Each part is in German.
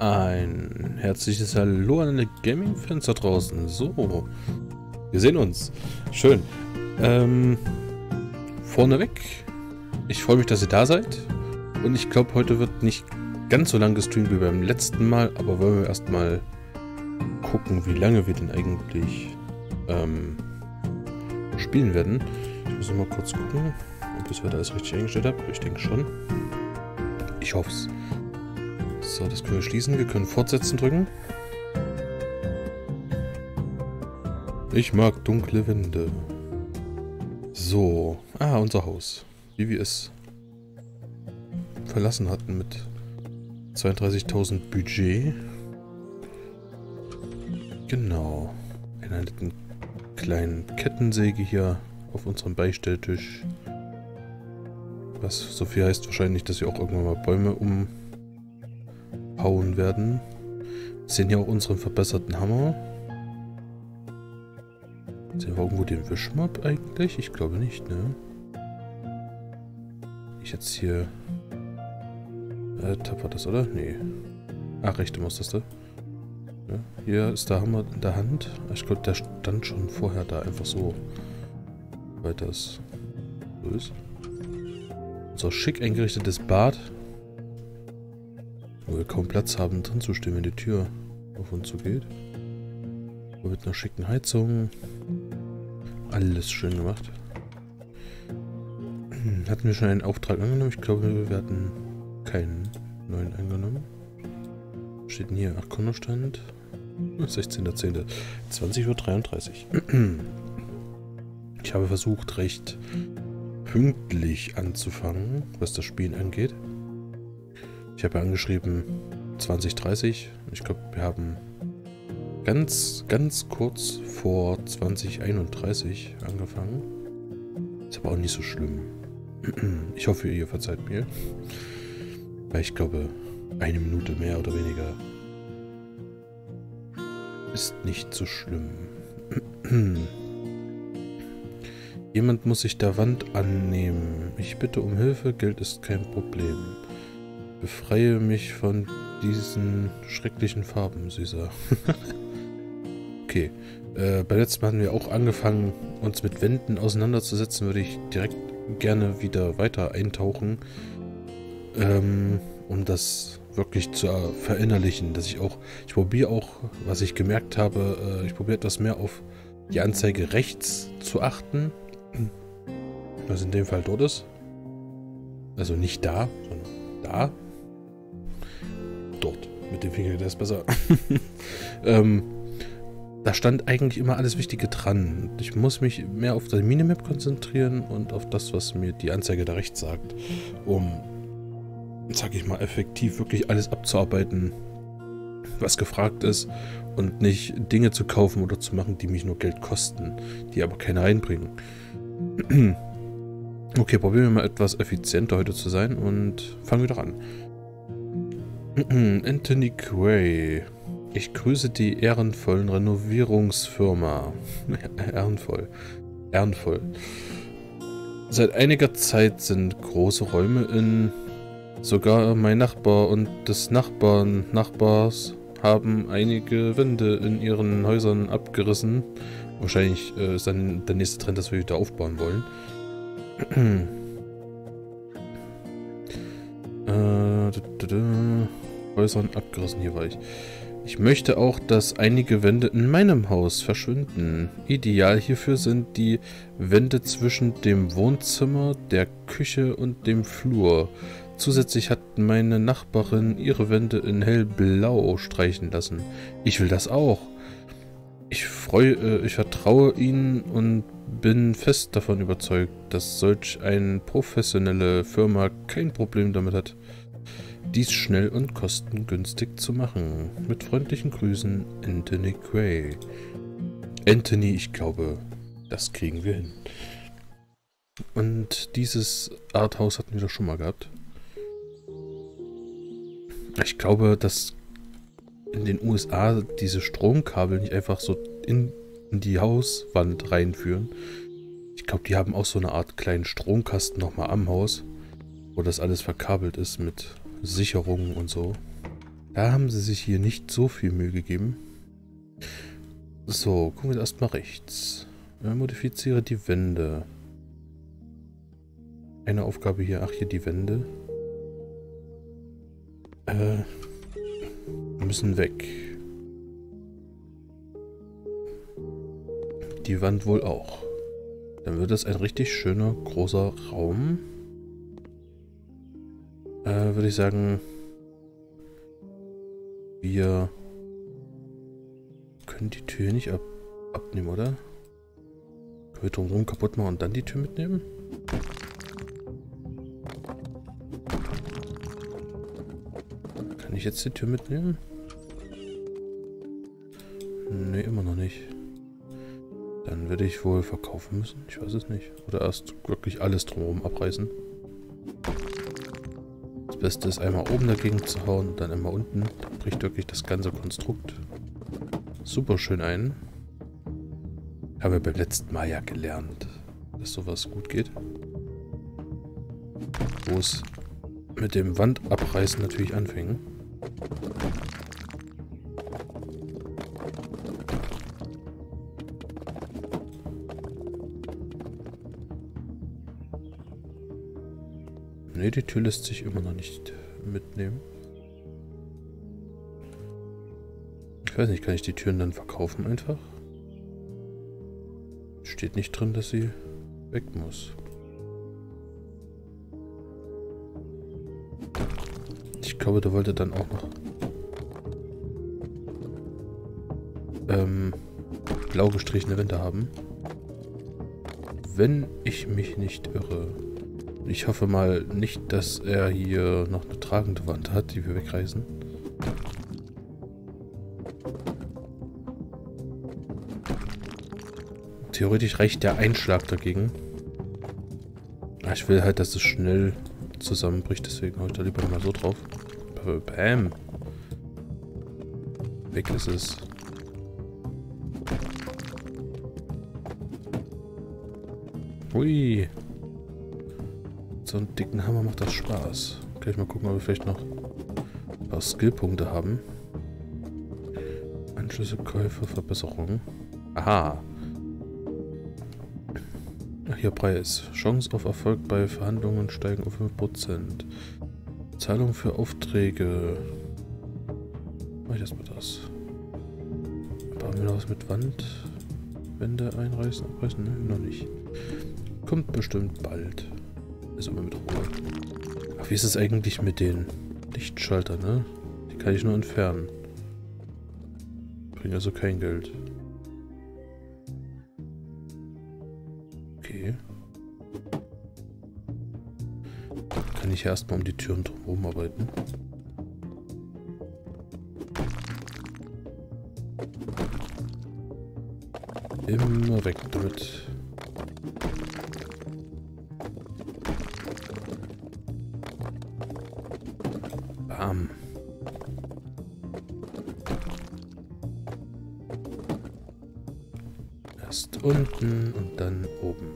Ein herzliches Hallo an alle Gaming-Fans da draußen. So, wir sehen uns. Schön. Vorneweg, ich freue mich, dass ihr da seid. Und ich glaube, heute wird nicht ganz so lang gestreamt wie beim letzten Mal. Aber wollen wir erstmal gucken, wie lange wir denn eigentlich spielen werden. Ich muss mal kurz gucken, ob ich das alles richtig eingestellt habe. Ich denke schon. Ich hoffe es. So, das können wir schließen. Wir können fortsetzen drücken. Ich mag dunkle Wände. So. Ah, unser Haus. Wie wir es verlassen hatten mit 32.000 Budget. Genau. Einer netten kleinen Kettensäge hier auf unserem Beistelltisch. Was so viel heißt wahrscheinlich, dass wir auch irgendwann mal Bäume umhauen werden. Wir sehen hier auch unseren verbesserten Hammer. Sehen wir irgendwo den Wischmob eigentlich? Ich glaube nicht, ne? Ich jetzt hier... Tab war das, oder? Nee. Ach, rechte Maustaste. Ja, hier ist der Hammer in der Hand. Ich glaube, der stand schon vorher da, einfach so. Weil das so ist. Unser schick eingerichtetes Bad. Wo wir kaum Platz haben, drin zu stehen, wenn die Tür auf und zu geht. Mit einer schicken Heizung. Alles schön gemacht. Hatten wir schon einen Auftrag angenommen? Ich glaube, wir hatten keinen neuen angenommen. Steht denn hier? Ach, Kontostand. 16.10. 20:33 Uhr. Ich habe versucht, recht pünktlich anzufangen, was das Spielen angeht. Ich habe ja angeschrieben 20:30. Ich glaube, wir haben ganz kurz vor 20:31 angefangen. Ist aber auch nicht so schlimm. Ich hoffe, ihr verzeiht mir. Weil ich glaube, eine Minute mehr oder weniger ist nicht so schlimm. Jemand muss sich der Wand annehmen. Ich bitte um Hilfe, Geld ist kein Problem. Befreie mich von diesen schrecklichen Farben, Süßer. Okay. Beim letzten Mal hatten wir auch angefangen, uns mit Wänden auseinanderzusetzen. Würde ich direkt gerne wieder weiter eintauchen. Um das wirklich zu verinnerlichen. Dass ich probiere auch, was ich gemerkt habe, ich probiere etwas mehr auf die Anzeige rechts zu achten. Was in dem Fall dort ist. Also nicht da, sondern da. Dort. Mit dem Finger, der ist besser. Da stand eigentlich immer alles Wichtige dran. Ich muss mich mehr auf die Minimap konzentrieren und auf das, was mir die Anzeige da rechts sagt. Um, sag ich mal, effektiv wirklich alles abzuarbeiten, was gefragt ist. Und nicht Dinge zu kaufen oder zu machen, die mich nur Geld kosten. Die aber keiner einbringen. Okay, probieren wir mal etwas effizienter heute zu sein und fangen wir doch an. Anthony Quay. Ich grüße die ehrenvollen Renovierungsfirma. Ehrenvoll. Ehrenvoll. Seit einiger Zeit sind große Räume in... Sogar mein Nachbar und des Nachbars haben einige Wände in ihren Häusern abgerissen. Wahrscheinlich ist dann der nächste Trend, dass wir wieder aufbauen wollen. Häusern abgerissen, hier war ich. Ich möchte auch, dass einige Wände in meinem Haus verschwinden. Ideal hierfür sind die Wände zwischen dem Wohnzimmer, der Küche und dem Flur. Zusätzlich hat meine Nachbarin ihre Wände in hellblau streichen lassen. Ich will das auch. Ich vertraue ihnen und bin fest davon überzeugt, dass solch eine professionelle Firma kein Problem damit hat, dies schnell und kostengünstig zu machen. Mit freundlichen Grüßen, Anthony Quay. Anthony, ich glaube, das kriegen wir hin. Und dieses Arthaus hatten wir doch schon mal gehabt. Ich glaube, dass in den USA diese Stromkabel nicht einfach so in die Hauswand reinführen. Ich glaube, die haben auch so eine Art kleinen Stromkasten nochmal am Haus, wo das alles verkabelt ist mit Sicherungen und so. Da haben sie sich hier nicht so viel Mühe gegeben. So, gucken wir erstmal rechts. Modifiziere die Wände. Eine Aufgabe hier. Ach, hier die Wände. Müssen weg. Die Wand wohl auch. Dann wird das ein richtig schöner, großer Raum. Würde ich sagen, wir können die Tür nicht abnehmen, oder? Können wir drumherum kaputt machen und dann die Tür mitnehmen? Kann ich jetzt die Tür mitnehmen? Ne, immer noch nicht. Dann würde ich wohl verkaufen müssen. Ich weiß es nicht. Oder erst wirklich alles drumherum abreißen. Das Beste ist einmal oben dagegen zu hauen und dann einmal unten. Dann bricht wirklich das ganze Konstrukt super schön ein. Haben wir beim letzten Mal ja gelernt, dass sowas gut geht. Wo es mit dem Wandabreißen natürlich anfing. Ne, die Tür lässt sich immer noch nicht mitnehmen. Ich weiß nicht, kann ich die Türen dann verkaufen einfach? Steht nicht drin, dass sie weg muss. Ich glaube, der wollte dann auch noch blau gestrichene Wände haben. Wenn ich mich nicht irre. Ich hoffe mal nicht, dass er hier noch eine tragende Wand hat, die wir wegreißen. Theoretisch reicht der Einschlag dagegen. Ich will halt, dass es schnell zusammenbricht, deswegen hau ich da lieber mal so drauf. Bam. Weg ist es. Hui. So einen dicken Hammer macht das Spaß. Gleich mal gucken, ob wir vielleicht noch ein paar Skillpunkte haben. Anschlüsse, Käufe, Verbesserungen. Aha. Ach, hier Preis. Chance auf Erfolg bei Verhandlungen steigen auf 5%. Zahlung für Aufträge. Mach ich erstmal das. Haben wir noch was mit Wand? Wände einreißen, abreißen? Nö, noch nicht. Kommt bestimmt bald. Ist immer mit Ruhe. Ach, wie ist es eigentlich mit den Lichtschaltern, ne? Die kann ich nur entfernen. Bringt also kein Geld. Okay. Kann ich erstmal um die Türen drumherum arbeiten. Immer weg damit. Bam. Erst unten und dann oben.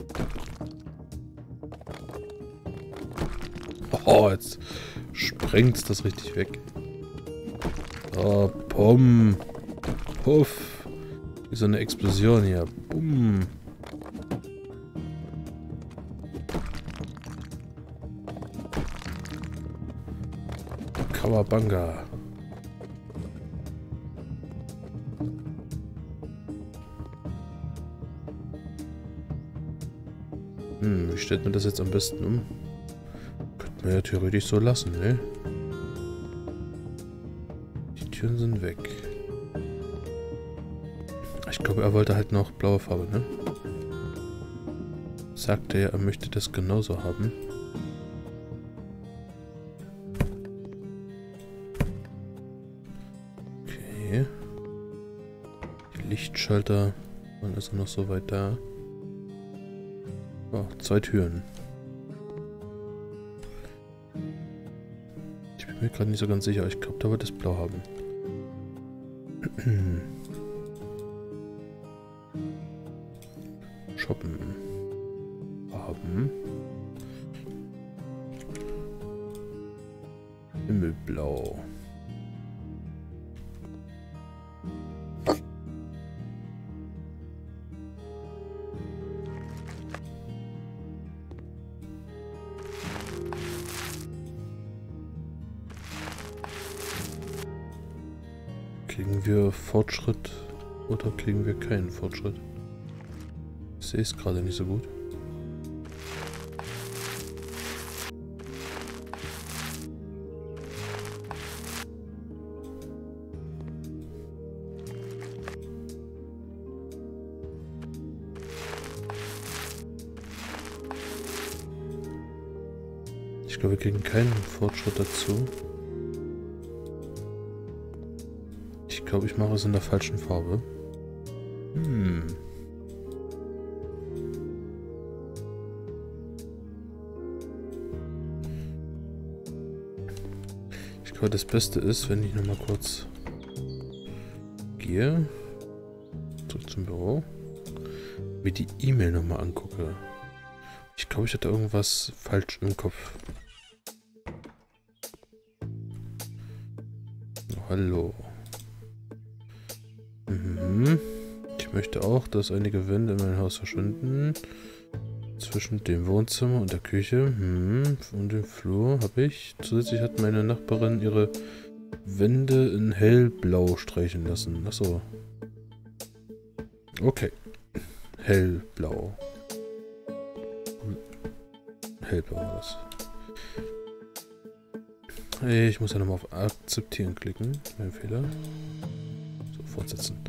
Oh, jetzt sprengt's das richtig weg. Oh, pom. Puff. Wie so eine Explosion hier. Bumm. Kawabanga. Wie stellt man das jetzt am besten um? Könnte man ja theoretisch so lassen, ne? Die Türen sind weg. Ich glaube, er wollte halt noch blaue Farbe, ne? Sagte er, er möchte das genauso haben. Okay. Die Lichtschalter waren also noch so weit da. Oh, 2 Türen. Ich bin mir gerade nicht so ganz sicher. Ich glaube, da wird es blau haben. Shoppen. Farben. Himmelblau. Kriegen wir Fortschritt oder kriegen wir keinen Fortschritt? Ich sehe es gerade nicht so gut. Ich glaube, wir kriegen keinen Fortschritt dazu. Ich glaube, ich mache es in der falschen Farbe. Ich glaube, das Beste ist, wenn ich nochmal kurz gehe, zurück zum Büro, mir die E-Mail nochmal angucke. Ich glaube, ich hatte irgendwas falsch im Kopf. Oh, hallo. Ich möchte auch, dass einige Wände in meinem Haus verschwinden. Zwischen dem Wohnzimmer und der Küche. Und dem Flur habe ich. Zusätzlich hat meine Nachbarin ihre Wände in hellblau streichen lassen. Achso. Okay. Hellblau. Hellblau war das. Ich muss ja nochmal auf Akzeptieren klicken. Mein Fehler. So, fortsetzen.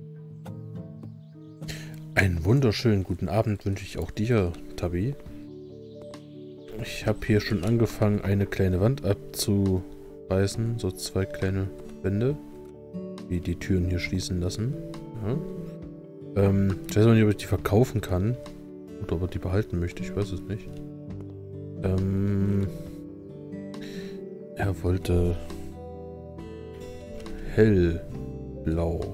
Einen wunderschönen guten Abend wünsche ich auch dir, Tabi. Ich habe hier schon angefangen, eine kleine Wand abzureißen. So 2 kleine Wände, die die Türen hier schließen lassen. Ja. Ich weiß noch nicht, ob ich die verkaufen kann. Oder ob ich die behalten möchte, ich weiß es nicht. Er wollte hellblau.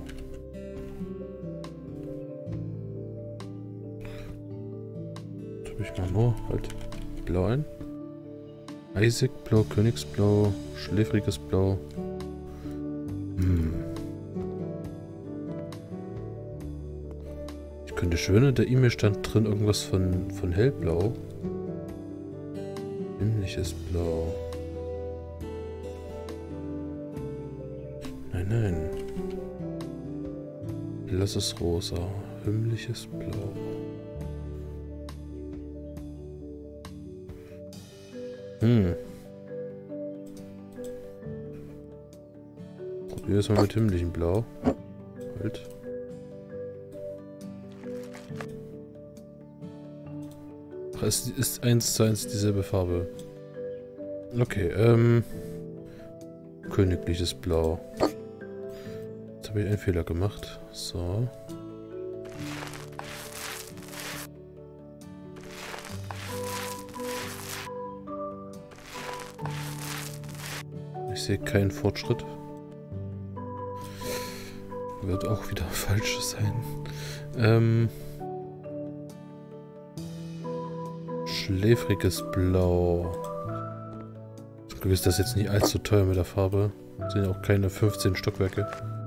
Ich mal nur halt blau ein. Eisigblau, Königsblau, schläfriges Blau. Ich könnte schwören, in der E-Mail stand drin irgendwas von hellblau. Himmlisches Blau. Nein, nein. Blasses Rosa. Himmlisches Blau. Probier es mal mit himmlischem Blau. Halt. Ach, es ist 1:1 dieselbe Farbe. Okay, königliches Blau. Jetzt habe ich einen Fehler gemacht. So. Ich sehe keinen Fortschritt. Wird auch wieder falsch sein. Schläfriges Blau. Gewiss, das ist jetzt nicht allzu teuer mit der Farbe. Das sind ja auch keine 15 Stockwerke.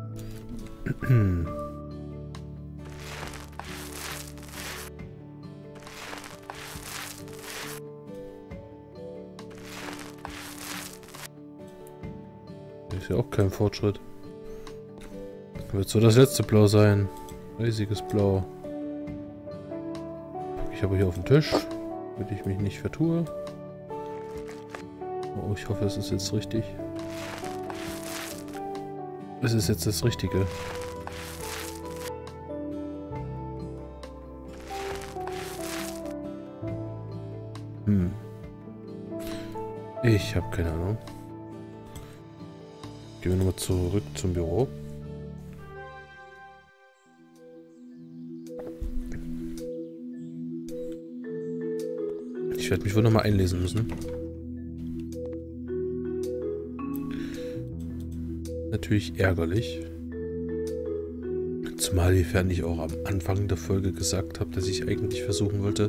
Ist ja auch kein Fortschritt. Wird so das letzte Blau sein. Riesiges Blau. Packe ich aber hier auf den Tisch, damit ich mich nicht vertue. Oh, ich hoffe, es ist jetzt richtig. Es ist jetzt das Richtige. Ich habe keine Ahnung. Gehen wir nochmal zurück zum Büro. Ich werde mich wohl nochmal einlesen müssen. Natürlich ärgerlich. Zumal wiefern ich auch am Anfang der Folge gesagt habe, dass ich eigentlich versuchen wollte,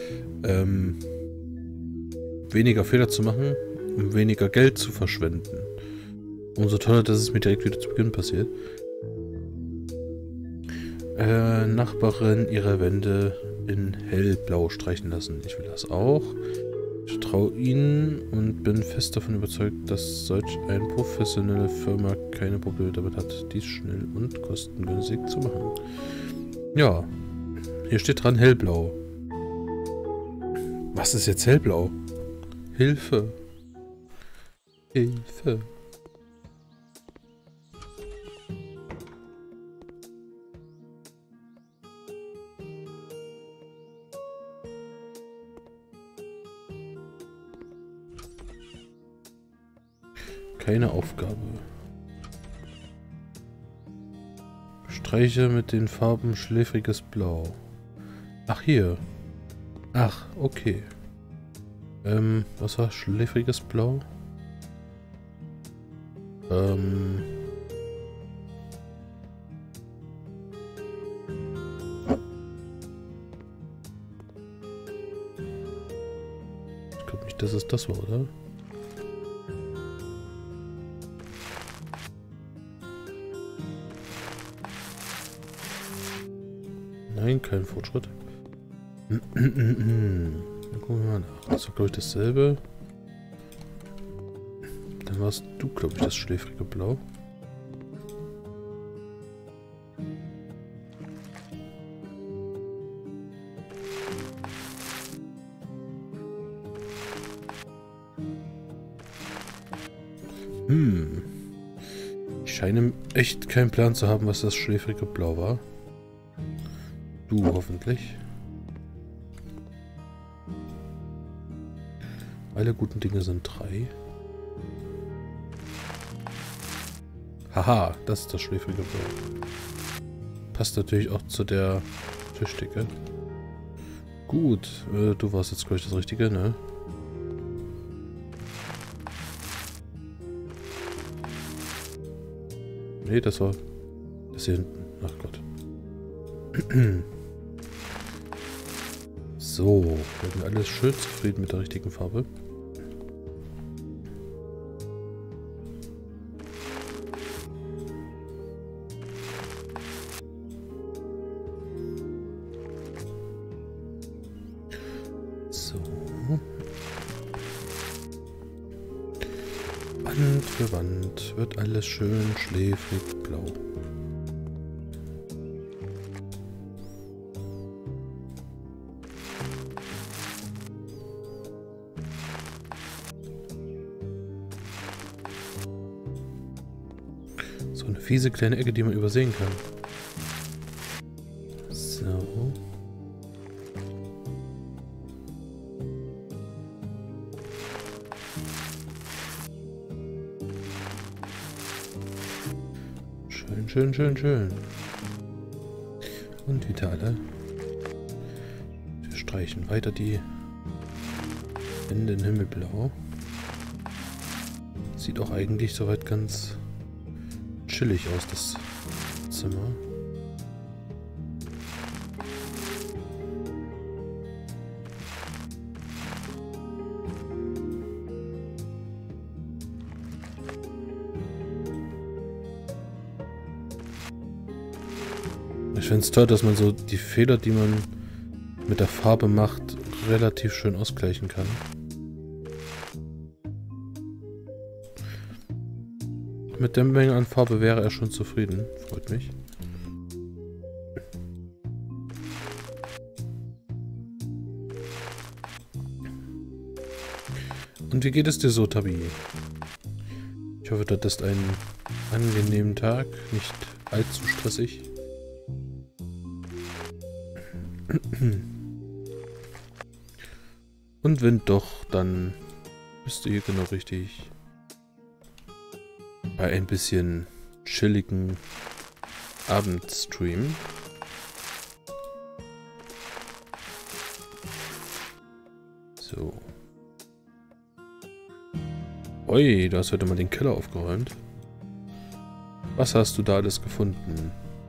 weniger Fehler zu machen, um weniger Geld zu verschwenden. Umso toller, dass es mir direkt wieder zu Beginn passiert. Nachbarin ihre Wände in hellblau streichen lassen. Ich will das auch. vertraue Ihnen und bin fest davon überzeugt, dass solch eine professionelle Firma keine Probleme damit hat, dies schnell und kostengünstig zu machen. Ja, hier steht dran hellblau. Was ist jetzt hellblau? Hilfe. Hilfe. Keine Aufgabe. Streiche mit den Farben schläfriges Blau. Ach, hier. Ach, okay. Was war schläfriges Blau? Ich glaube nicht, dass es das war, oder? Nein, kein Fortschritt. Dann gucken wir mal nach. Das war, glaube ich, dasselbe. Dann warst du, glaube ich, das schläfrige Blau. Ich scheine echt keinen Plan zu haben, was das schläfrige Blau war. Du hoffentlich. Alle guten Dinge sind 3. Haha, das ist das schläfrige Blau. Passt natürlich auch zu der Tischdecke. Gut, du warst jetzt gleich das Richtige, ne? Nee, das war das hier hinten. Ach Gott. So, wir sind alles schön zufrieden mit der richtigen Farbe. So. Wand für Wand wird alles schön schläfrig blau. So eine fiese kleine Ecke, die man übersehen kann. So. Schön, schön, schön, schön. Und wieder alle. Wir streichen weiter die Wände in Himmelblau. Sieht auch eigentlich soweit ganz chillig aus, das Zimmer. Ich finde es toll, dass man so die Fehler, die man mit der Farbe macht, relativ schön ausgleichen kann. Mit der Menge an Farbe wäre er schon zufrieden. Freut mich. Und wie geht es dir so, Tabi? Ich hoffe, du hattest einen angenehmen Tag, nicht allzu stressig. Und wenn doch, dann bist du hier genau richtig. Bei ein bisschen chilligen Abendstream. So. Ui, du hast heute mal den Keller aufgeräumt. Was hast du da alles gefunden?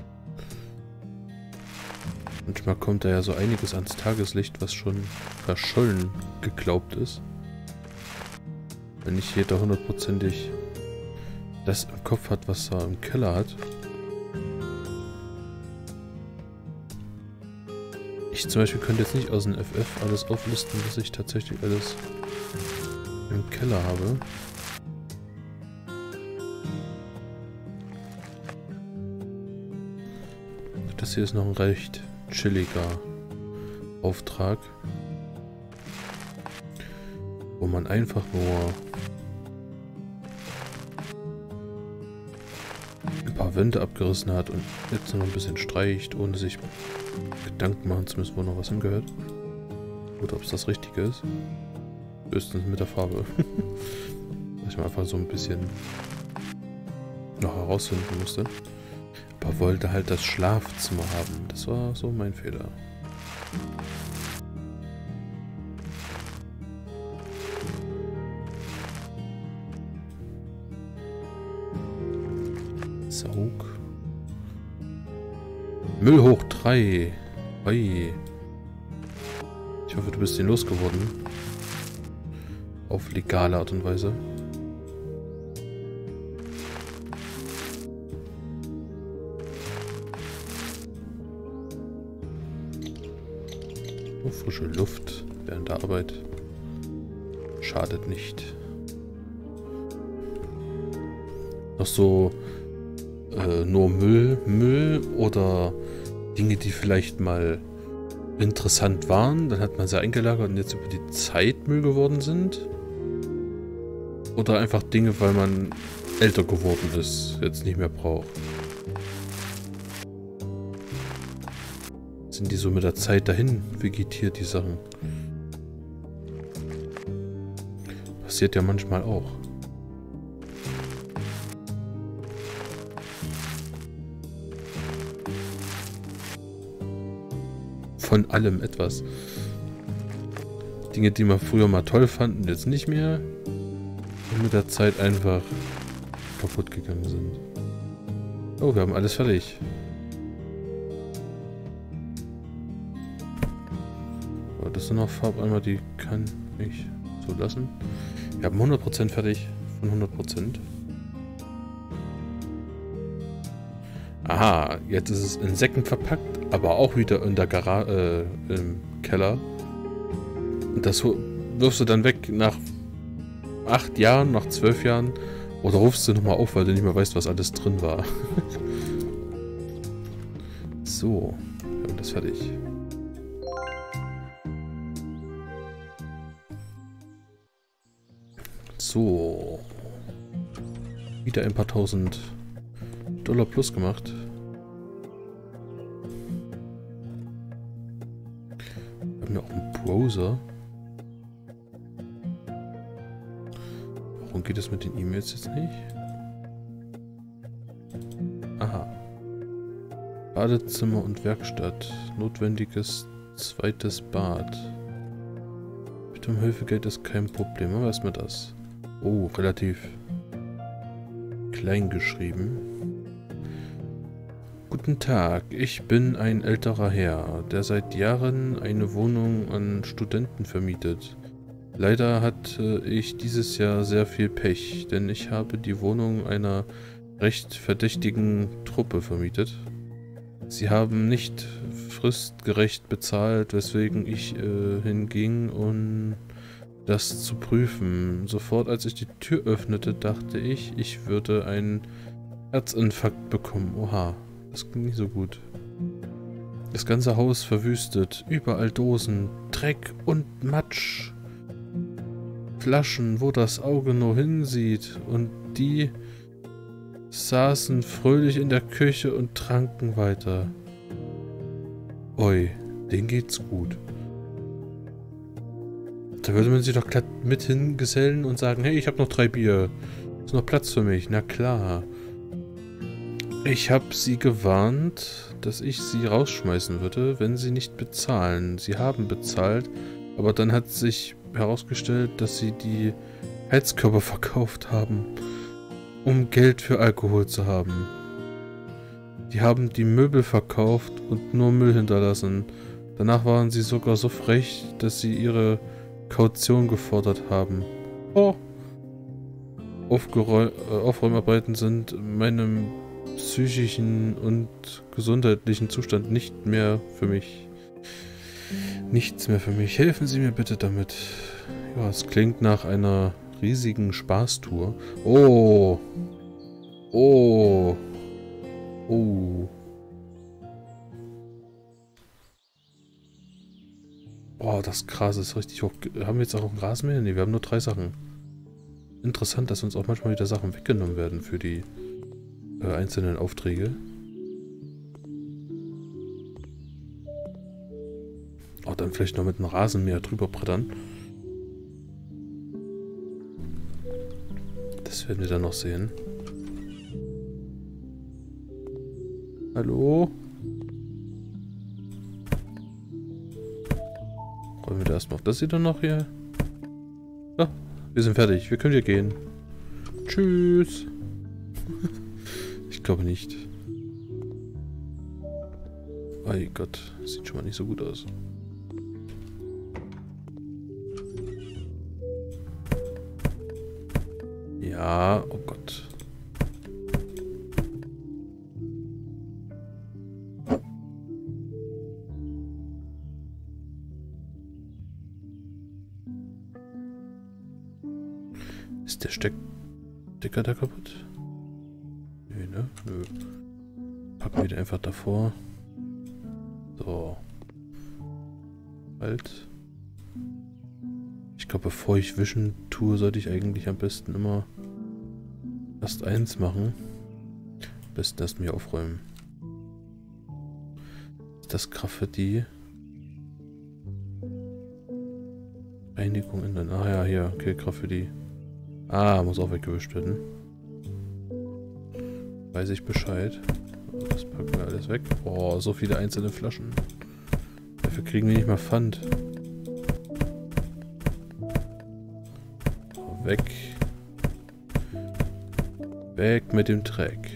Manchmal kommt da ja so einiges ans Tageslicht, was schon verschollen geglaubt ist. Wenn nicht jeder hundertprozentig das im Kopf hat, was er im Keller hat. Ich zum Beispiel könnte jetzt nicht aus dem FF alles auflisten, was ich tatsächlich alles im Keller habe. Das hier ist noch ein recht chilliger Auftrag, wo man einfach nur ein paar Wände abgerissen hat und jetzt noch ein bisschen streicht, ohne sich Gedanken machen zu müssen, wo noch was hingehört. Oder ob es das Richtige ist. Höchstens mit der Farbe. Dass ich mal einfach so ein bisschen noch herausfinden musste. Aber wollte halt das Schlafzimmer haben. Das war so mein Fehler. Saug. Müll hoch 3. Oi. Ich hoffe, du bist ihn losgeworden. Auf legale Art und Weise. Oh, frische Luft während der Arbeit. Schadet nicht. Noch so nur Müll oder Dinge, die vielleicht mal interessant waren, dann hat man sie eingelagert und jetzt über die Zeit Müll geworden sind. Oder einfach Dinge, weil man älter geworden ist, jetzt nicht mehr braucht. Sind die so mit der Zeit dahin vegetiert, die Sachen? Passiert ja manchmal auch. Von allem etwas. Dinge, die man früher mal toll fanden, jetzt nicht mehr. Und mit der Zeit einfach kaputt gegangen sind. Oh, wir haben alles fertig. Aber das sind noch Farbeimer, die kann ich so lassen. Wir haben 100% fertig von 100%. Aha, jetzt ist es in Säcken verpackt, aber auch wieder in der Garage, im Keller. Und das wirfst du dann weg nach 8 Jahren, nach 12 Jahren. Oder rufst du nochmal auf, weil du nicht mehr weißt, was alles drin war. So, wir haben das fertig. So. Wieder ein paar tausend $1000 plus gemacht. Wir haben ja auch einen Browser. Warum geht es mit den E-Mails jetzt nicht? Aha. Badezimmer und Werkstatt. Notwendiges zweites Bad. Bitte um Hilfegeld ist kein Problem. Aber was ist mit das? Oh, relativ klein geschrieben. Guten Tag, ich bin ein älterer Herr, der seit Jahren eine Wohnung an Studenten vermietet. Leider hatte ich dieses Jahr sehr viel Pech, denn ich habe die Wohnung einer recht verdächtigen Truppe vermietet. Sie haben nicht fristgerecht bezahlt, weswegen ich hinging, um das zu prüfen. Sofort als ich die Tür öffnete, dachte ich, ich würde einen Herzinfarkt bekommen. Oha, das ging nicht so gut. Das ganze Haus verwüstet, überall Dosen, Dreck und Matsch. Flaschen, wo das Auge nur hinsieht, und die saßen fröhlich in der Küche und tranken weiter. Oi, denen geht's gut. Da würde man sich doch glatt mit hingesellen und sagen, hey, ich habe noch 3 Bier. Ist noch Platz für mich? Na klar. Ich habe sie gewarnt, dass ich sie rausschmeißen würde, wenn sie nicht bezahlen. Sie haben bezahlt, aber dann hat sich herausgestellt, dass sie die Heizkörper verkauft haben, um Geld für Alkohol zu haben. Die haben die Möbel verkauft und nur Müll hinterlassen. Danach waren sie sogar so frech, dass sie ihre Kaution gefordert haben. Oh! Aufräumarbeiten sind meinem psychischen und gesundheitlichen Zustand nicht mehr für mich. Nichts mehr für mich. Helfen Sie mir bitte damit. Ja, es klingt nach einer riesigen Spaßtour. Oh. Oh. Oh. Oh, das Gras ist richtig hoch. Haben wir jetzt auch noch ein Rasenmäher? Ne, wir haben nur 3 Sachen. Interessant, dass uns auch manchmal wieder Sachen weggenommen werden für die einzelnen Aufträge. Oh, dann vielleicht noch mit einem Rasenmäher drüber brettern. Das werden wir dann noch sehen. Hallo? Räumen wir da erstmal auf das hier dann noch hier. Ja, wir sind fertig. Wir können hier gehen. Tschüss. Ich glaube nicht. Oh Gott, sieht schon mal nicht so gut aus. Ja, oh Gott. Ist der Stecker da kaputt? Nö, ne? Nö. Packen wir den einfach davor. So. Halt. Ich glaube, bevor ich wischen tue, sollte ich eigentlich am besten immer erst eins machen. Am besten erst mir aufräumen. Ist das Graffiti? Reinigung in den... Ah ja, hier. Okay, Graffiti. Ah, muss auch weggewischt werden. Weiß ich Bescheid. Das packen wir alles weg. Oh, so viele einzelne Flaschen. Dafür kriegen wir nicht mal Pfand. Weg. Weg mit dem Dreck.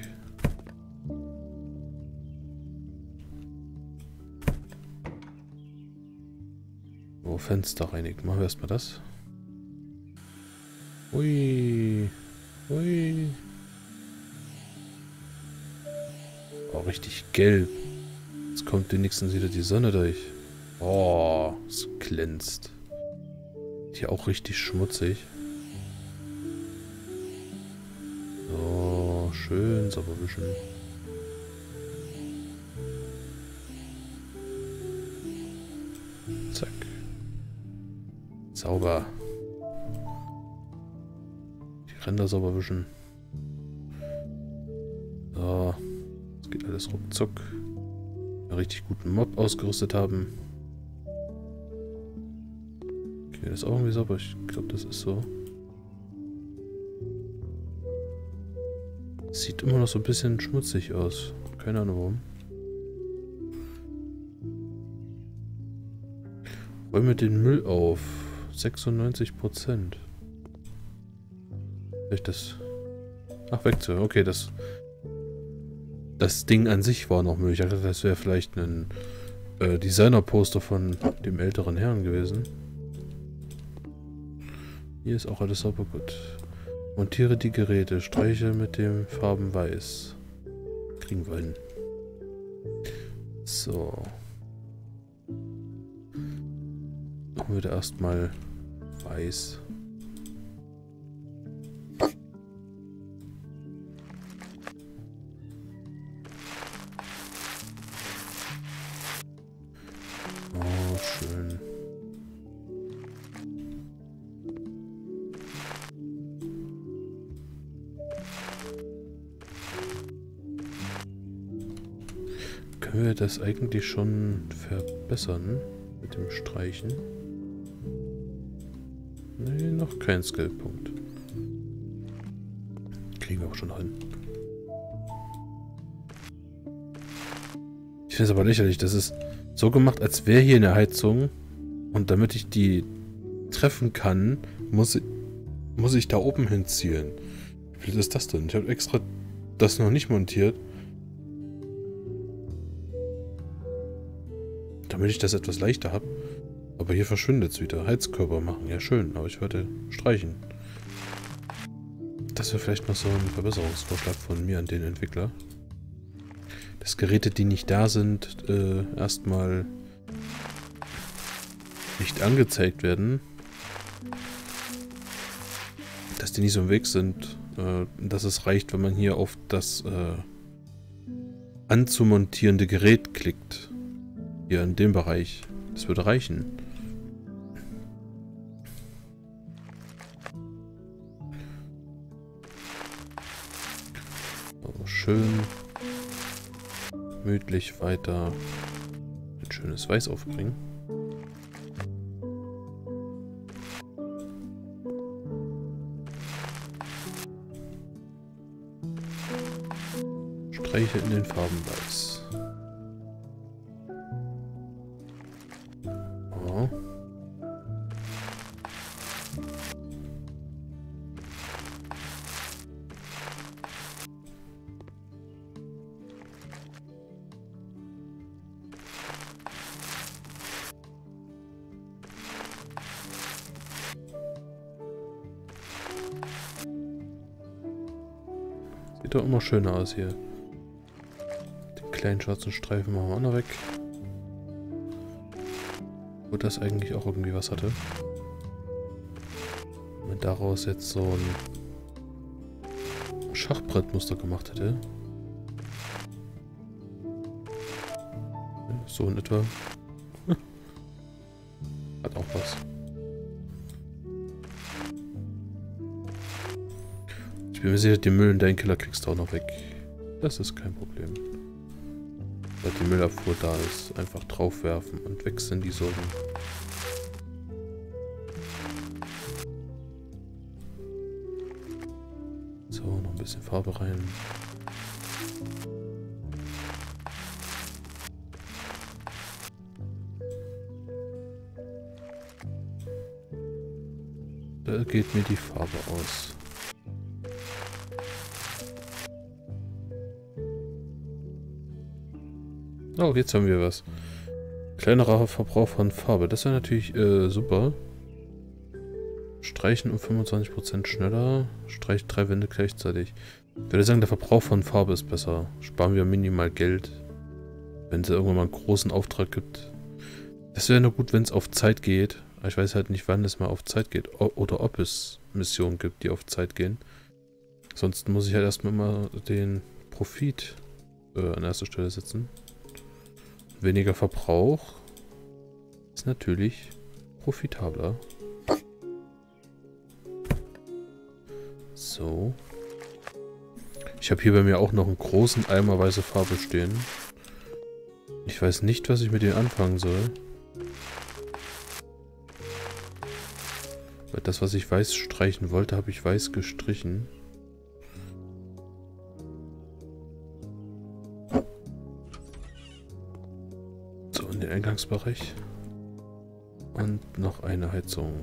Oh, Fenster reinigen. Machen wir erstmal das. Ui. Ui. Oh, richtig gelb. Jetzt kommt wenigstens wieder die Sonne durch. Oh, es glänzt. Hier auch richtig schmutzig. So, schön sauber wischen. Zack. Sauber. Die Ränder sauber wischen. So. Das geht alles ruckzuck. Einen richtig guten Mob ausgerüstet haben. Okay, das ist auch irgendwie sauber. Ich glaube, das ist so. Sieht immer noch so ein bisschen schmutzig aus. Keine Ahnung warum. Räume den Müll auf. 96%. Vielleicht das... Ach, wegzu. Okay, das Ding an sich war noch Müll. Ich dachte, das wäre vielleicht ein Designer-Poster von dem älteren Herrn gewesen. Hier ist auch alles sauber gut. Montiere die Geräte. Streiche mit den Farben weiß. Kriegen wir hin. So. Machen wir da erstmal weiß. Oh, schön. Können wir das eigentlich schon verbessern mit dem Streichen? Nee, noch kein Skillpunkt. Kriegen wir auch schon hin. Ich finde es aber lächerlich, das ist so gemacht, als wäre hier eine Heizung und damit ich die treffen kann, muss ich da oben hinzielen. Wie viel ist das denn? Ich habe extra das noch nicht montiert, damit ich das etwas leichter habe. Aber hier verschwindet es wieder. Heizkörper machen, ja schön, aber ich wollte streichen. Das wäre vielleicht noch so ein Verbesserungsvorschlag von mir an den Entwickler. Dass Geräte, die nicht da sind, erstmal nicht angezeigt werden. dass die nicht so im Weg sind, dass es reicht, wenn man hier auf das anzumontierende Gerät klickt. Hier in dem Bereich. Das würde reichen. So, schön gemütlich weiter ein schönes Weiß aufbringen. Streiche in den Farben Weiß. Oh. Sieht doch immer schöner aus hier. Den kleinen schwarzen Streifen machen wir auch noch weg. Wo das eigentlich auch irgendwie was hatte. Wenn man daraus jetzt so ein Schachbrettmuster gemacht hätte. So in etwa. Hat auch was. Ich bin mir sicher, den Müll in deinen Keller kriegst du auch noch weg. Das ist kein Problem. Weil die Müllabfuhr da ist, einfach draufwerfen und weg sind die Sorgen. So, noch ein bisschen Farbe rein. Da geht mir die Farbe aus. Oh, jetzt haben wir was. Kleinerer Verbrauch von Farbe. Das wäre natürlich super. Streichen um 25% schneller. Streicht 3 Wände gleichzeitig. Ich würde sagen, der Verbrauch von Farbe ist besser. Sparen wir minimal Geld. Wenn es irgendwann mal einen großen Auftrag gibt. Das wäre nur gut, wenn es auf Zeit geht. Aber ich weiß halt nicht, wann es mal auf Zeit geht. Oder ob es Missionen gibt, die auf Zeit gehen. Sonst muss ich halt erstmal mal den Profit an erster Stelle setzen. Weniger Verbrauch ist natürlich profitabler. So. Ich habe hier bei mir auch noch einen großen Eimer weiße Farbe stehen. Ich weiß nicht, was ich mit denen anfangen soll. Weil das, was ich weiß streichen wollte, habe ich weiß gestrichen. So, in den Eingangsbereich. Und noch eine Heizung.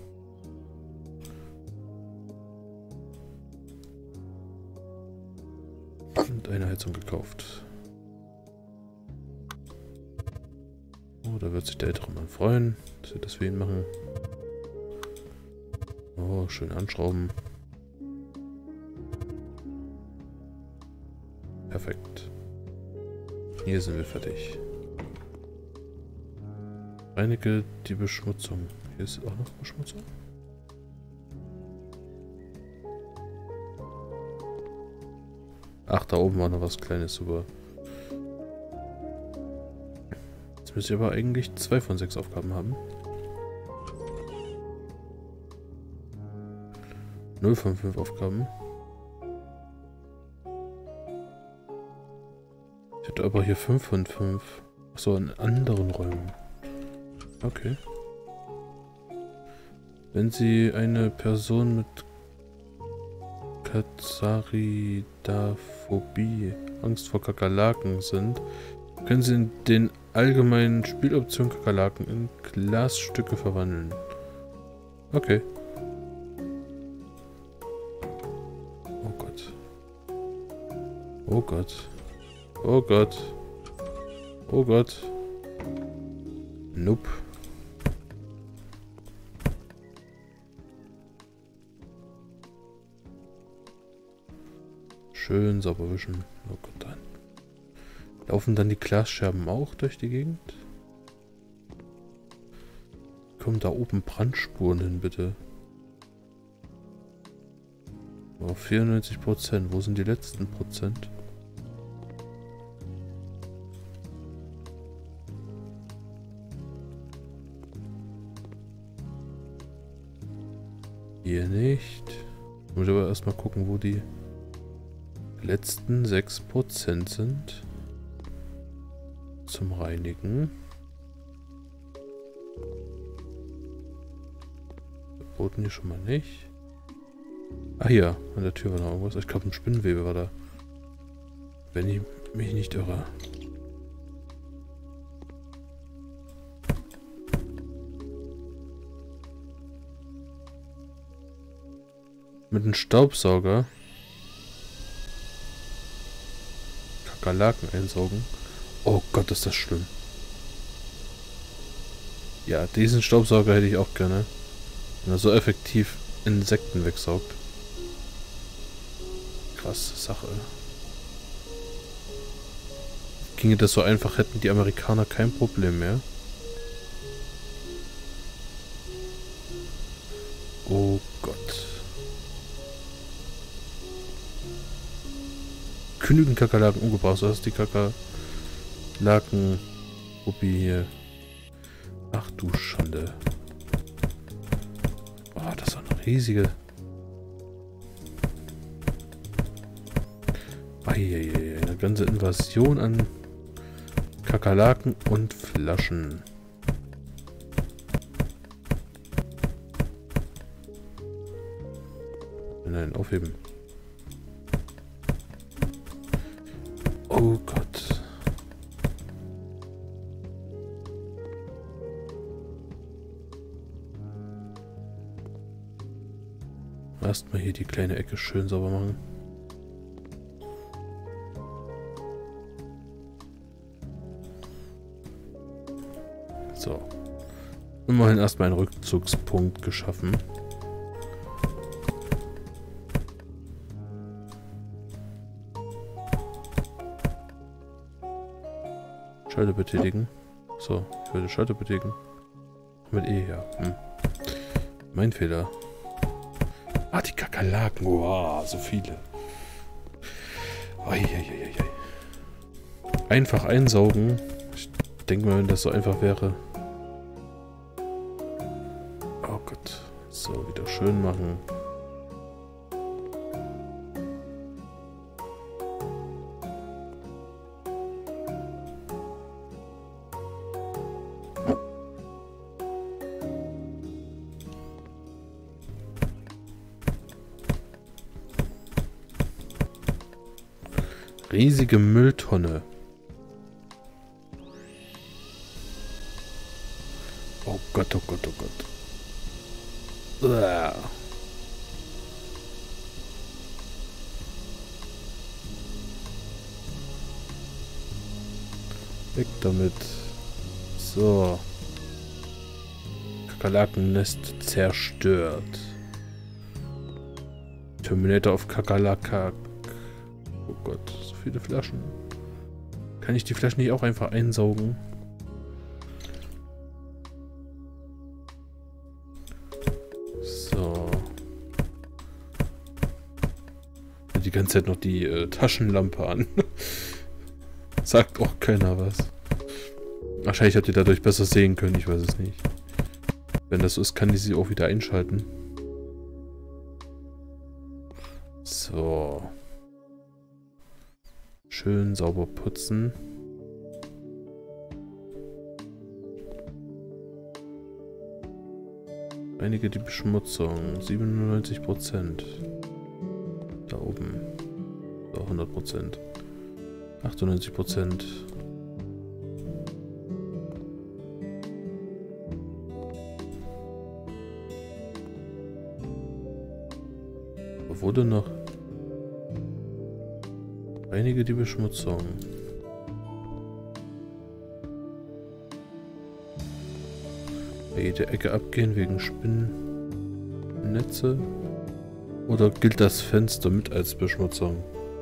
Und eine Heizung gekauft. Oh, da wird sich der ältere Mann freuen, dass wir das für ihn machen. Oh, schön anschrauben. Perfekt. Hier sind wir fertig. Reinige die Beschmutzung. Hier ist auch noch Beschmutzung. Ach, da oben war noch was Kleines, super. Jetzt müsste ich aber eigentlich 2 von 6 Aufgaben haben. 0 von 5 Aufgaben. Ich hatte aber hier 5 von 5. Achso, in anderen Räumen. Okay. Wenn Sie eine Person mit Katzaridaphobie, Angst vor Kakerlaken sind, können Sie in den allgemeinen Spieloptionen Kakerlaken in Glasstücke verwandeln. Okay. Oh Gott. Oh Gott. Oh Gott. Oh Gott. Nope. Schön sauber wischen. Oh Gott, dann. Laufen dann die Glasscherben auch durch die Gegend? Kommen da oben Brandspuren hin, bitte? Oh, 94%. Wo sind die letzten Prozent? Hier nicht. Ich muss aber erstmal gucken, wo die letzten 6% sind. Zum Reinigen. Boten hier schon mal nicht. Ah, hier. An der Tür war noch irgendwas. Ich glaube, ein Spinnenwebe war da. Wenn ich mich nicht irre. Mit einem Staubsauger Kakerlaken einsaugen. Oh Gott, ist das schlimm. Ja, diesen Staubsauger hätte ich auch gerne. Wenn er so effektiv Insekten wegsaugt. Krasse Sache. Ginge das so einfach, hätten die Amerikaner kein Problem mehr. Oh Gott. Genügend Kakerlaken umgebracht, so hast die Kakerlaken Rupi hier. Ach du Schande. Oh, das ist eine riesige. Eieiei, eine ganze Invasion an Kakerlaken und Flaschen. Nein, aufheben. Oh Gott. Erstmal hier die kleine Ecke schön sauber machen. So. Immerhin erstmal einen Rückzugspunkt geschaffen. Schalter betätigen. So, ich würde Schalter betätigen. Mit E, ja. Mein Fehler. Ah, die Kakerlaken. Wow, so viele. Eieieiei. Einfach einsaugen. Ich denke mal, wenn das so einfach wäre. Oh Gott. So, wieder schön machen. Riesige Mülltonne. Oh Gott, oh Gott, oh Gott. Uah. Weg damit. So. Kakerlakennest zerstört. Terminator auf Kakerlaka. Oh Gott, so viele Flaschen. Kann ich die Flaschen nicht auch einfach einsaugen? So. Die ganze Zeit noch die Taschenlampe an. Sagt auch keiner was. Wahrscheinlich habt ihr dadurch besser sehen können, ich weiß es nicht. Wenn das so ist, kann ich sie auch wieder einschalten. So. Schön sauber putzen. Einige die Beschmutzung. 97%. Da oben. So, 100%. 98%. Wo wurde noch? Einige die Beschmutzung. Bei jeder Ecke abgehen wegen Spinnennetze. Oder gilt das Fenster mit als Beschmutzung?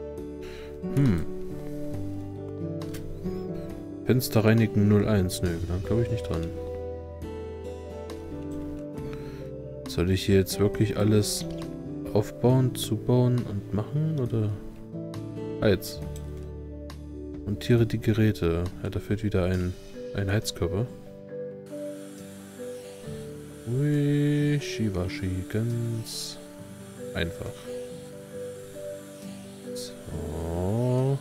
Fenster reinigen 01. Nö, dann glaube ich nicht dran. Soll ich hier jetzt wirklich alles aufbauen, zubauen und machen, oder? Heiz. Montiere die Geräte. Ja, da fehlt wieder ein Heizkörper. Wischiwaschi, ganz einfach. So.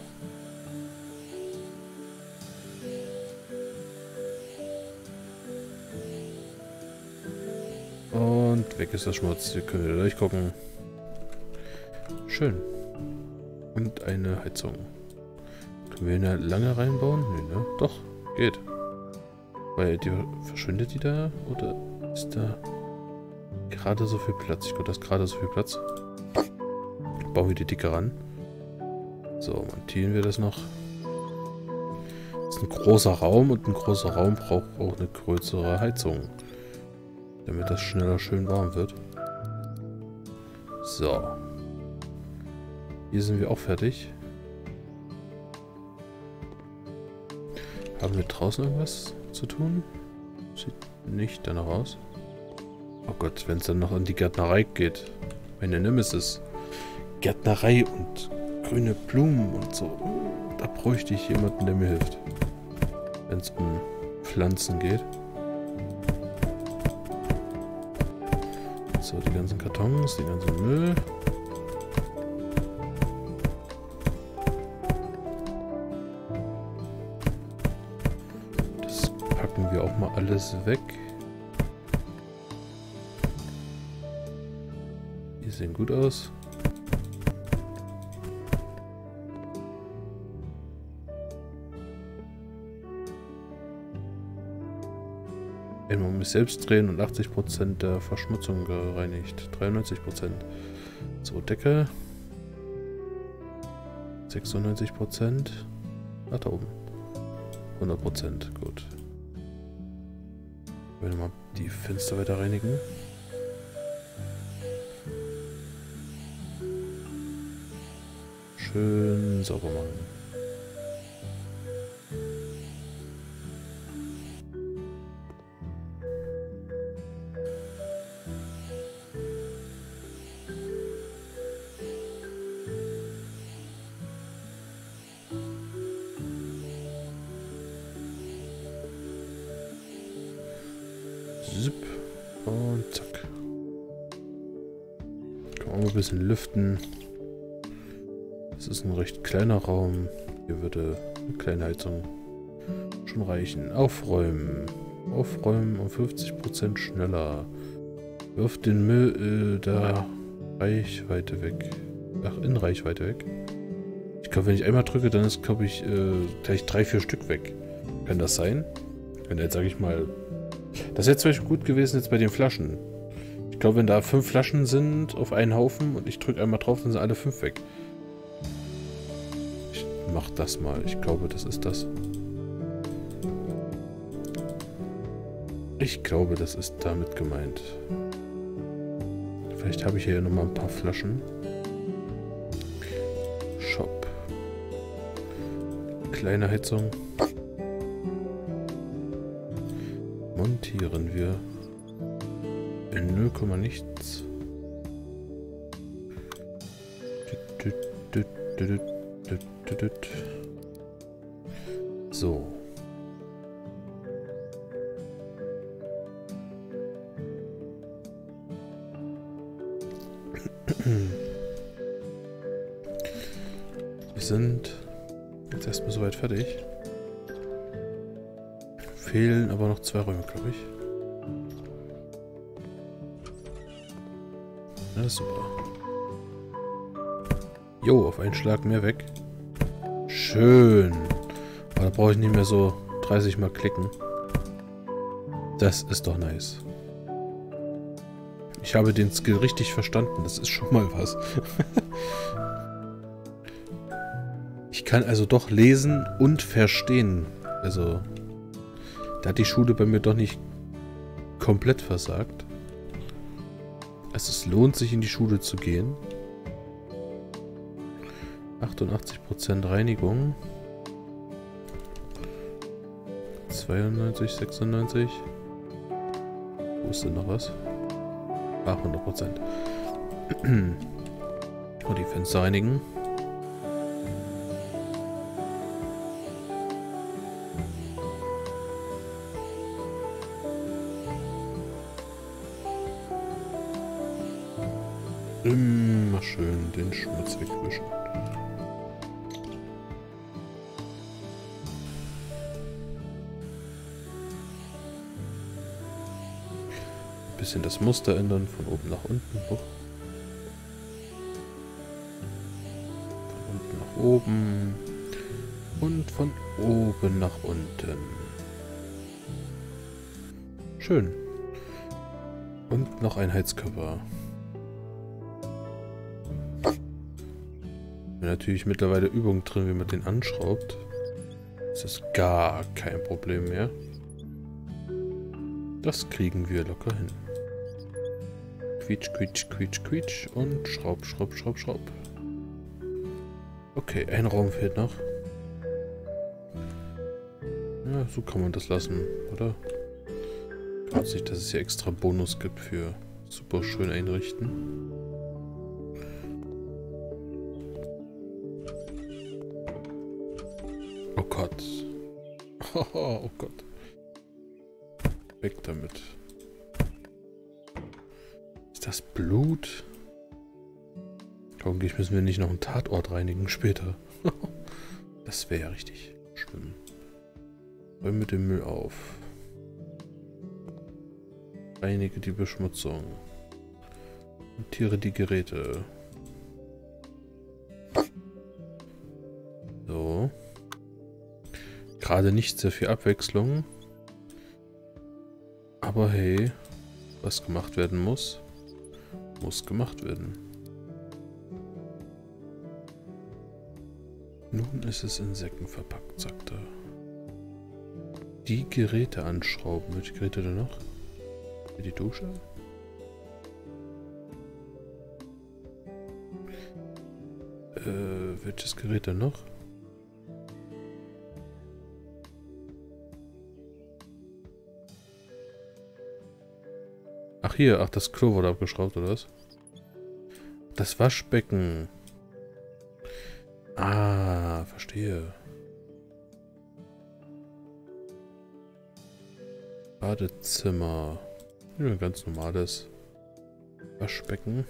Und weg ist der Schmutz. Hier können wir durchgucken. Schön. Und eine Heizung. Können wir eine lange reinbauen? Nee, ne? Doch, geht. Weil die verschwindet die da? Oder ist da gerade so viel Platz? Ich glaube, da ist gerade so viel Platz. Bauen wir die dicke ran. So, montieren wir das noch. Das ist ein großer Raum und ein großer Raum braucht auch eine größere Heizung. Damit das schneller schön warm wird. So. Hier sind wir auch fertig. Haben wir draußen irgendwas zu tun? Sieht nicht danach aus. Oh Gott, wenn es dann noch an die Gärtnerei geht. Meine Nemesis. Gärtnerei und grüne Blumen und so. Da bräuchte ich jemanden, der mir hilft. Wenn es um Pflanzen geht. So, die ganzen Kartons, den ganzen Müll. Das packen wir auch mal alles weg. Die sehen gut aus. Man muss selbst drehen und 80% der Verschmutzung gereinigt. 93%. So, Decke. 96%. Ach, da oben. 100%. Gut. Ich will mal die Fenster weiter reinigen. Schön sauber machen. Zip. Und zack. Kann man auch ein bisschen lüften. Das ist ein recht kleiner Raum. Hier würde eine kleine Heizung schon reichen. Aufräumen. Aufräumen um 50% schneller. Wirft den Müll da Reichweite weg. Ach, in Reichweite weg. Ich glaube, wenn ich einmal drücke, dann ist, glaube ich, gleich 3-4 Stück weg. Kann das sein? Wenn jetzt, sage ich mal... Das wäre zum Beispiel gut gewesen jetzt bei den Flaschen. Ich glaube, wenn da 5 Flaschen sind auf einen Haufen und ich drücke einmal drauf, dann sind alle 5 weg. Ich mach das mal. Ich glaube, das ist das. Ich glaube, das ist damit gemeint. Vielleicht habe ich hier nochmal ein paar Flaschen. Shop. Kleine Heizung. Montieren wir in 0, nichts. So. Wir sind jetzt erstmal soweit fertig. Fehlen aber noch 2 Räume, glaube ich. Na super. Jo, auf einen Schlag mehr weg. Schön. Aber da brauche ich nicht mehr so 30 Mal klicken. Das ist doch nice. Ich habe den Skill richtig verstanden. Das ist schon mal was. Ich kann also doch lesen und verstehen. Also... Da hat die Schule bei mir doch nicht komplett versagt. Also es lohnt sich in die Schule zu gehen. 88% Reinigung. 92, 96. Wo ist denn noch was? 100%. Und die Fenster reinigen. Immer schön den Schmutz wegwischen. Bisschen das Muster ändern, von oben nach unten. Hoch. Von unten nach oben. Und von oben nach unten. Schön. Und noch ein Heizkörper. Natürlich mittlerweile Übung drin, wie man den anschraubt. Das ist gar kein Problem mehr. Das kriegen wir locker hin. Quietsch, quietsch, quietsch, quietsch und schraub, schraub, schraub, schraub. Okay, ein Raum fehlt noch. Ja, so kann man das lassen, oder? Freut sich, dass es hier extra Bonus gibt für super schön einrichten. Oh Gott. Oh Gott. Weg damit. Ist das Blut? Hoffentlich müssen wir nicht noch einen Tatort reinigen später. Das wäre ja richtig schlimm. Räume mit dem Müll auf. Reinige die Beschmutzung. Montiere die Geräte. So. Gerade nicht sehr viel Abwechslung. Aber hey, was gemacht werden muss, muss gemacht werden. Nun ist es in Säcken verpackt, sagt er. Die Geräte anschrauben. Welche Geräte denn noch? Für die Dusche? Welches Gerät denn noch? Ach hier, ach das Klo wurde abgeschraubt, oder was? Das Waschbecken. Ah, verstehe. Badezimmer. Ja, ein ganz normales Waschbecken.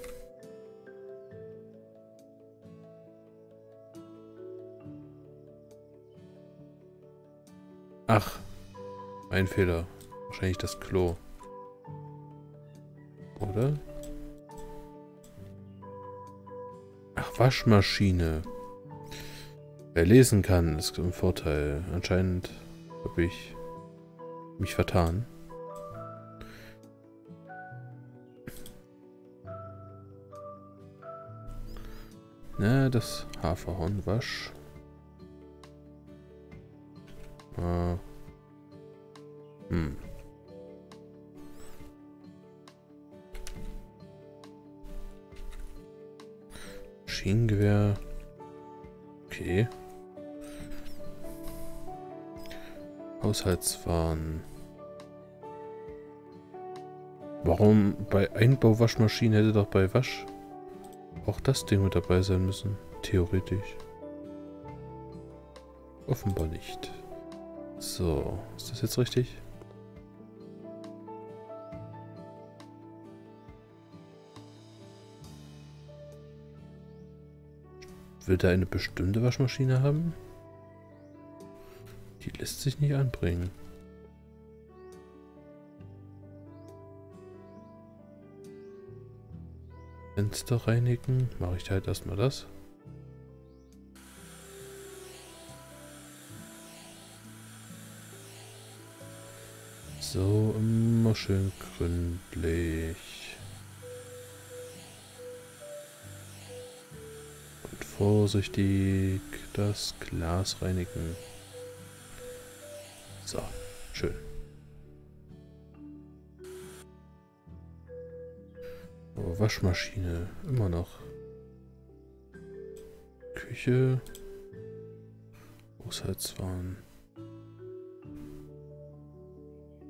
Ach, ein Fehler. Wahrscheinlich das Klo. Oder? Ach, Waschmaschine. Wer lesen kann, ist ein Vorteil. Anscheinend habe ich mich vertan. Na, das Haferhornwasch. Maschinengewehr. Okay. Haushaltswaren. Warum bei Einbauwaschmaschinen hätte doch bei Wasch auch das Ding mit dabei sein müssen? Theoretisch. Offenbar nicht. So, ist das jetzt richtig? Will der eine bestimmte Waschmaschine haben? Die lässt sich nicht anbringen. Fenster reinigen. Mache ich halt erstmal das. So, immer schön gründlich. Und vorsichtig das Glas reinigen. So, schön. Oh, Waschmaschine, immer noch. Küche. Haushaltswaren.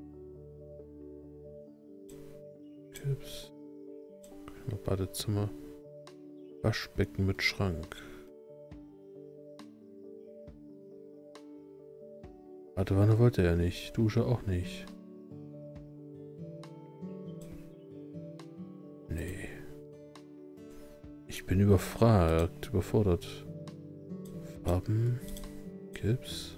Tipps. Badezimmer. Waschbecken mit Schrank. Badewanne wollte er nicht. Dusche auch nicht. Nee. Ich bin überfordert. Farben. Gips.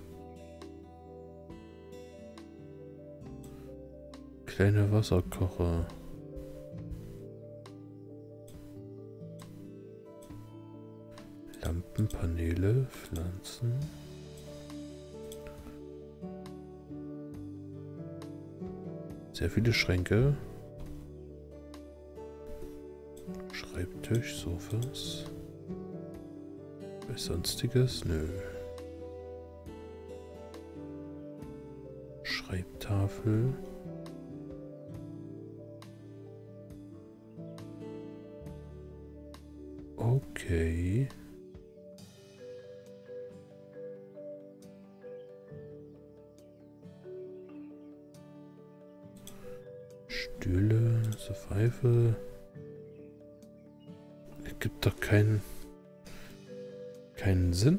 Kleine Wasserkocher. Lampenpaneele, Pflanzen. Sehr viele Schränke. Schreibtisch, Sofas. Was Sonstiges? Nö. Schreibtafel. Okay. Stühle, so Pfeife. Es gibt doch keinen Sinn.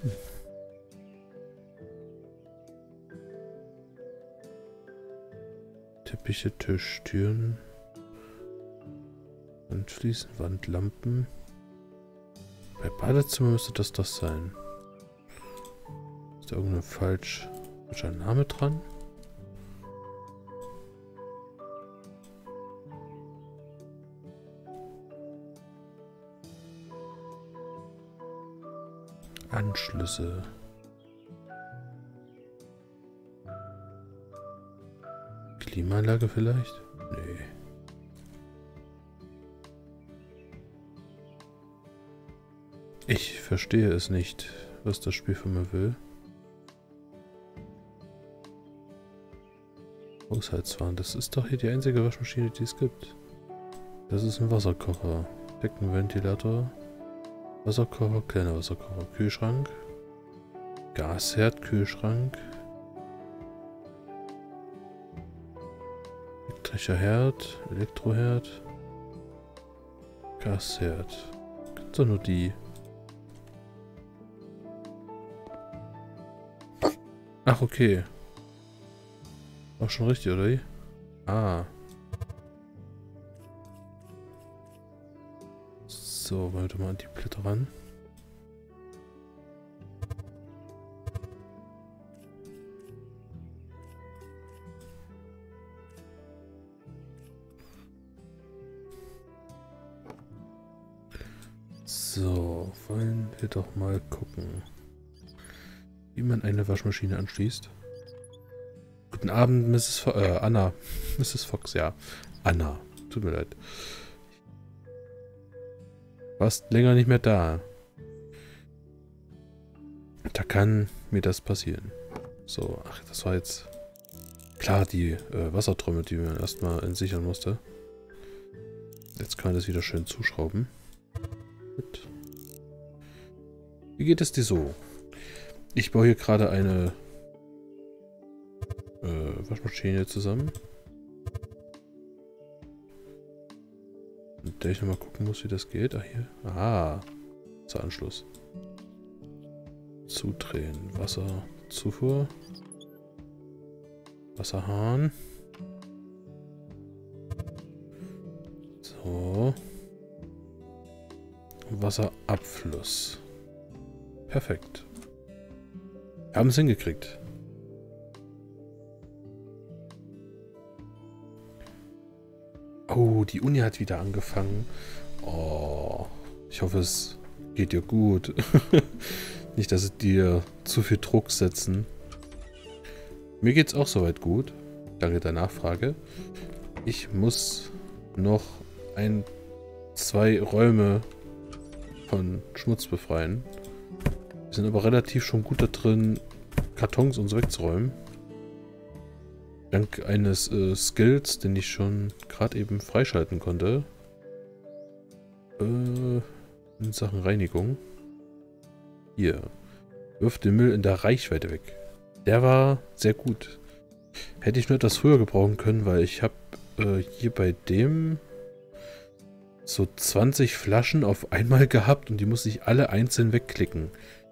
Teppiche, Tisch, Türen. Wandfliesen, Wandlampen. Bei Badezimmer müsste das sein. Ist da irgendein falscher Name dran? Anschlüsse. Klimaanlage vielleicht? Nee. Ich verstehe es nicht, was das Spiel von mir will. Haushaltswaren, das ist doch hier die einzige Waschmaschine, die es gibt. Das ist ein Wasserkocher. Deckenventilator. Wasserkocher, kleiner Wasserkocher. Kühlschrank. Gasherd, Kühlschrank. Elektrischer Herd, Elektroherd. Gasherd. Gibt's doch nur die. Ach, okay. War schon richtig, oder wie? Ah. So, wollen wir mal an die Blätter ran. So, wollen wir doch mal gucken, wie man eine Waschmaschine anschließt. Guten Abend, Anna. Mrs. Fox, ja. Anna. Tut mir leid. Warst länger nicht mehr da. Da kann mir das passieren. So, ach, das war jetzt... Klar, die Wassertrommel, die man erstmal entsichern musste. Jetzt kann man das wieder schön zuschrauben. Gut. Wie geht es dir so? Ich baue hier gerade eine Waschmaschine zusammen. Mit der ich nochmal gucken muss, wie das geht. Ah, hier. Aha. Zur Anschluss. Zudrehen. Wasserzufuhr. Wasserhahn. So. Wasserabfluss. Perfekt. Wir haben es hingekriegt. Oh, die Uni hat wieder angefangen. Oh, ich hoffe, es geht dir gut. Nicht, dass es dir zu viel Druck setzen. Mir geht's auch soweit gut. Danke der Nachfrage. Ich muss noch 2 Räume von Schmutz befreien. Wir sind aber relativ schon gut da drin, Kartons und so wegzuräumen. Dank eines Skills, den ich schon gerade eben freischalten konnte. In Sachen Reinigung. Hier. Wirft den Müll in der Reichweite weg. Der war sehr gut. Hätte ich nur etwas früher gebrauchen können, weil ich habe hier bei dem so 20 Flaschen auf einmal gehabt und die musste ich alle einzeln wegklicken.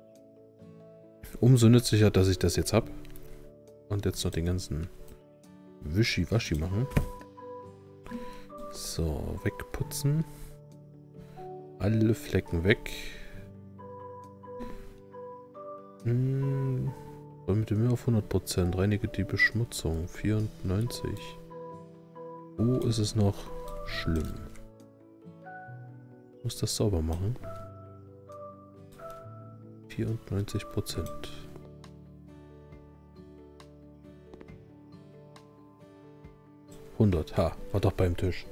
Umso nützlicher, dass ich das jetzt habe. Und jetzt noch den ganzen Wischiwaschi machen. So, wegputzen. Alle Flecken weg. Mit dem Müll auf 100%. Reinige die Beschmutzung. 94. Wo ist es noch schlimm? Ich muss das sauber machen. 94%. 100. Ha, war doch beim Tisch.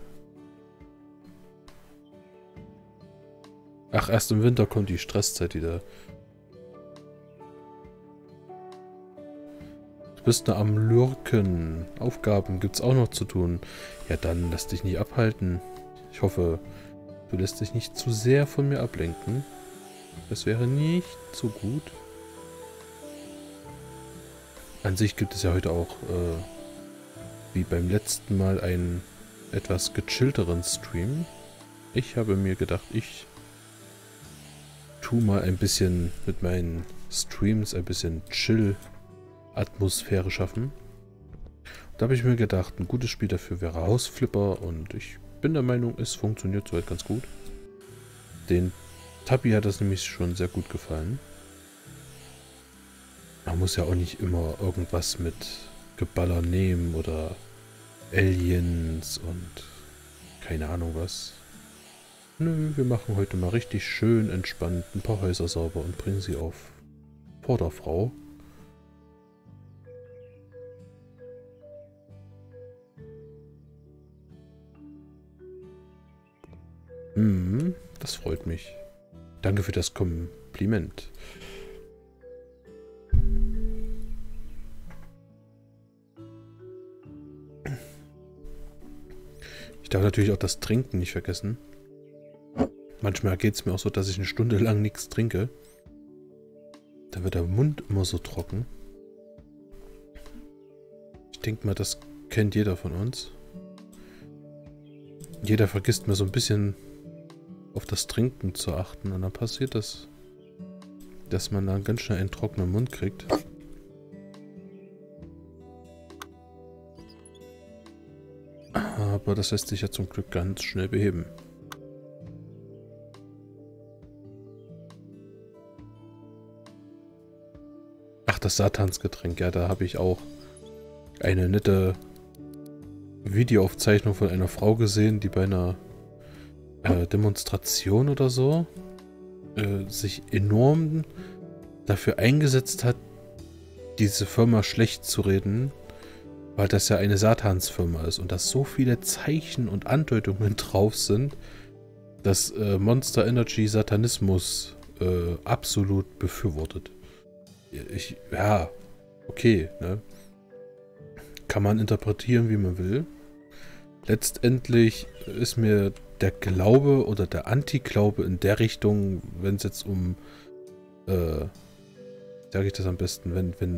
Ach, erst im Winter kommt die Stresszeit wieder. Du bist da am Lurken. Aufgaben gibt's auch noch zu tun. Ja, dann lass dich nicht abhalten. Ich hoffe, du lässt dich nicht zu sehr von mir ablenken. Das wäre nicht so gut. An sich gibt es ja heute auch, wie beim letzten Mal, einen etwas gechillteren Stream. Ich habe mir gedacht, ich tue mal ein bisschen mit meinen Streams ein bisschen Chill-Atmosphäre schaffen. Da habe ich mir gedacht, ein gutes Spiel dafür wäre Hausflipper und ich bin der Meinung, es funktioniert soweit ganz gut. Den Tabi hat das nämlich schon sehr gut gefallen. Man muss ja auch nicht immer irgendwas mit Geballer nehmen oder Aliens und keine Ahnung was. Nö, wir machen heute mal richtig schön entspannt ein paar Häuser sauber und bringen sie auf Vorderfrau. Das freut mich. Danke für das Kompliment. Ich darf natürlich auch das Trinken nicht vergessen. Manchmal geht es mir auch so, dass ich eine Stunde lang nichts trinke. Da wird der Mund immer so trocken. Ich denke mal, das kennt jeder von uns. Jeder vergisst mir so ein bisschen auf das Trinken zu achten. Und dann passiert das, dass man dann ganz schnell einen trockenen Mund kriegt. Aber das lässt sich ja zum Glück ganz schnell beheben. Ach, das Satansgetränk. Ja, da habe ich auch eine nette Videoaufzeichnung von einer Frau gesehen, die bei einer Demonstration oder so sich enorm dafür eingesetzt hat, diese Firma schlecht zu reden, weil das ja eine Satansfirma ist und dass so viele Zeichen und Andeutungen drauf sind, dass Monster Energy Satanismus absolut befürwortet. Ja, okay, ne? Kann man interpretieren, wie man will. Letztendlich ist mir der Glaube oder der Antiglaube in der Richtung, wenn es jetzt um, sage ich das am besten,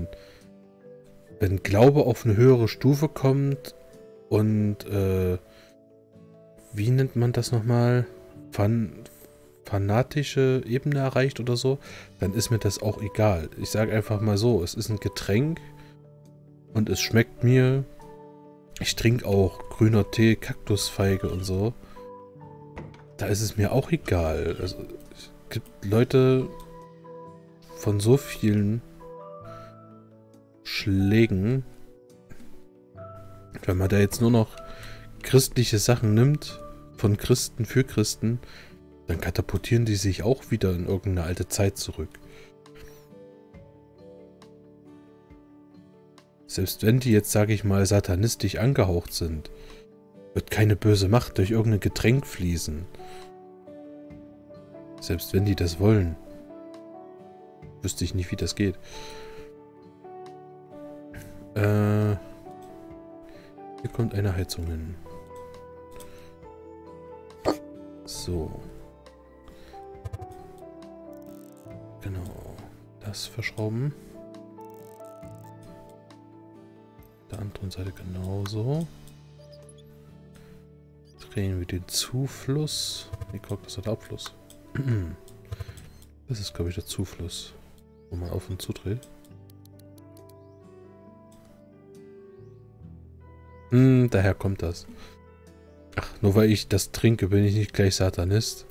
wenn Glaube auf eine höhere Stufe kommt und, wie nennt man das nochmal? Fanatische Ebene erreicht oder so, dann ist mir das auch egal. Ich sage einfach mal so, es ist ein Getränk und es schmeckt mir. Ich trinke auch grüner Tee, Kaktusfeige und so. Da ist es mir auch egal. Also, es gibt Leute von so vielen Schlägen. Wenn man da jetzt nur noch christliche Sachen nimmt, von Christen für Christen, dann katapultieren die sich auch wieder in irgendeine alte Zeit zurück. Selbst wenn die jetzt, sage ich mal, satanistisch angehaucht sind, wird keine böse Macht durch irgendein Getränk fließen. Selbst wenn die das wollen. Wüsste ich nicht, wie das geht. Hier kommt eine Heizung hin. So. Genau. Das verschrauben. Der anderen Seite genauso. Drehen wir den Zufluss. Nee, guck, das ist der Abfluss. Das ist, glaube ich, der Zufluss. Wo man auf und zu dreht. Daher kommt das. Ach, nur weil ich das trinke, bin ich nicht gleich Satanist.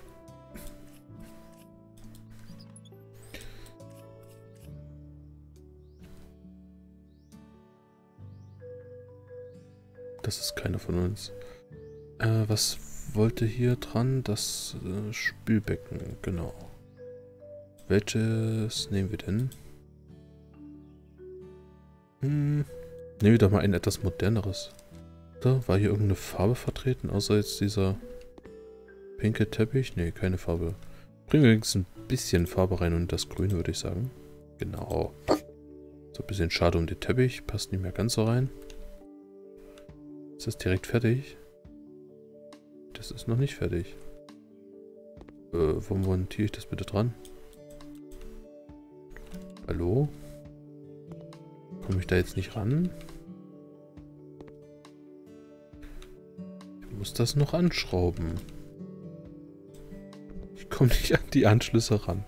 Das ist keiner von uns. Was wollte hier dran? Das Spülbecken, genau. Welches nehmen wir denn? Nehmen wir doch mal ein etwas moderneres. Da war hier irgendeine Farbe vertreten, außer jetzt dieser pinke Teppich? Ne, keine Farbe. Bringen wir wenigstens ein bisschen Farbe rein und das Grüne, würde ich sagen. Genau. So ein bisschen schade um den Teppich, passt nicht mehr ganz so rein. Ist das direkt fertig? Das ist noch nicht fertig. Wo montiere ich das bitte dran? Hallo? Komme ich da jetzt nicht ran? Ich muss das noch anschrauben. Ich komme nicht an die Anschlüsse ran.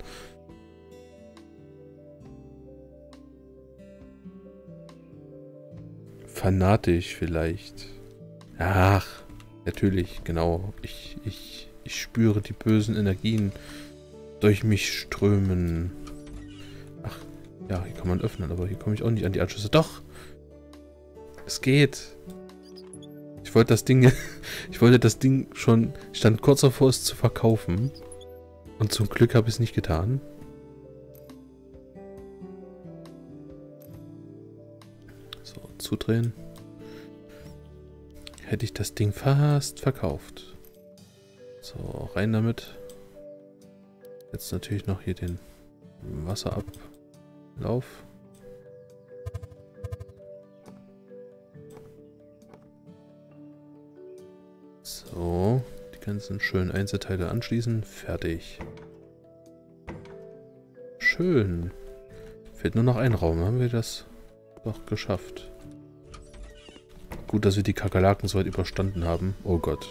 Fanatisch vielleicht. Ach, natürlich, genau. Ich spüre die bösen Energien durch mich strömen. Ach, ja, hier kann man öffnen, aber hier komme ich auch nicht an die Anschlüsse. Doch! Es geht. Ich wollte das Ding schon, stand kurz davor, es zu verkaufen. Und zum Glück habe ich es nicht getan. So, zudrehen. Hätte ich das Ding fast verkauft. So, rein damit. Jetzt natürlich noch hier den Wasserablauf. So, die ganzen schönen Einzelteile anschließen. Fertig. Schön. Fehlt nur noch ein Raum. Haben wir das doch geschafft. Gut, dass wir die Kakerlaken soweit überstanden haben. Oh Gott.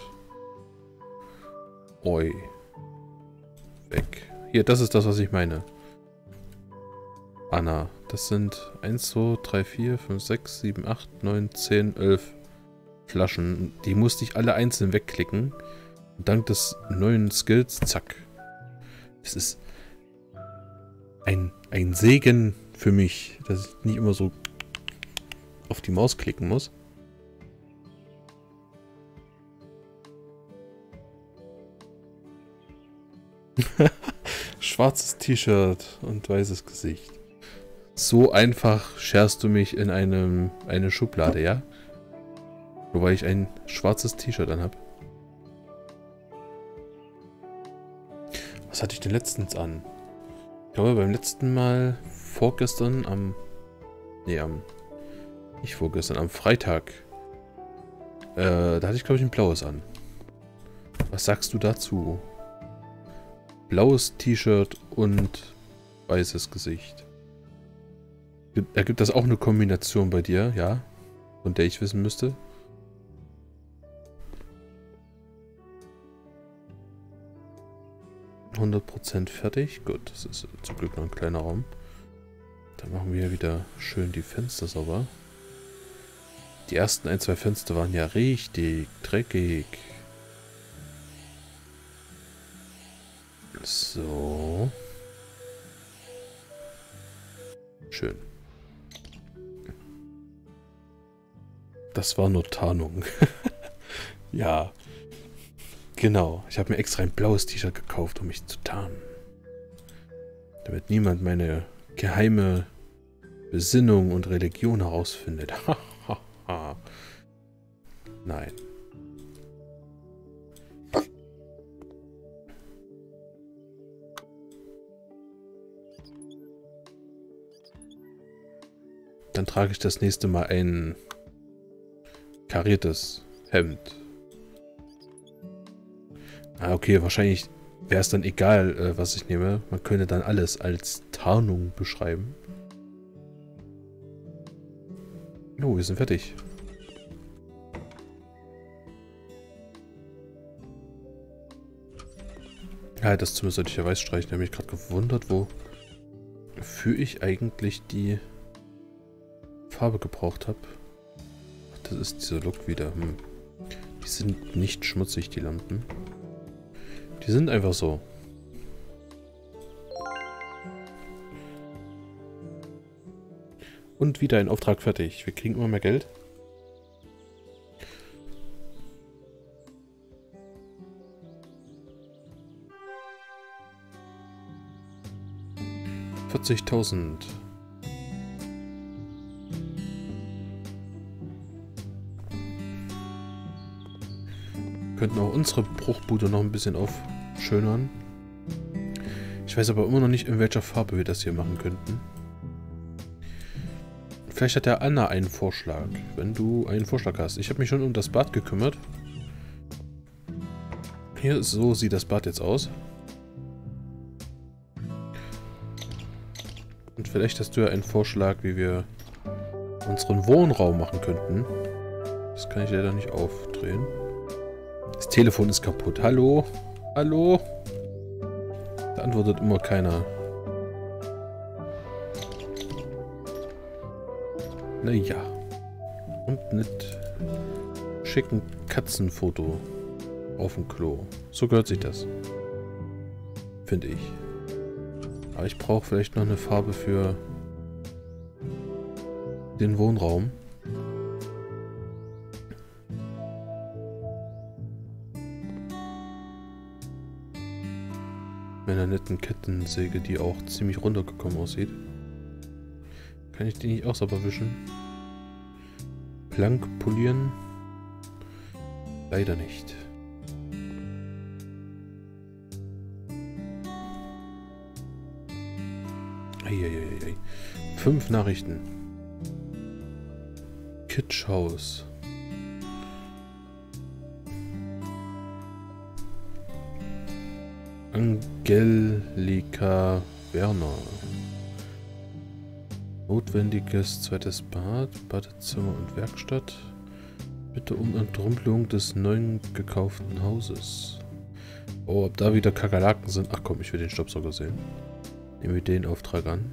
Oi. Weg. Hier, das ist das, was ich meine. Anna. Das sind 1, 2, 3, 4, 5, 6, 7, 8, 9, 10, 11 Flaschen. Die musste ich alle einzeln wegklicken. Und dank des neuen Skills, zack. Es ist ein Segen für mich, dass ich nicht immer so auf die Maus klicken muss. Schwarzes T-Shirt und weißes Gesicht. So einfach scherst du mich in eine Schublade, ja? Nur weil ich ein schwarzes T-Shirt anhab. Was hatte ich denn letztens an? Ich glaube beim letzten Mal vorgestern nicht vorgestern, am Freitag. Da hatte ich glaube ich ein blaues an. Was sagst du dazu? Blaues T-Shirt und weißes Gesicht. Ergibt das auch eine Kombination bei dir, ja? Von der ich wissen müsste? %100% fertig. Gut, das ist zum Glück noch ein kleiner Raum. Dann machen wir wieder schön die Fenster sauber. Die ersten 1, 2 Fenster waren ja richtig dreckig. So. Schön. Das war nur Tarnung. Ja. Genau. Ich habe mir extra ein blaues T-Shirt gekauft, um mich zu tarnen. Damit niemand meine geheime Besinnung und Religion herausfindet. Nein. Dann trage ich das nächste Mal ein kariertes Hemd. Ah, okay, wahrscheinlich wäre es dann egal, was ich nehme. Man könnte dann alles als Tarnung beschreiben. Oh, wir sind fertig. Ja, das Zimmer sollte ich ja weiß streichen. Ich habe mich gerade gewundert, wofür ich eigentlich die Farbe gebraucht habe. Das ist dieser Look wieder. Die sind nicht schmutzig, die Lampen. Die sind einfach so. Und wieder ein Auftrag fertig. Wir kriegen immer mehr Geld. $40.000. Könnten auch unsere Bruchbude noch ein bisschen aufschönern. Ich weiß aber immer noch nicht, in welcher Farbe wir das hier machen könnten. Vielleicht hat der Anna einen Vorschlag, wenn du einen Vorschlag hast. Ich habe mich schon um das Bad gekümmert. Hier, so sieht das Bad jetzt aus. Und vielleicht hast du ja einen Vorschlag, wie wir unseren Wohnraum machen könnten. Das kann ich leider nicht aufdrehen. Das Telefon ist kaputt. Hallo? Hallo? Da antwortet immer keiner. Naja. Und mit schicken Katzenfoto auf dem Klo. So gehört sich das. Finde ich. Aber ich brauche vielleicht noch eine Farbe für den Wohnraum. Mit einer netten Kettensäge, die auch ziemlich runtergekommen aussieht. Kann ich die nicht auch sauber wischen? Plank polieren? Leider nicht. Eieieiei. 5 Nachrichten. Kitschhaus. Angelika Werner. Notwendiges zweites Bad, Badezimmer und Werkstatt. Bitte um Entrümpelung des neuen gekauften Hauses. Oh, ob da wieder Kakerlaken sind. Ach komm, ich will den Staubsauger sehen. Nehmen wir den Auftrag an.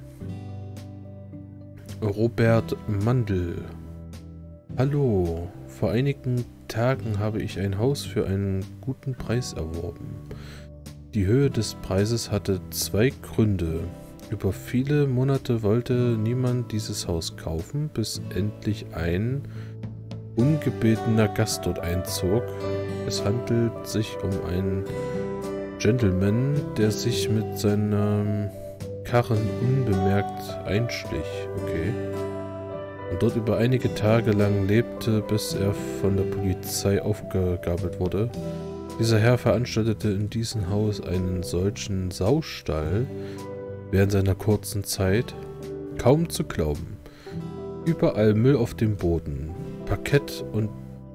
Robert Mandl. Hallo. Vor einigen Tagen habe ich ein Haus für einen guten Preis erworben. Die Höhe des Preises hatte 2 Gründe. Über viele Monate wollte niemand dieses Haus kaufen, bis endlich ein ungebetener Gast dort einzog. Es handelt sich um einen Gentleman, der sich mit seinem Karren unbemerkt einschlich. Okay. Und dort über einige Tage lang lebte, bis er von der Polizei aufgegabelt wurde. Dieser Herr veranstaltete in diesem Haus einen solchen Saustall während seiner kurzen Zeit. Kaum zu glauben. Überall Müll auf dem Boden. Pakete und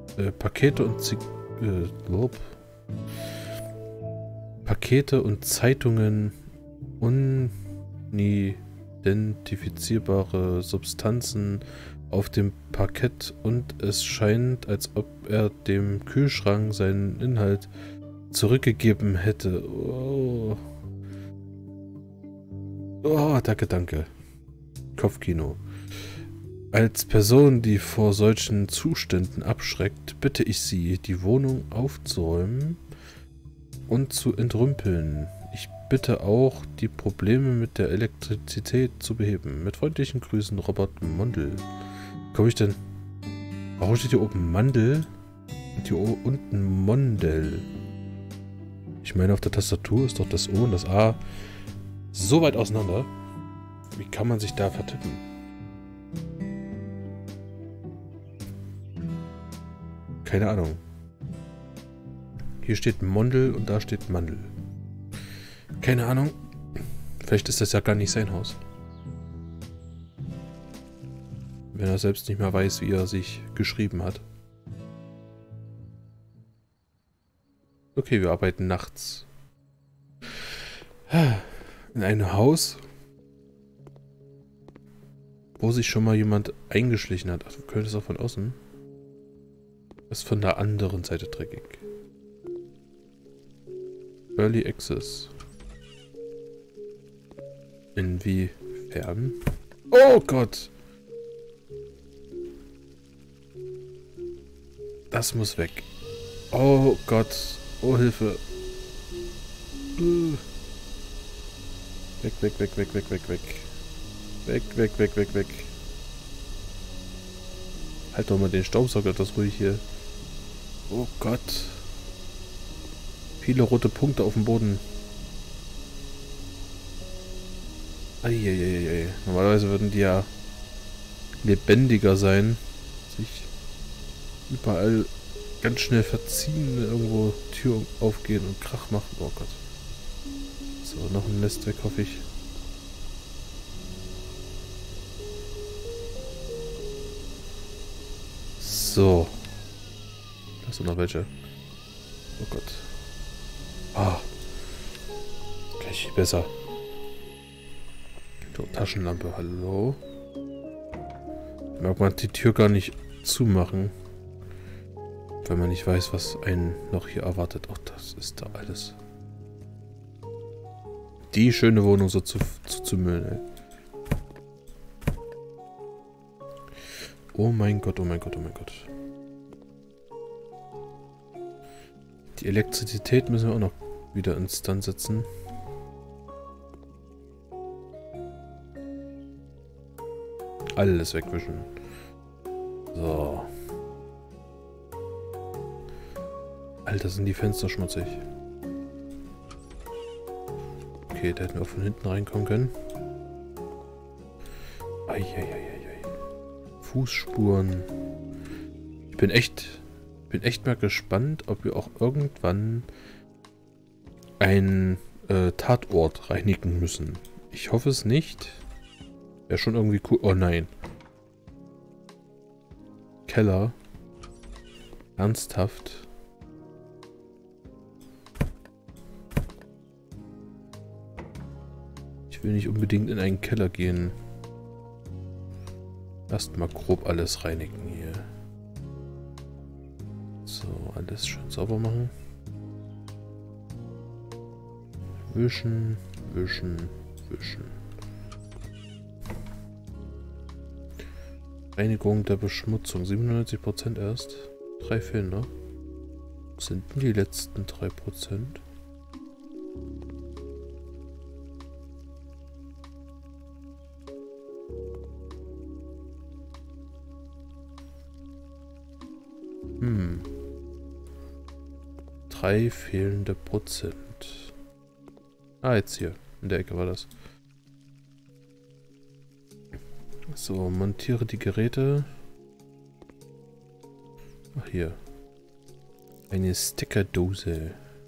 Zeitungen, unidentifizierbare Substanzen auf dem Parkett und es scheint, als ob er dem Kühlschrank seinen Inhalt zurückgegeben hätte. Oh, danke. Kopfkino. Als Person, die vor solchen Zuständen abschreckt, bitte ich Sie, die Wohnung aufzuräumen und zu entrümpeln. Ich bitte auch, die Probleme mit der Elektrizität zu beheben. Mit freundlichen Grüßen, Robert Mondl. Komme ich denn... Warum steht hier oben Mandel und hier unten Mondel? Ich meine, auf der Tastatur ist doch das O und das A so weit auseinander. Wie kann man sich da vertippen? Keine Ahnung. Hier steht Mondel und da steht Mandel. Keine Ahnung. Vielleicht ist das ja gar nicht sein Haus. Wenn er selbst nicht mehr weiß, wie er sich geschrieben hat. Okay, wir arbeiten nachts. In einem Haus, wo sich schon mal jemand eingeschlichen hat. Ach, du könntest auch von außen. Das ist von der anderen Seite dreckig. Early Access. Inwiefern? Oh Gott! Das muss weg. Oh Gott. Oh Hilfe. Weg, weg, weg, weg, weg, weg, weg. Weg, weg, weg, weg, weg. Halt doch mal den Staubsauger das ruhig hier. Oh Gott. Viele rote Punkte auf dem Boden. Eieieiei. Normalerweise würden die ja lebendiger sein. Sich überall ganz schnell verziehen, wenn irgendwo Tür aufgehen und Krach machen. Oh Gott. So, noch ein Nest weg, hoffe ich. So. Da sind noch welche. Oh Gott. Ah. Gleich viel besser. So, Taschenlampe, hallo. Mag man die Tür gar nicht zumachen. Wenn man nicht weiß, was einen noch hier erwartet. Ach, das ist da alles. Die schöne Wohnung so zu müllen, ey. Oh mein Gott, oh mein Gott, oh mein Gott. Die Elektrizität müssen wir auch noch wieder instand setzen. Alles wegwischen. So. Alter, sind die Fenster schmutzig. Okay, da hätten wir auch von hinten reinkommen können. Eieieiei. Fußspuren. Ich bin echt mal gespannt, ob wir auch irgendwann einen Tatort reinigen müssen. Ich hoffe es nicht. Wäre schon irgendwie cool. Oh nein. Keller. Ernsthaft. Ich will nicht unbedingt in einen Keller gehen. Erstmal grob alles reinigen hier. So, alles schön sauber machen. Wischen, wischen, wischen. Reinigung der Beschmutzung. 97% erst. 3 fehlen noch. Was sind denn die letzten 3%? Hm. 3 fehlende Prozent. Ah, jetzt hier. In der Ecke war das. So, montiere die Geräte. Ach, hier. Eine Stickerdose.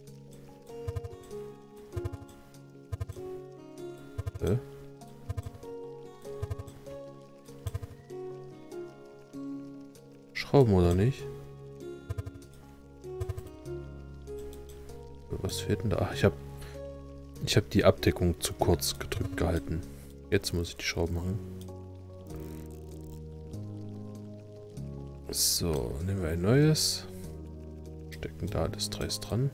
Schrauben oder nicht? Was fehlt denn da? Ach, ich hab die Abdeckung zu kurz gedrückt gehalten. Jetzt muss ich die Schrauben machen. So, nehmen wir ein neues. Stecken da alles dreist dran.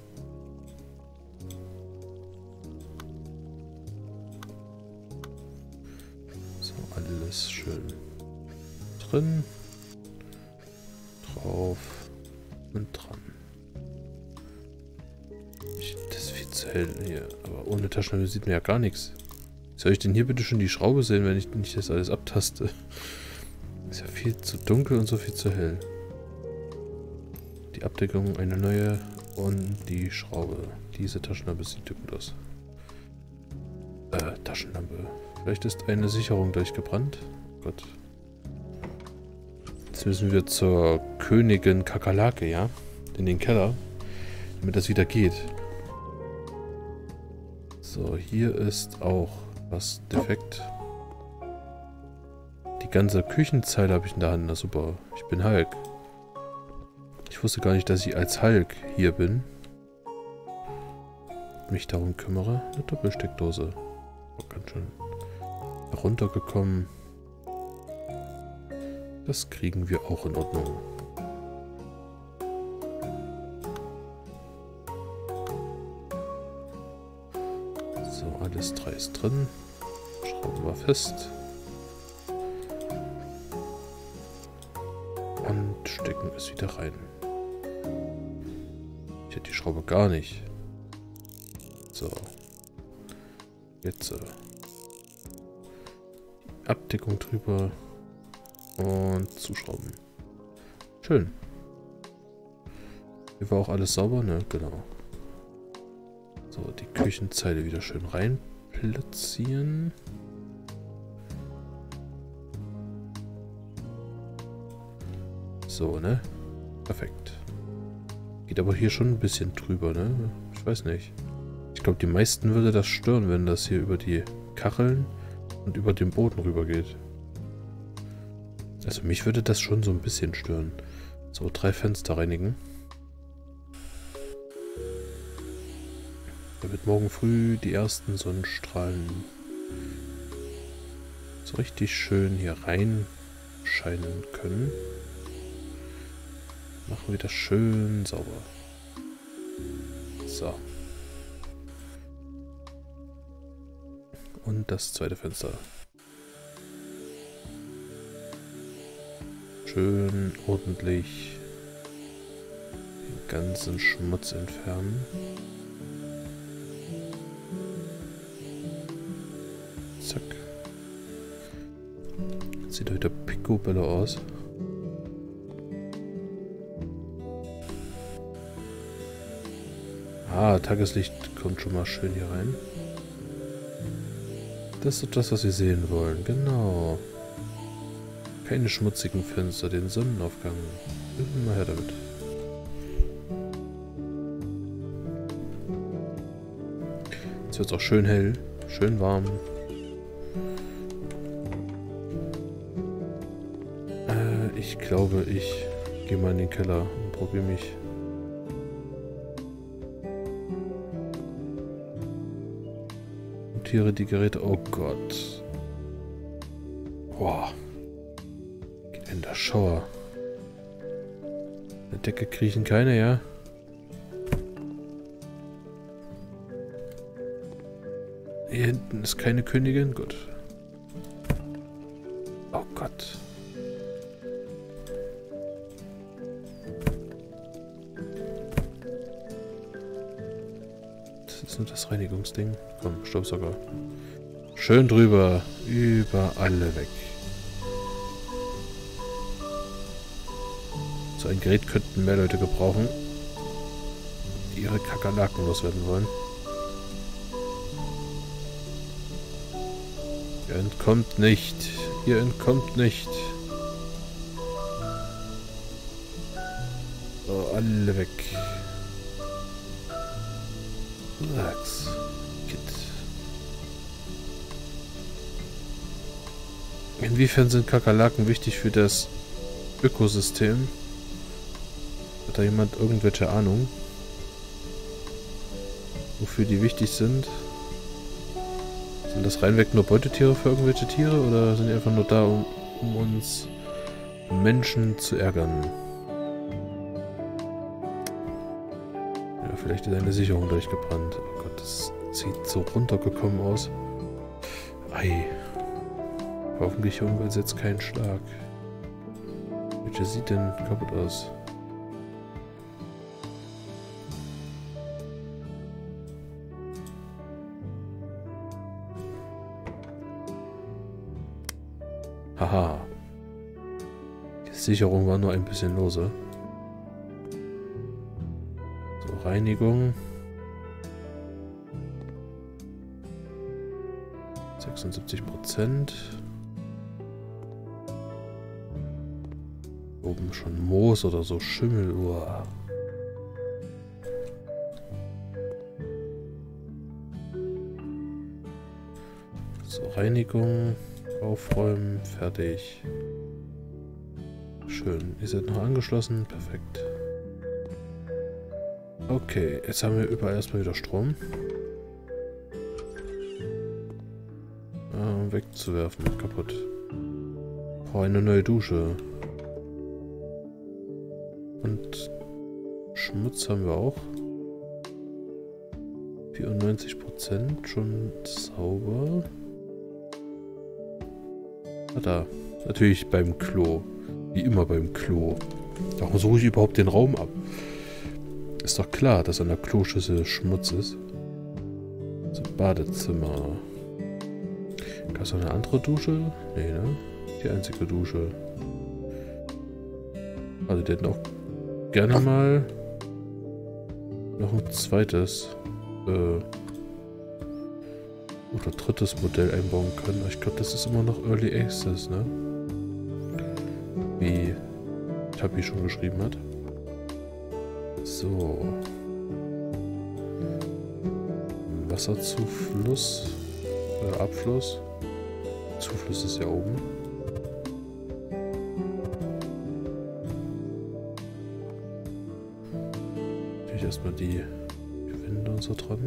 So, alles schön drin. Drauf und dran. Das ist viel zu hell hier. Aber ohne Taschenlampe sieht man ja gar nichts. Wie soll ich denn hier bitte schon die Schraube sehen, wenn ich nicht das alles abtaste? Ist ja viel zu dunkel und so viel zu hell. Die Abdeckung, eine neue und die Schraube. Diese Taschenlampe sieht ja gut aus. Taschenlampe. Vielleicht ist eine Sicherung durchgebrannt. Gott. Jetzt müssen wir zur Königin Kakerlake, ja? In den Keller. Damit das wieder geht. So, hier ist auch was defekt. Die ganze Küchenzeile habe ich in der Hand. Na super. Ich bin Hulk. Ich wusste gar nicht, dass ich als Hulk hier bin. Mich darum kümmere. Eine Doppelsteckdose. Oh, ganz schön heruntergekommen. Das kriegen wir auch in Ordnung. S3 ist drin. Schrauben wir fest. Und stecken es wieder rein. Ich hätte die Schraube gar nicht. So. Jetzt Abdeckung drüber und zuschrauben. Schön. Hier war auch alles sauber, ne? Genau. So, die Küchenzeile wieder schön rein platzieren. So, ne? Perfekt. Geht aber hier schon ein bisschen drüber, ne? Ich weiß nicht. Ich glaube, die meisten würde das stören, wenn das hier über die Kacheln und über den Boden rüber geht. Also mich würde das schon so ein bisschen stören. So, 3 Fenster reinigen. Damit morgen früh die ersten Sonnenstrahlen so richtig schön hier reinscheinen können. Machen wir das schön sauber. So. Und das zweite Fenster. Schön ordentlich den ganzen Schmutz entfernen. Zack. Sieht doch wieder picobello aus. Ah, Tageslicht kommt schon mal schön hier rein. Das ist das, was wir sehen wollen. Genau. Keine schmutzigen Fenster, den Sonnenaufgang. Immer her damit. Jetzt wird es auch schön hell, schön warm. Ich glaube, ich gehe mal in den Keller und probiere mich. Montiere die Geräte. Oh Gott. Boah. Geht in der Schauer. In der Decke kriechen keine, ja? Hier hinten ist keine Königin. Gut. Oh Gott. Das ist nur das Reinigungsding. Komm, Staubsauger. Schön drüber. Über alle weg. So ein Gerät könnten mehr Leute gebrauchen, die ihre Kakerlaken loswerden wollen. Ihr entkommt nicht. Ihr entkommt nicht. So, alle weg. Relax. Kid. Inwiefern sind Kakerlaken wichtig für das Ökosystem? Hat da jemand irgendwelche Ahnung? Wofür die wichtig sind? Sind das reinweg nur Beutetiere für irgendwelche Tiere oder sind die einfach nur da, um uns Menschen zu ärgern? Ja, vielleicht ist eine Sicherung durchgebrannt. Oh Gott, das sieht so runtergekommen aus. Ei. Hoffentlich holen wir uns jetzt keinen Schlag. Welche sieht denn kaputt aus? Haha. Die Sicherung war nur ein bisschen lose. So, Reinigung. 76%. Oben schon Moos oder so Schimmel. Uah. So, Reinigung. Aufräumen, fertig. Schön. Ihr seid noch angeschlossen. Perfekt. Okay, jetzt haben wir überall erstmal wieder Strom. Wegzuwerfen. Kaputt. Brauche eine neue Dusche. Und Schmutz haben wir auch. 94% schon sauber. Ah, da. Natürlich beim Klo. Wie immer beim Klo. Warum suche ich überhaupt den Raum ab? Ist doch klar, dass an der Kloschüssel Schmutz ist. So, Badezimmer. Gab es noch eine andere Dusche? Nee, ne? Die einzige Dusche. Also die hätten auch gerne mal noch ein zweites oder drittes Modell einbauen können. Ich glaube, das ist immer noch Early Access, ne? Wie Tabi schon geschrieben hat. So. Wasserzufluss. Abfluss. Zufluss ist ja oben. Natürlich erstmal die Wände und so dran.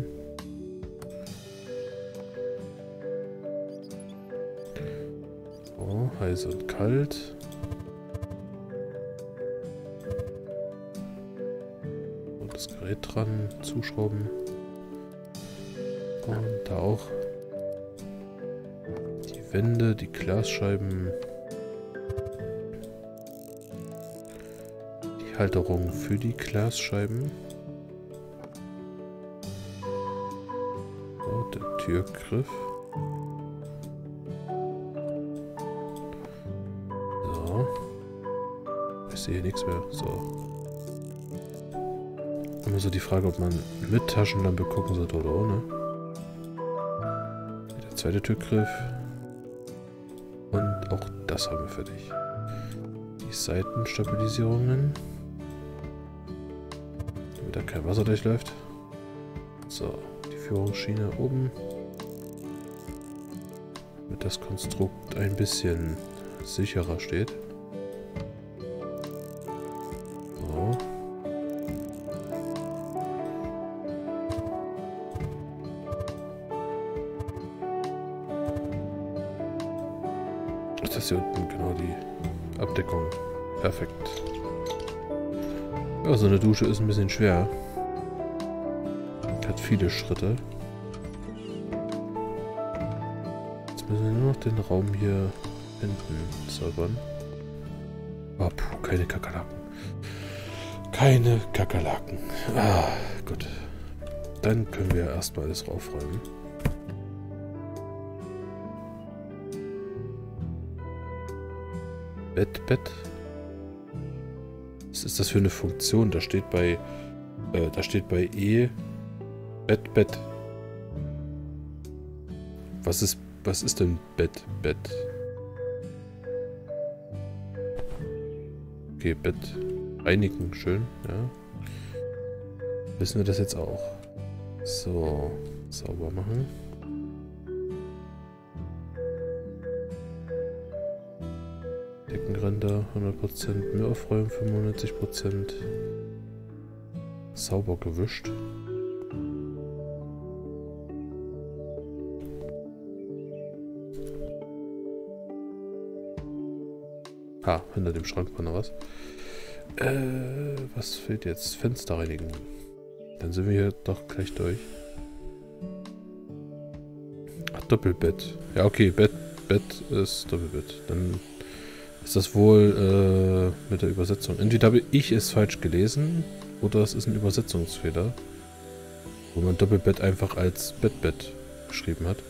So, heiß und kalt. Und das Gerät dran, zuschrauben. Und da auch die Wände, die Glasscheiben, die Halterung für die Glasscheiben. So, der Türgriff. So. Ich sehe nichts mehr. So. Immer so die Frage, ob man mit Taschenlampe gucken sollte oder ohne. Der zweite Türgriff. Und auch das haben wir fertig. Die Seitenstabilisierungen. Damit da kein Wasser durchläuft. So, die Führungsschiene oben. Damit das Konstrukt ein bisschen sicherer steht. So. Das hier unten, genau die Abdeckung. Perfekt. Ja, so eine Dusche ist ein bisschen schwer. Hat viele Schritte. Jetzt müssen wir nur noch den Raum hier hinten säubern. Oh, puh, keine Kakerlaken. Keine Kakerlaken. Ah, gut. Dann können wir erstmal alles raufräumen. Bett. Was ist das für eine Funktion? Da steht bei E Bett. Was ist denn Bett? Okay, Bett reinigen, schön, ja. Wissen wir das jetzt auch. So, sauber machen. Deckenränder 100%, Müll aufräumen 95%. Sauber gewischt. Ha, hinter dem Schrank war noch was. Was fehlt jetzt? Fenster reinigen. Dann sind wir hier doch gleich durch. Ach, Doppelbett. Ja, okay, Bett ist Doppelbett. Dann ist das wohl mit der Übersetzung. Entweder habe ich es falsch gelesen oder es ist ein Übersetzungsfehler, wo man Doppelbett einfach als Bett geschrieben hat.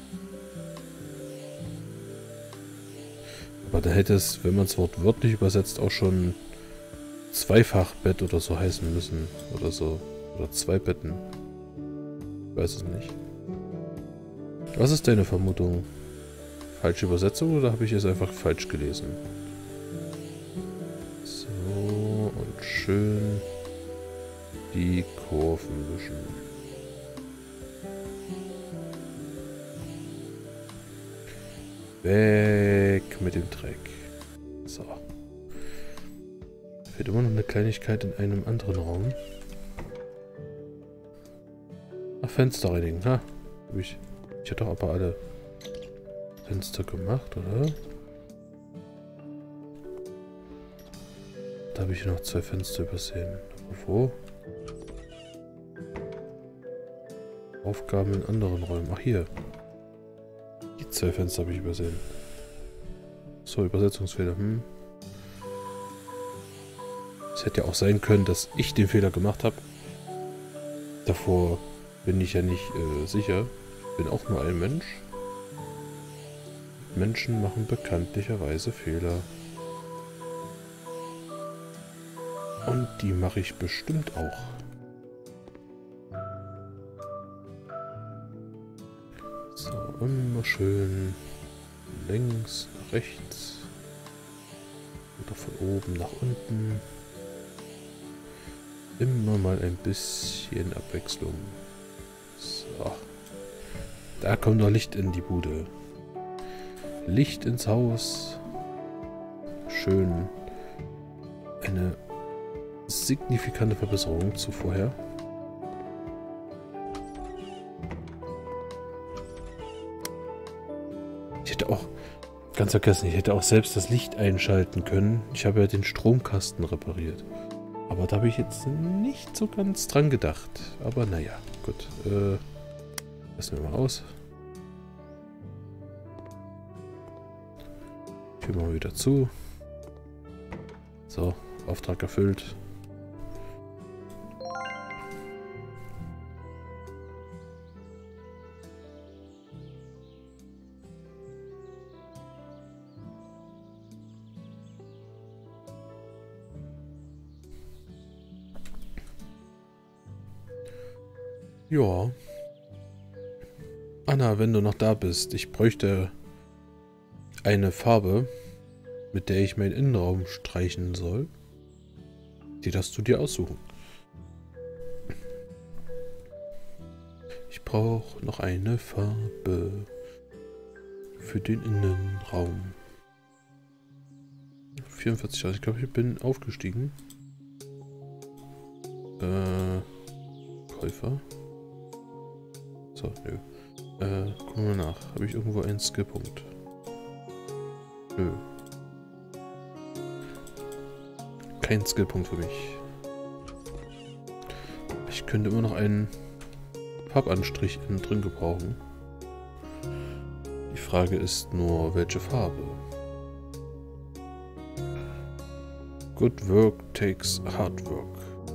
Aber da hätte es, wenn man es wortwörtlich übersetzt, auch schon Zweifachbett oder so heißen müssen. Oder so. Oder zwei Betten. Ich weiß es nicht. Was ist deine Vermutung? Falsche Übersetzung oder habe ich es einfach falsch gelesen? So, und schön die Kurven wischen. Weg mit dem Dreck. So. Fehlt immer noch eine Kleinigkeit in einem anderen Raum. Ach, Fenster reinigen. Ha, ich hatte doch aber alle Fenster gemacht, oder? Da habe ich noch zwei Fenster übersehen. Aber wo? Aufgaben in anderen Räumen. Ach, hier. Die 2 Fenster habe ich übersehen. So, Übersetzungsfehler. Es hätte ja auch sein können, dass ich den Fehler gemacht habe. Davor bin ich ja nicht sicher. Ich bin auch nur ein Mensch. Menschen machen bekanntlicherweise Fehler. Und die mache ich bestimmt auch. So, immer schön links, nach rechts. Oder von oben nach unten. Immer mal ein bisschen Abwechslung. So. Da kommt noch Licht in die Bude. Licht ins Haus. Schön. Eine signifikante Verbesserung zu vorher. Ich hätte auch, ganz vergessen, ich hätte auch selbst das Licht einschalten können. Ich habe ja den Stromkasten repariert. Aber da habe ich jetzt nicht so ganz dran gedacht. Aber naja, gut. Lassen wir mal aus. Tür mal wieder zu. So, Auftrag erfüllt. Ja. Anna, wenn du noch da bist, ich bräuchte eine Farbe, mit der ich meinen Innenraum streichen soll. Die darfst du dir aussuchen. Ich brauche noch eine Farbe für den Innenraum. 44 Jahre, ich glaube, ich bin aufgestiegen. Käufer. So, nö. Gucken wir nach. Habe ich irgendwo einen Skillpunkt? Nö. Kein Skillpunkt für mich. Ich könnte immer noch einen Farbanstrich innen drin gebrauchen. Die Frage ist nur, welche Farbe? Good work takes hard work.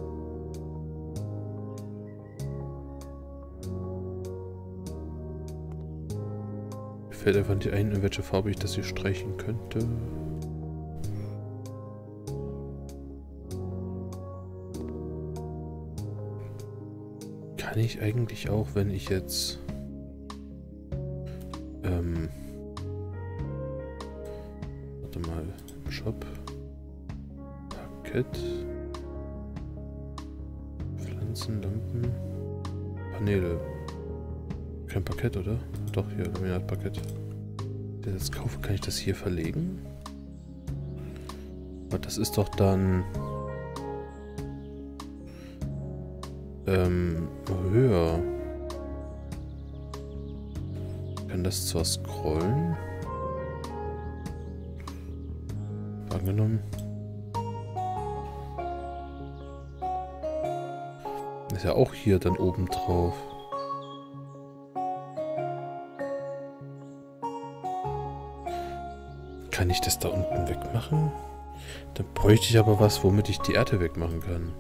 Fällt einfach nicht ein, in welche Farbe ich das hier streichen könnte. Kann ich eigentlich auch, wenn ich jetzt warte mal, im Shop Parkett, Pflanzenlampen, Paneele. Kein Parkett, oder? Doch, hier, Laminatparkett. Wenn ich das kaufe, kann ich das hier verlegen? Aber das ist doch dann höher. Kann das zwar scrollen? Angenommen. Ist ja auch hier dann oben drauf. Kann ich das da unten wegmachen? Dann bräuchte ich aber was, womit ich die Erde wegmachen kann.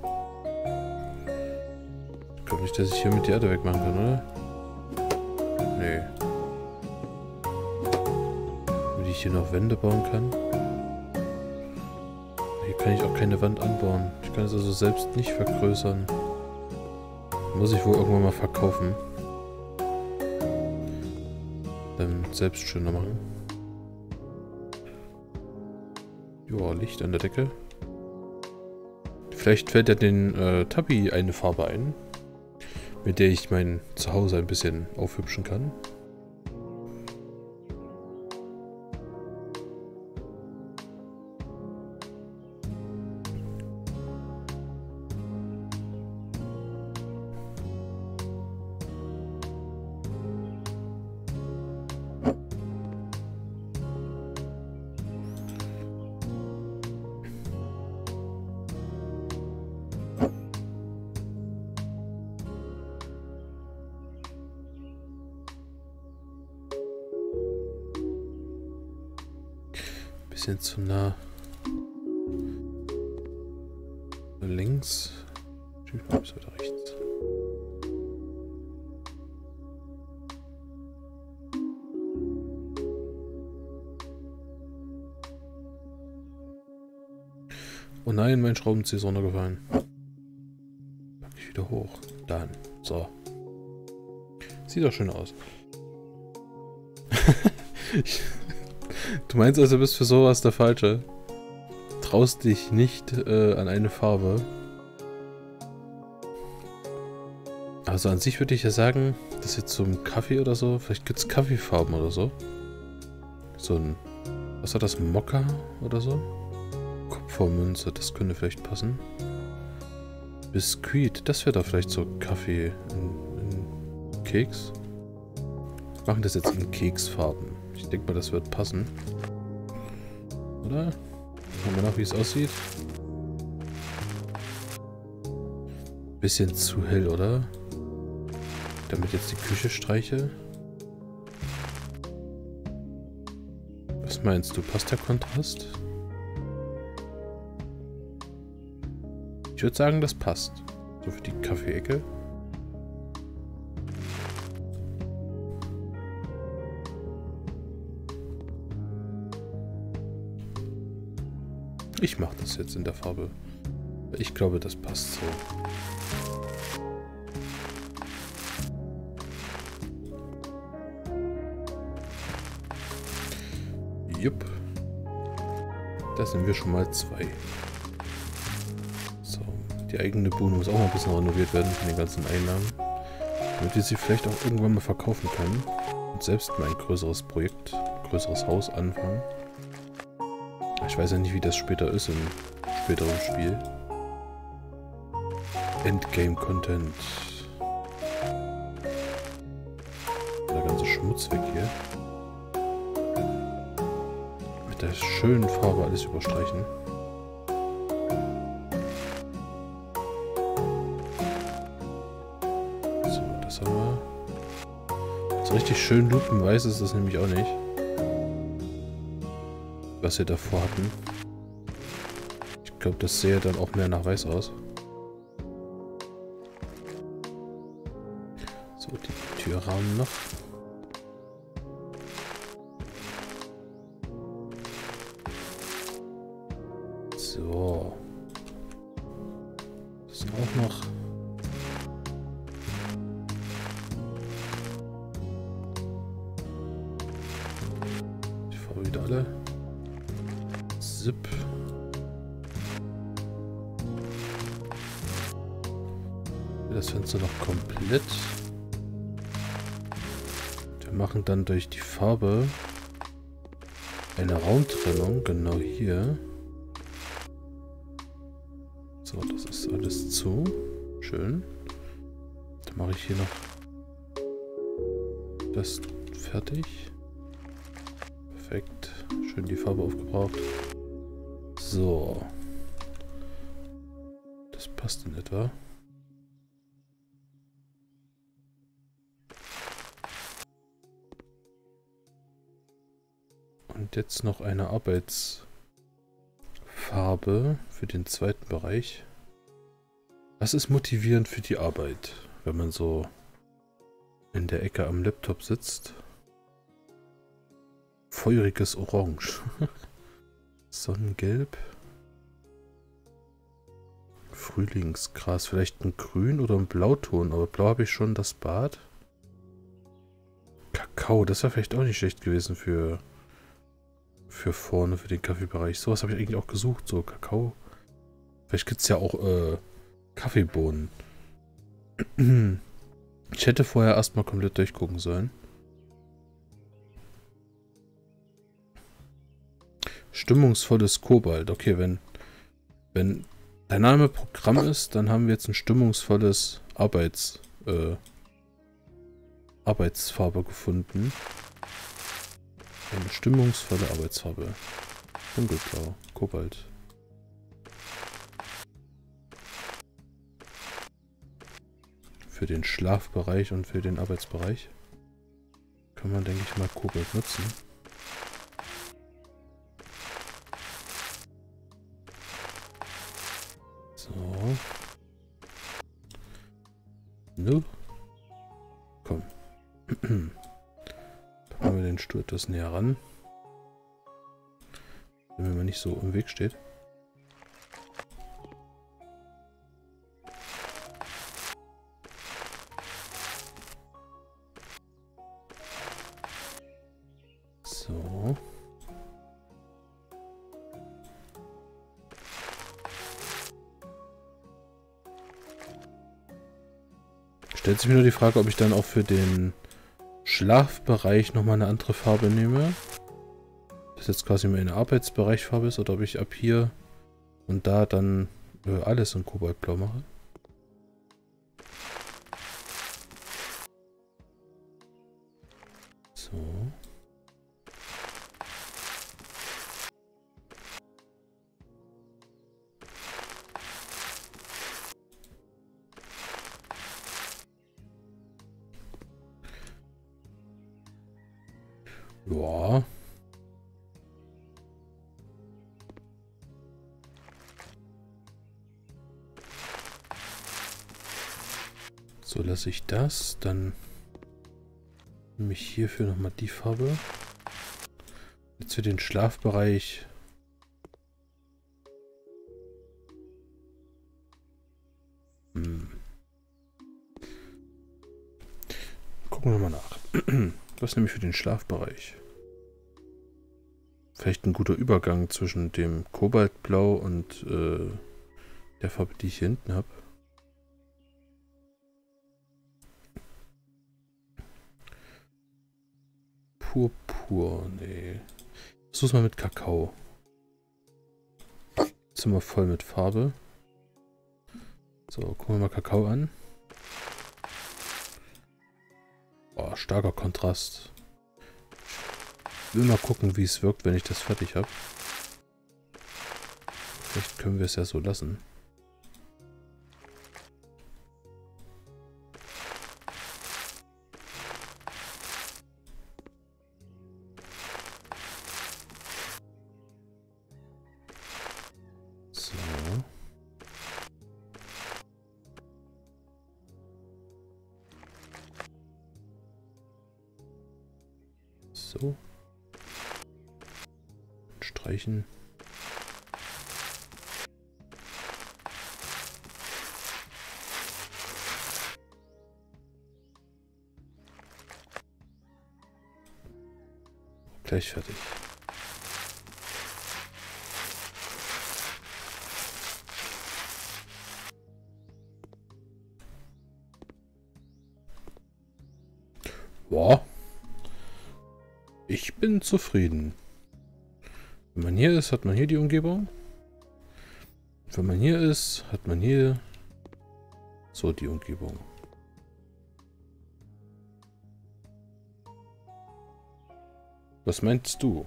Ich glaube nicht, dass ich hier mit die Erde wegmachen kann, oder? Nee. Damit ich hier noch Wände bauen kann. Hier kann ich auch keine Wand anbauen. Ich kann es also selbst nicht vergrößern. Muss ich wohl irgendwann mal verkaufen. Dann selbst schöner machen. Joa, Licht an der Decke. Vielleicht fällt ja den Tabi eine Farbe ein, mit der ich mein Zuhause ein bisschen aufhübschen kann. Bisschen zu nah. Links. Typ oder rechts. Oh nein, mein Schraubenzieher ist runtergefallen. Pack ich wieder hoch. Dann. So. Sieht doch schön aus. Du meinst also, du bist für sowas der Falsche? Traust dich nicht an eine Farbe. Also an sich würde ich ja sagen, dass jetzt zum Kaffee oder so, vielleicht gibt es Kaffeefarben oder so. So ein, was war das, Mokka oder so? Kupfermünze, das könnte vielleicht passen. Biskuit, das wäre doch vielleicht so Kaffee in Keks. Wir machen das jetzt in Keksfarben. Ich denke mal, das wird passen. Oder? Schauen wir nach, wie es aussieht. Bisschen zu hell, oder? Damit jetzt die Küche streiche. Was meinst du? Passt der Kontrast? Ich würde sagen, das passt. So für die Kaffee-Ecke. Ich mache das jetzt in der Farbe. Ich glaube, das passt so. Jupp. Da sind wir schon mal 2. So, die eigene Bude muss auch mal ein bisschen renoviert werden von den ganzen Einnahmen. Damit wir sie vielleicht auch irgendwann mal verkaufen können. Und selbst mal ein größeres Projekt, größeres Haus anfangen. Ich weiß ja nicht, wie das später ist im späteren Spiel. Endgame-Content. Der ganze Schmutz weg hier. Mit der schönen Farbe alles überstreichen. So, das haben wir. So richtig schön lupenweiß ist das nämlich auch nicht. Was wir davor hatten. Ich glaube, das sähe dann auch mehr nach weiß aus. So, die Türrahmen noch. So. Das ist auch noch. Die Farbe wieder alle. Zip. Das Fenster noch komplett. Wir machen dann durch die Farbe eine Raumtrennung, genau hier. So, das ist alles zu. Schön. Dann mache ich hier noch das fertig. Perfekt. Schön die Farbe aufgebraucht. So. Das passt in etwa. Und jetzt noch eine Arbeitsfarbe für den zweiten Bereich. Was ist motivierend für die Arbeit, wenn man so in der Ecke am Laptop sitzt? Feuriges Orange. Sonnengelb. Frühlingsgras. Vielleicht ein Grün oder ein Blauton. Aber Blau habe ich schon, das Bad. Kakao. Das wäre vielleicht auch nicht schlecht gewesen für vorne, für den Kaffeebereich. Sowas habe ich eigentlich auch gesucht. So Kakao. Vielleicht gibt es ja auch Kaffeebohnen. Ich hätte vorher erstmal komplett durchgucken sollen. Stimmungsvolles Kobalt. Okay, wenn der Name Programm ist, dann haben wir jetzt ein stimmungsvolles Arbeitsfarbe gefunden. Eine stimmungsvolle Arbeitsfarbe. Dunkelblau. Kobalt. Für den Schlafbereich und für den Arbeitsbereich kann man, denke ich mal, Kobalt nutzen. So. Nu. Komm. Packen wir den Stuhl etwas näher ran. Wenn man nicht so im Weg steht. So. Stellt sich mir nur die Frage, ob ich dann auch für den Schlafbereich nochmal eine andere Farbe nehme. Das jetzt quasi meine Arbeitsbereichfarbe ist, oder ob ich ab hier und da dann alles in Kobaltblau mache. So. Ja. So lasse ich das. Dann nehme ich hierfür nochmal die Farbe. Jetzt für den Schlafbereich. Gucken wir mal nach. Was nehme ich für den Schlafbereich? Vielleicht ein guter Übergang zwischen dem Kobaltblau und der Farbe, die ich hier hinten habe. Purpur, nee. Versuch's mal mit Kakao. Jetzt sind wir voll mit Farbe. So, gucken wir mal Kakao an. Oh, starker Kontrast. Ich will mal gucken, wie es wirkt, wenn ich das fertig habe. Vielleicht können wir es ja so lassen. So. So. Streichen. Gleich fertig. Boah. Ich bin zufrieden. Wenn man hier ist, hat man hier die Umgebung. Wenn man hier ist, hat man hier so die Umgebung. Was meinst du?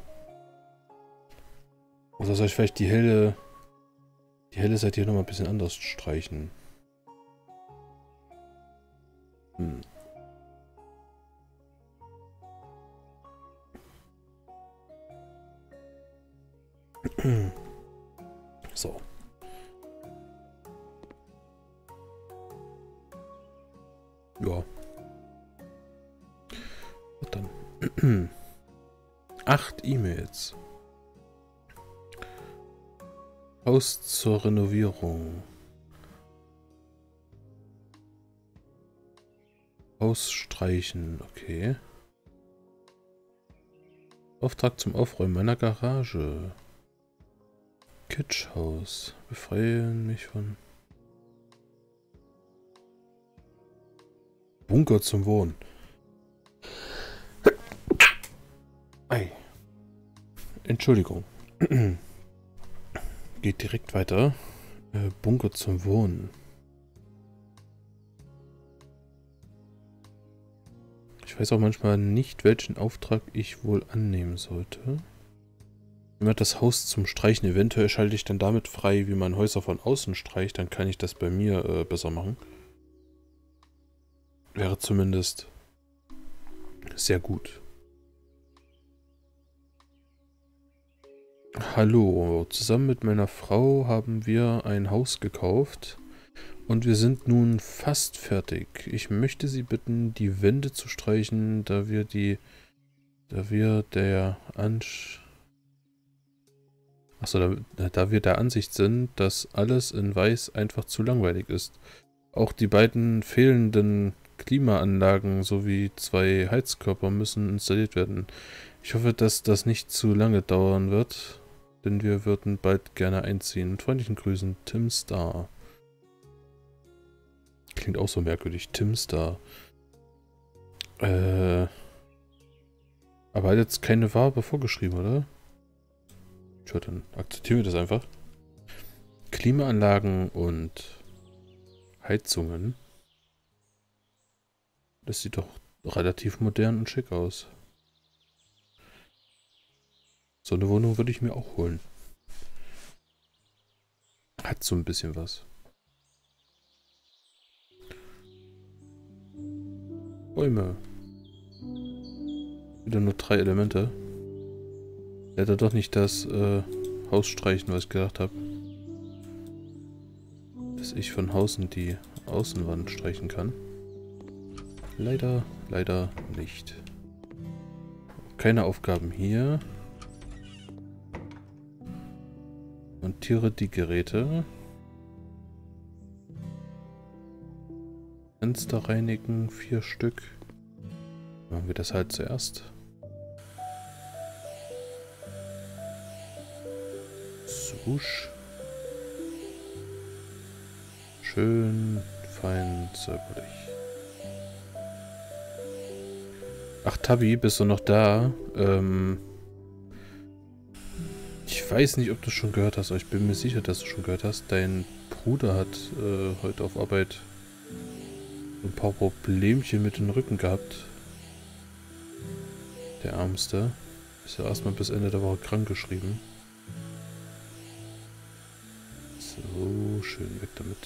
Oder soll ich vielleicht die helle Seite hier nochmal ein bisschen anders streichen? Hm. So. Ja. Und dann 8 E-Mails. Haus zur Renovierung. Haus streichen, okay. Auftrag zum Aufräumen meiner Garage. Kitschhaus. Befreien mich von... Bunker zum Wohnen. Ei. Entschuldigung. Geht direkt weiter. Bunker zum Wohnen. Ich weiß auch manchmal nicht, welchen Auftrag ich wohl annehmen sollte. Wenn man das Haus zum Streichen, eventuell schalte ich dann damit frei, wie man Häuser von außen streicht, dann kann ich das bei mir besser machen. Wäre zumindest sehr gut. Hallo, zusammen mit meiner Frau haben wir ein Haus gekauft und wir sind nun fast fertig. Ich möchte Sie bitten, die Wände zu streichen, da wir der Ansicht sind, dass alles in Weiß einfach zu langweilig ist. Auch die beiden fehlenden Klimaanlagen sowie 2 Heizkörper müssen installiert werden. Ich hoffe, dass das nicht zu lange dauern wird, denn wir würden bald gerne einziehen. Mit freundlichen Grüßen, Tim Star. Klingt auch so merkwürdig, Tim Star. Aber hat jetzt keine Farbe vorgeschrieben, oder? Tja, dann akzeptieren wir das einfach. Klimaanlagen und Heizungen. Das sieht doch relativ modern und schick aus. So eine Wohnung würde ich mir auch holen. Hat so ein bisschen was. Bäume. Wieder nur 3 Elemente. Er hätte doch nicht das Haus streichen, was ich gedacht habe. Dass ich von außen die Außenwand streichen kann. Leider nicht. Keine Aufgaben hier. Montiere die Geräte. Fenster reinigen, 4 Stück. Machen wir das halt zuerst. Swoosh. Schön, fein, säuberlich. Ach, Tabi, bist du noch da? Ich weiß nicht, ob du schon gehört hast, aber ich bin mir sicher, dass du schon gehört hast. Dein Bruder hat heute auf Arbeit ein paar Problemchen mit dem Rücken gehabt. Der Ärmste. Ist ja erstmal bis Ende der Woche krank geschrieben. So, schön weg damit.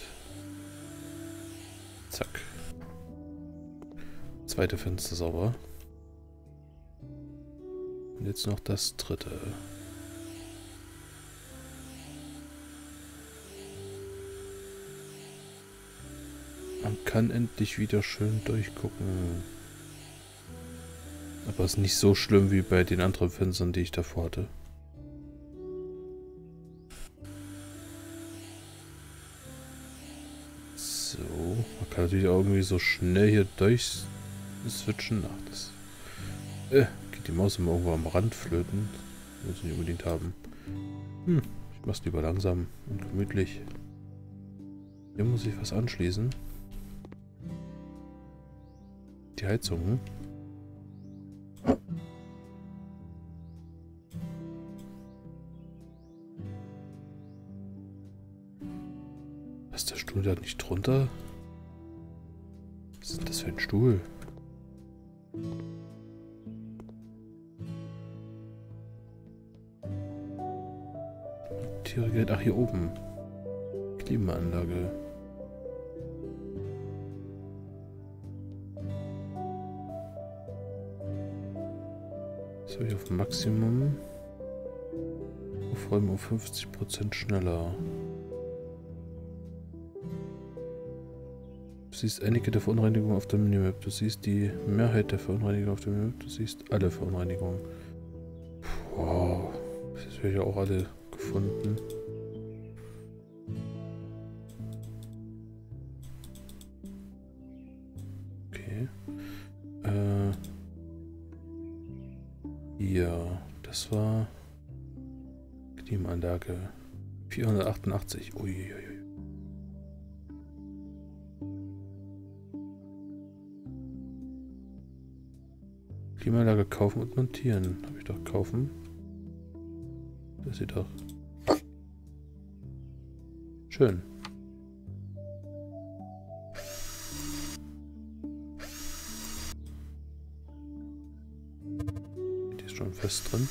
Zack. Zweite Fenster sauber. Und jetzt noch das dritte. Man kann endlich wieder schön durchgucken. Aber es ist nicht so schlimm wie bei den anderen Fenstern, die ich davor hatte. So, man kann natürlich auch irgendwie so schnell hier durchswitchen. Ach, das geht die Maus immer irgendwo am Rand flöten. Muss ich nicht unbedingt haben. Ich mach's lieber langsam und gemütlich. Hier muss ich was anschließen. Die Heizung. Ist der Stuhl da nicht drunter? Was ist denn das für ein Stuhl? Tiere geht. Ach, hier oben. Klimaanlage. Das habe ich auf Maximum. Aufräumen um 50% schneller. Du siehst einige der Verunreinigungen auf der Minimap. Du siehst die Mehrheit der Verunreinigungen auf der Minimap. Du siehst alle Verunreinigungen. Wow. Das habe ich ja auch alle gefunden. Okay. Ja, das war Klimaanlage 488. Uiuiui. Klimaanlage kaufen und montieren. Habe ich doch kaufen. Das sieht doch schön. Die ist schon fest drin.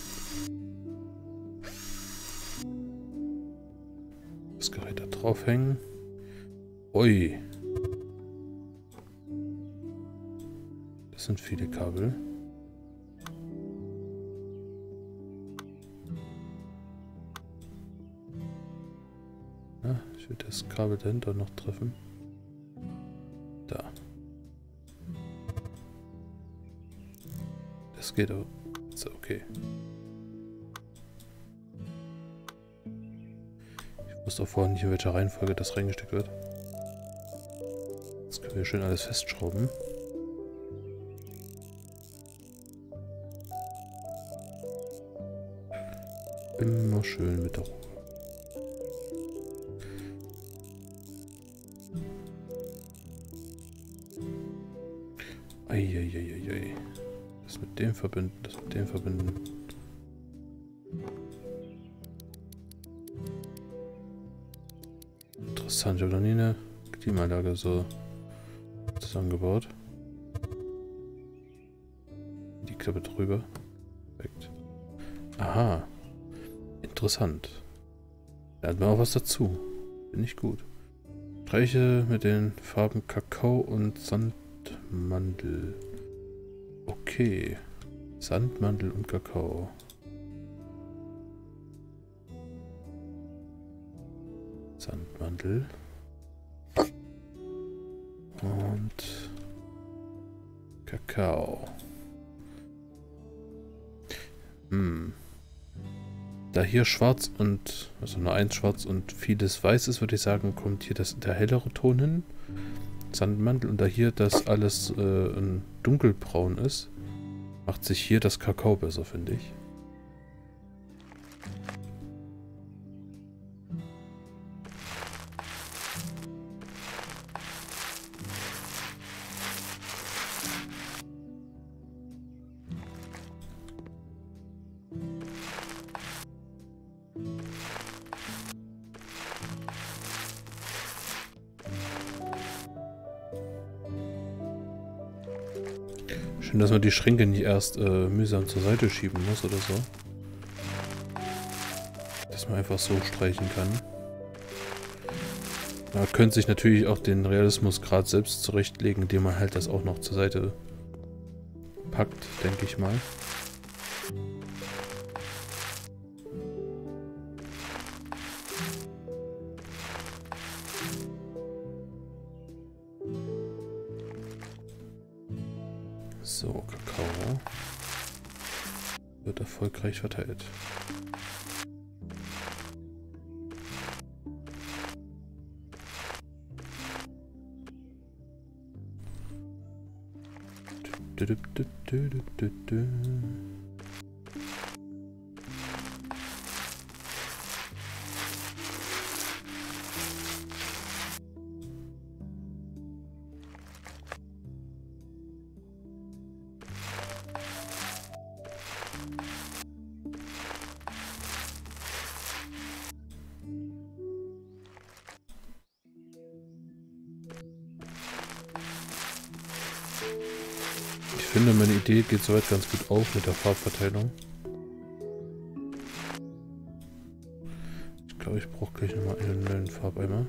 Das Gerät da draufhängen. Ui. Das sind viele Kabel. Ich will das Kabel dahinter noch treffen. Da. Das geht aber. So, okay. Ich wusste auch vorhin nicht, in welcher Reihenfolge das reingesteckt wird. Jetzt können wir schön alles festschrauben. Immer schön mit der Ruhe. Eieieiei. Das mit dem verbinden, das mit dem verbinden. Interessant, ich habe noch nie eine Klimaanlage so zusammengebaut. Die Klappe drüber. Perfekt. Aha. Interessant. Lernt man auch was dazu. Finde ich gut. Streiche mit den Farben Kakao und Sandmandel. Okay. Sandmandel und Kakao. Sandmandel. Und Kakao. Da hier schwarz und, also nur eins schwarz und vieles weiß ist, würde ich sagen, kommt hier der hellere Ton hin. Sandmantel. Und da hier das alles ein dunkelbraun ist, macht sich hier das Kakao besser, finde ich. Schön, dass man die Schränke nicht erst mühsam zur Seite schieben muss oder so. Dass man einfach so streichen kann. Man könnte sich natürlich auch den Realismusgrad selbst zurechtlegen, indem man halt das auch noch zur Seite packt, denke ich mal. So, Kakao wird erfolgreich verteilt. Ich finde, meine Idee geht soweit ganz gut auf mit der Farbverteilung. Ich glaube, ich brauche gleich nochmal einen neuen Farbeimer.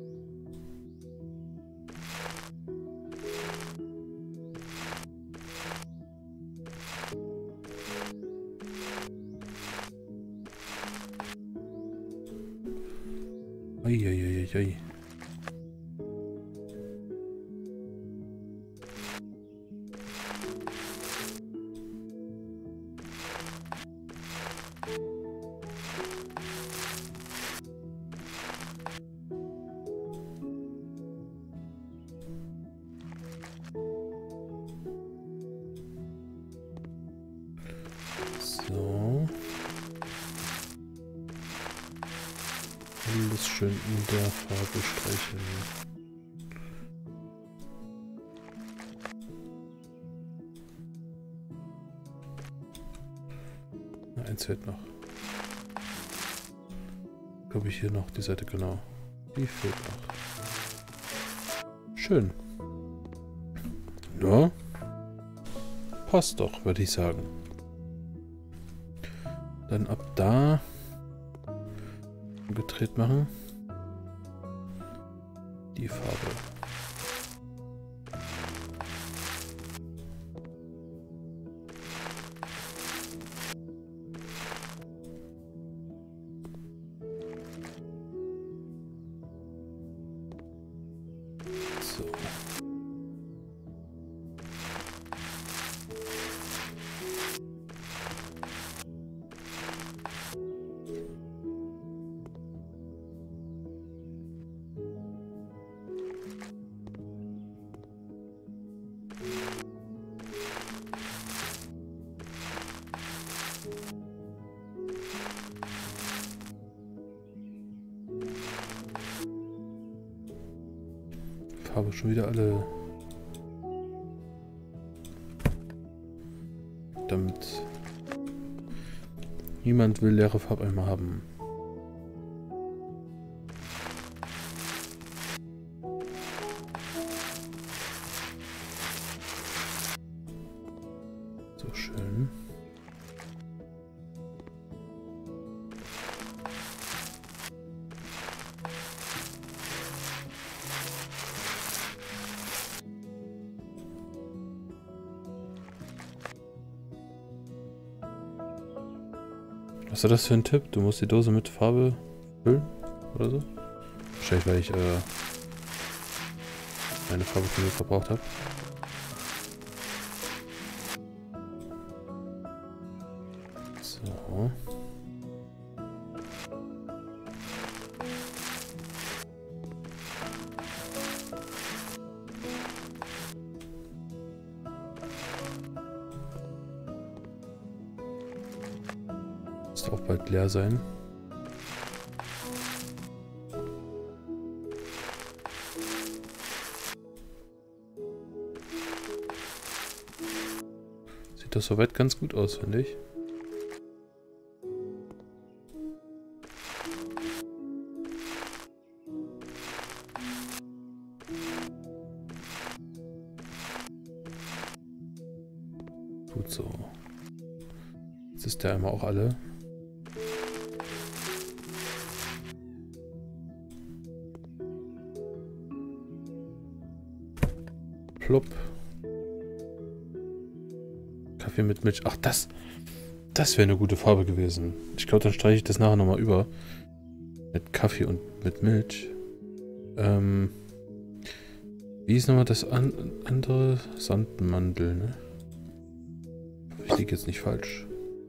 Eieieiei. So. Alles schön in der Farbe streicheln. Na, eins fehlt noch. Glaube ich hier noch die Seite, genau. Die fehlt noch. Schön. Ja. Passt doch, würde ich sagen. Dann ab da gedreht machen. Die Farbe. So. Farbe schon wieder alle. Damit niemand will leere Farbeimer haben. So schön. Was ist das für ein Tipp? Du musst die Dose mit Farbe füllen? Oder so? Wahrscheinlich, weil ich meine Farbe von mir verbraucht habe. So. Müsste auch bald leer sein. Sieht das soweit ganz gut aus, finde ich. Gut so. Jetzt ist der einmal auch alle. Plopp. Kaffee mit Milch. Ach, das wäre eine gute Farbe gewesen. Ich glaube, dann streiche ich das nachher nochmal über. Mit Kaffee und mit Milch. Wie ist nochmal das andere? Sandmandel, ne? Ich liege jetzt nicht falsch.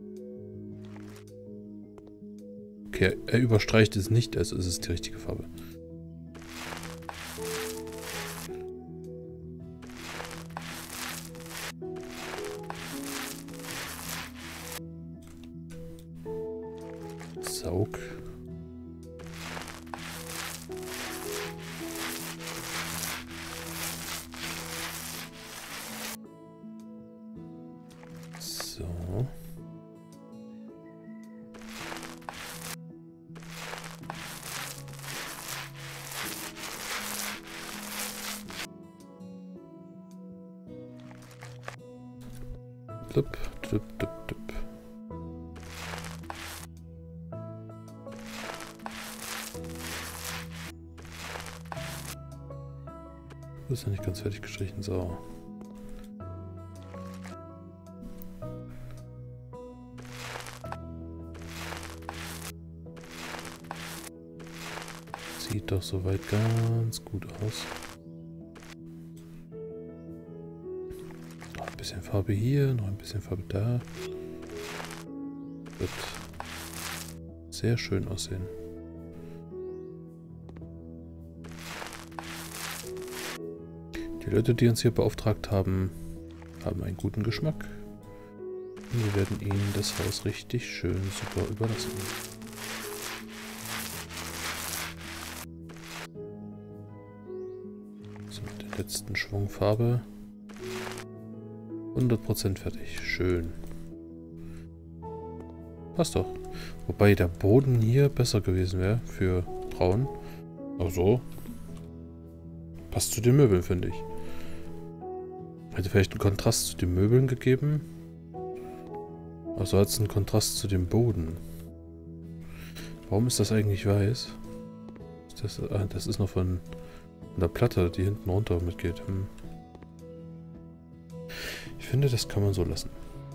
Okay, er überstreicht es nicht, also ist es die richtige Farbe. Saug. So. Dup, dup, dup, dup. Das ist ja nicht ganz fertig gestrichen, so. Sieht doch soweit ganz gut aus. Noch ein bisschen Farbe hier, noch ein bisschen Farbe da. Wird sehr schön aussehen. Die Leute, die uns hier beauftragt haben, haben einen guten Geschmack. Und wir werden ihnen das Haus richtig schön super überlassen. So, mit der letzten Schwungfarbe. 100% fertig. Schön. Passt doch. Wobei der Boden hier besser gewesen wäre für braun. Aber so. Passt zu den Möbeln, finde ich. Hätte vielleicht einen Kontrast zu den Möbeln gegeben. Also hat es einen Kontrast zu dem Boden. Warum ist das eigentlich weiß? Das ist noch von der Platte, die hinten runter mitgeht. Ich finde, das kann man so lassen.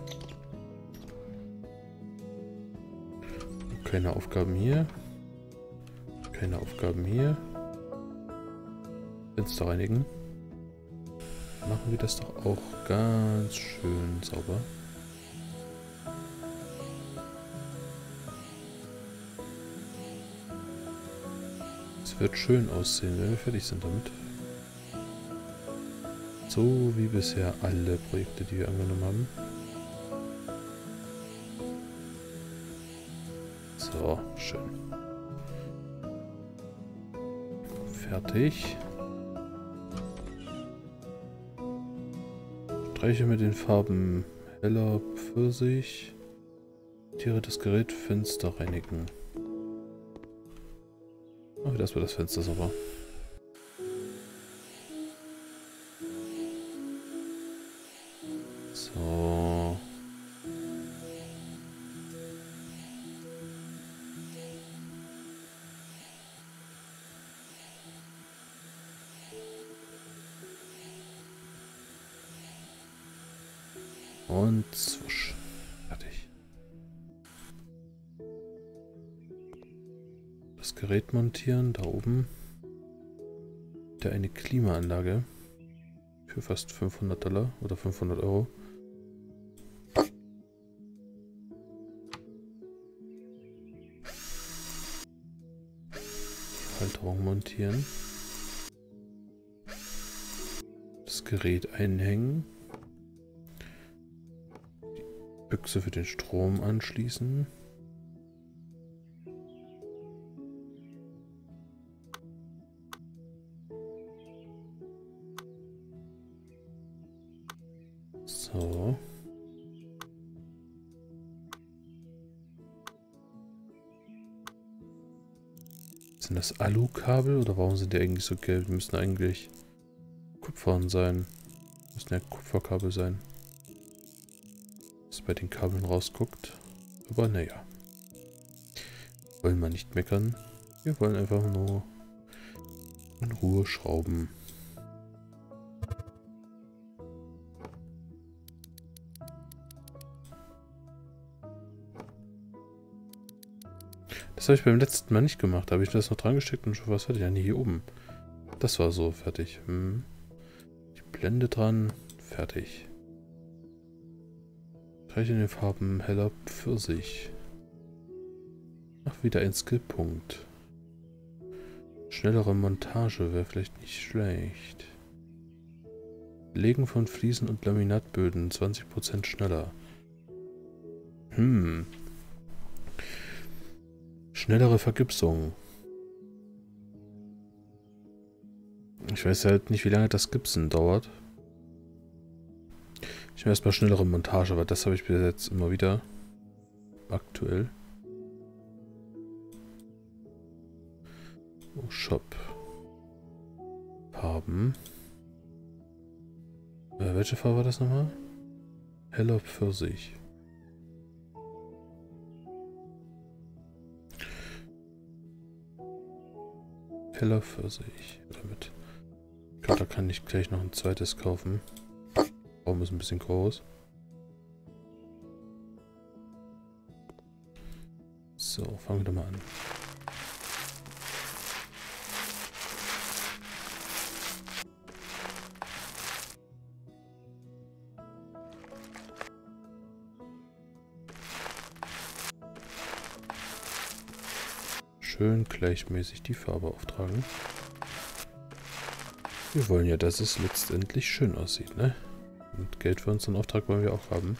Keine Aufgaben hier. Keine Aufgaben hier. Fenster reinigen. machen wir das doch auch ganz schön sauber. Es wird schön aussehen, wenn wir fertig sind damit. So wie bisher alle Projekte, die wir angenommen haben. So, schön. Fertig. Streiche mit den Farben heller Pfirsich. Tiere das Gerät, Fenster reinigen. Oh, das war das Fenster sauber. So. Und zwusch. Fertig. Das Gerät montieren, da oben. Da eine Klimaanlage. Für fast $500 oder 500 Euro. Halterung montieren. Das Gerät einhängen. Die Büchse für den Strom anschließen. So. Sind das Alukabel oder warum sind die eigentlich so gelb? Die müssen eigentlich Kupfern sein. Müssen ja Kupferkabel sein. Was bei den Kabeln rausguckt. Aber naja. Wollen wir nicht meckern. Wir wollen einfach nur in Ruhe schrauben. Das habe ich beim letzten Mal nicht gemacht. Da habe ich das noch dran gesteckt und schon was fertig. Ja, nee, hier oben. Das war so fertig. Die Blende dran. Fertig. Streiche in den Farben heller Pfirsich. Ach, wieder ein Skillpunkt. Schnellere Montage wäre vielleicht nicht schlecht. Legen von Fliesen und Laminatböden 20% schneller. Schnellere Vergipsung. Ich weiß halt nicht, wie lange das Gipsen dauert. Ich will erstmal schnellere Montage, weil das habe ich bis jetzt immer wieder aktuell. Oh, Shop. Farben. Welche Farbe war das nochmal? Heller Pfirsich. Heller Pfirsich. Damit. Ich glaube, da kann ich gleich noch ein zweites kaufen. Raum ist ein bisschen groß. So, fangen wir doch mal an. Schön gleichmäßig die Farbe auftragen. Wir wollen ja, dass es letztendlich schön aussieht, ne? Und Geld für unseren Auftrag wollen wir auch haben.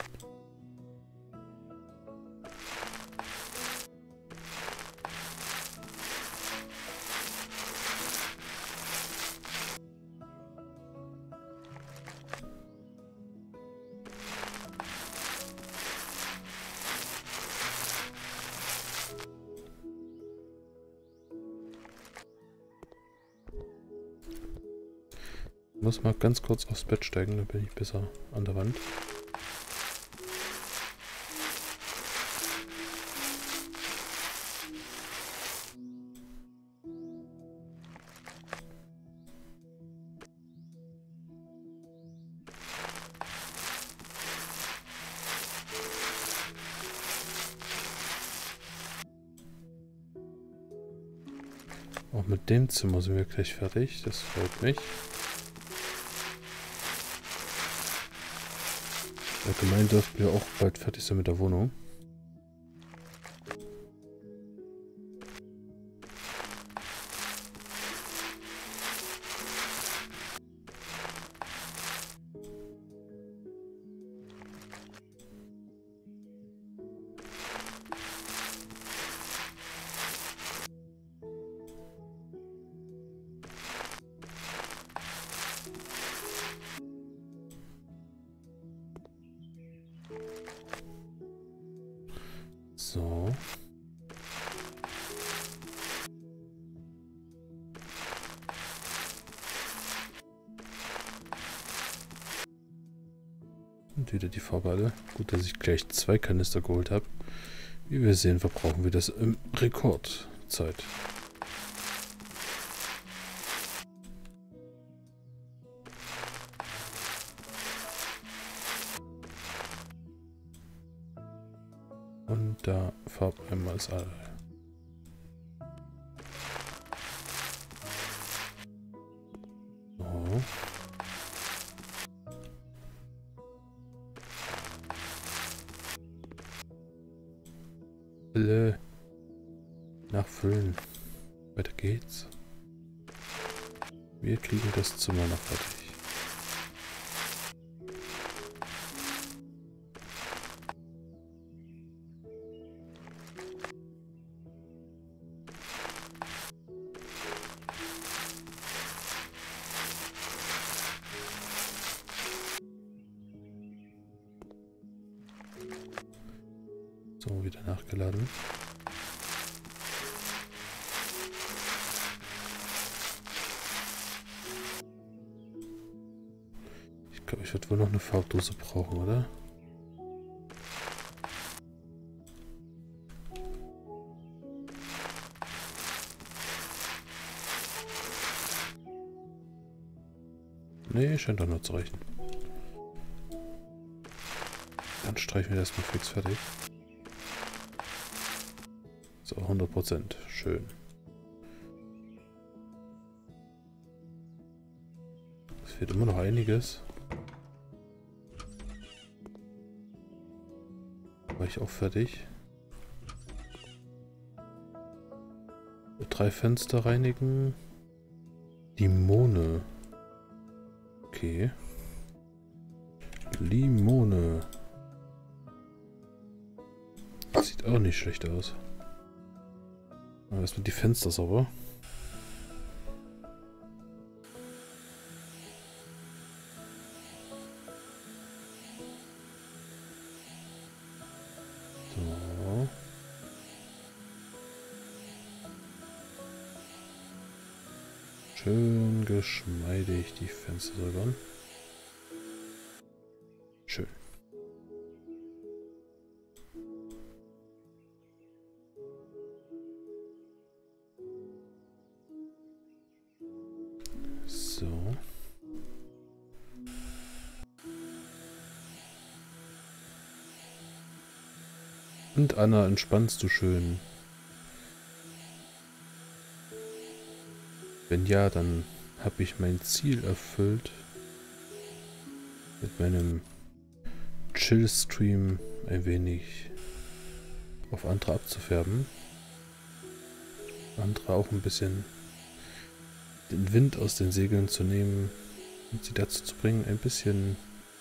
Ich muss mal ganz kurz aufs Bett steigen, dann bin ich besser an der Wand. Auch mit dem Zimmer sind wir gleich fertig, das freut mich. Allgemein dürften wir auch bald fertig sein mit der Wohnung. So. Und wieder die Farbe alle. Gut, dass ich gleich 2 Kanister geholt habe. Wie wir sehen, verbrauchen wir das im Rekordzeit. Und da Farbeimer ist alle. So. Alle nachfüllen. Weiter geht's. Wir kriegen das Zimmer noch fertig. So, wieder nachgeladen. Ich glaube, ich werde wohl noch eine Farbdose brauchen, oder? Nee, scheint doch nur zu reichen. Dann streichen wir das mal fix fertig. So, 100%. Schön. Es fehlt immer noch einiges. War ich auch fertig. 3 Fenster reinigen. Limone. Okay. Limone. Das sieht auch nicht schlecht aus. Aber erstmal die Fenster sauber. So. Schön geschmeidig die Fenster säubern. Schön. So. Und Anna, entspannst du schön? Wenn ja, dann habe ich mein Ziel erfüllt, mit meinem Chill-Stream ein wenig auf andere abzufärben. Andere auch ein bisschen den Wind aus den Segeln zu nehmen und sie dazu zu bringen, ein bisschen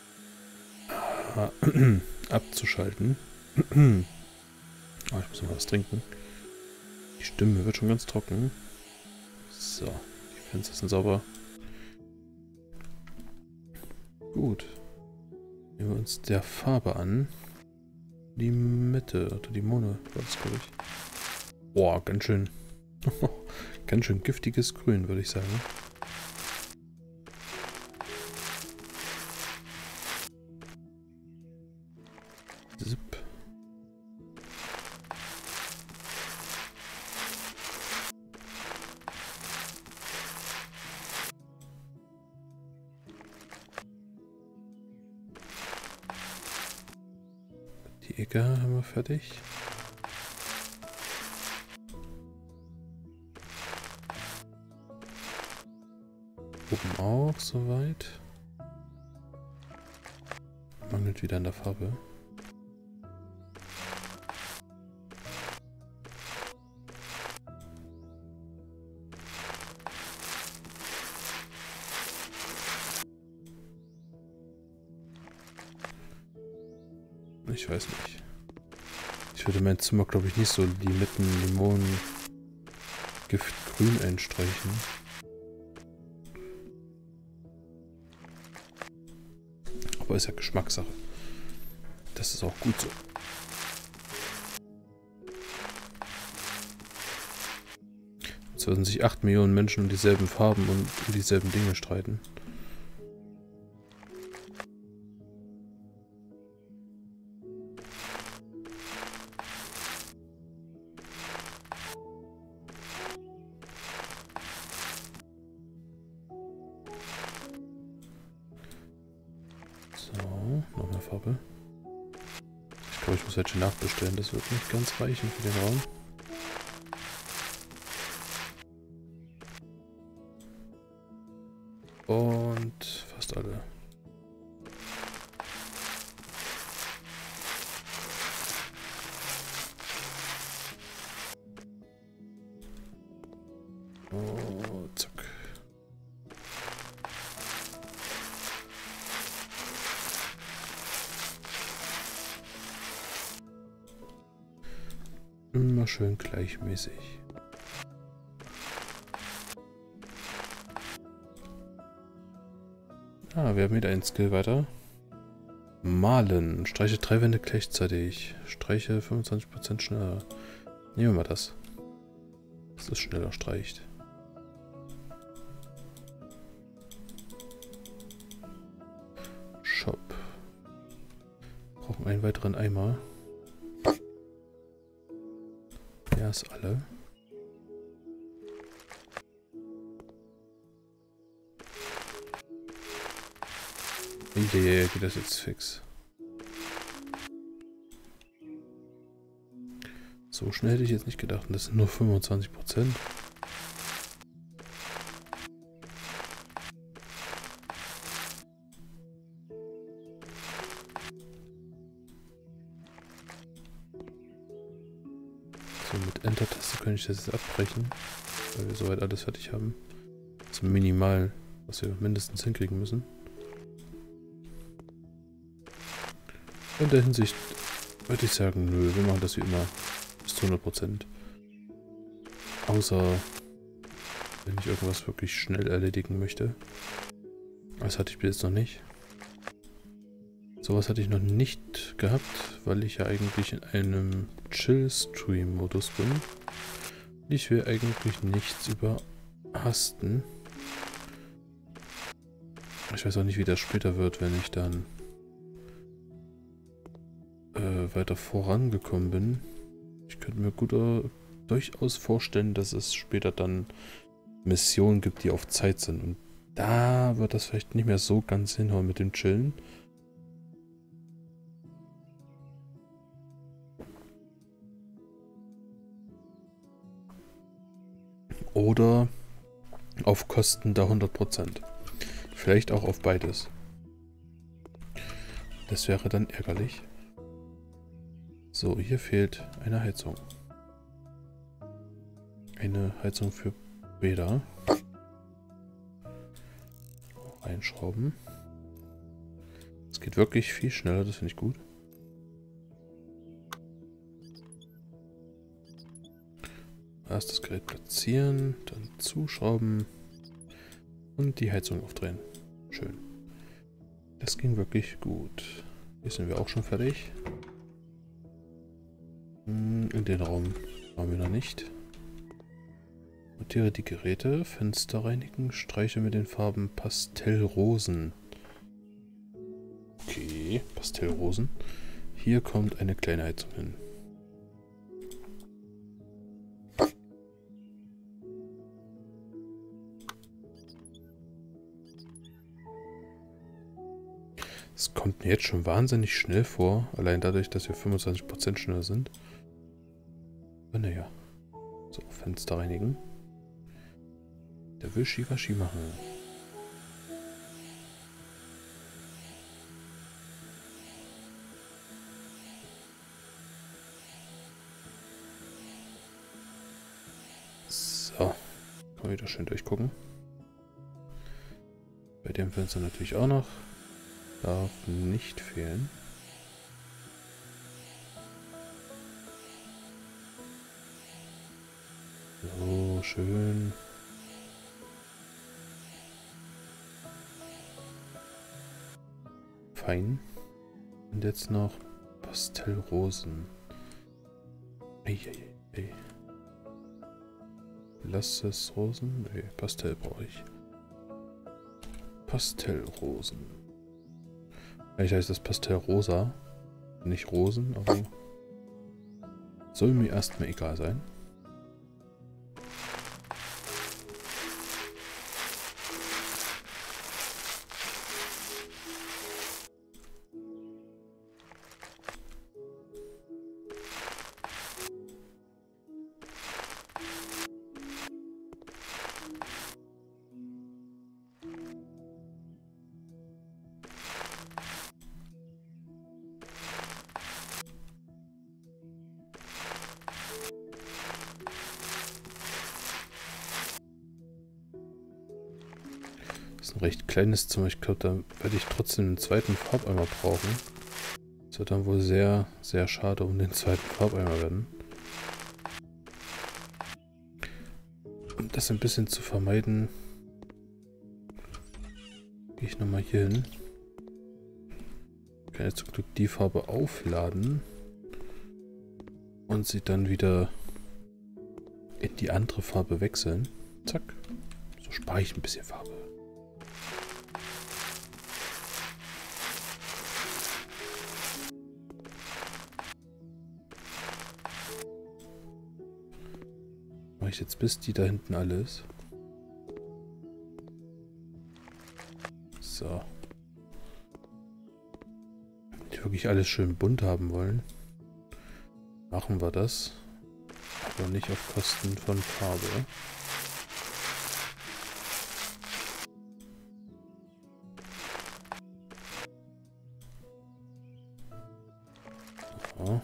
abzuschalten. Oh, ich muss noch was trinken. Die Stimme wird schon ganz trocken. So, die Fenster sind sauber. Gut. Nehmen wir uns der Farbe an. Limette oder Limone war das, glaube ich. Boah, ganz schön. Ganz schön giftiges Grün, würde ich sagen. Zip. Die Ecke haben wir fertig. Oben auch soweit. Mangelt wieder an der Farbe. Ich weiß nicht. Ich würde mein Zimmer, glaube ich, nicht so Limetten, Giftgrün einstreichen. Aber ist ja Geschmackssache. Das ist auch gut so. Jetzt würden sich 8 Millionen Menschen um dieselben Farben und um dieselben Dinge streiten. So, noch mehr Farbe. Ich glaube, ich muss welche nachbestellen. Das wird nicht ganz reichen für den Raum. Und fast alle. Oh, zack. Immer schön gleichmäßig. Ah, wir haben wieder einen Skill weiter. Malen. Streiche 3 Wände gleichzeitig. Streiche 25% schneller. Nehmen wir mal das. Dass es schneller streicht. Shop. Brauchen einen weiteren Eimer. Ja, ist alle. Geht das jetzt fix. So schnell hätte ich jetzt nicht gedacht. Und das sind nur 25%. So, mit Enter-Taste könnte ich das jetzt abbrechen. Weil wir soweit alles fertig haben. Das ist minimal, was wir mindestens hinkriegen müssen. In der Hinsicht würde ich sagen, nö, wir machen das wie immer bis zu 100%. Außer wenn ich irgendwas wirklich schnell erledigen möchte. Das hatte ich bis jetzt noch nicht. Sowas hatte ich noch nicht gehabt, weil ich ja eigentlich in einem Chill-Stream-Modus bin. Ich will eigentlich nichts überhasten. Ich weiß auch nicht, wie das später wird, wenn ich dann weiter vorangekommen bin. Ich könnte mir durchaus vorstellen, dass es später dann Missionen gibt, die auf Zeit sind. Und da wird das vielleicht nicht mehr so ganz hinhauen mit dem Chillen. Oder auf Kosten der 100%. Vielleicht auch auf beides. Das wäre dann ärgerlich. So, hier fehlt eine Heizung. Eine Heizung für Bäder. Reinschrauben. Es geht wirklich viel schneller, das finde ich gut. Erst das Gerät platzieren, dann zuschrauben und die Heizung aufdrehen. Schön. Das ging wirklich gut. Hier sind wir auch schon fertig. In den Raum waren wir noch nicht. Notiere die Geräte. Fenster reinigen. Streiche mit den Farben Pastellrosen. Okay, Pastellrosen. Hier kommt eine kleine Heizung hin. Es kommt mir jetzt schon wahnsinnig schnell vor. Allein dadurch, dass wir 25% schneller sind. Aber naja. So, Fenster reinigen. Der will Wischiwaschi machen. Könnt ihr schön durchgucken. Bei dem Fenster natürlich auch noch. Darf nicht fehlen. So, schön. Fein. Und jetzt noch Pastellrosen. Eieiei. Lass es Rosen? Nee, Pastell brauche ich. Pastellrosen. Eigentlich heißt das Pastellrosa. Nicht Rosen, aber soll mir erstmal egal sein. Das ist ein recht kleines Zimmer. Ich glaube, da werde ich trotzdem einen zweiten Farbeimer brauchen. Das wird dann wohl sehr, sehr schade um den zweiten Farbeimer werden. Um das ein bisschen zu vermeiden, gehe ich nochmal hier hin. Ich kann jetzt zum Glück die Farbe aufladen und sie dann wieder in die andere Farbe wechseln. Zack. So spare ich ein bisschen Farbe. Mache ich jetzt, bis die da hinten alle ist. So. Wenn die wirklich alles schön bunt haben wollen, machen wir das. Aber nicht auf Kosten von Farbe. So.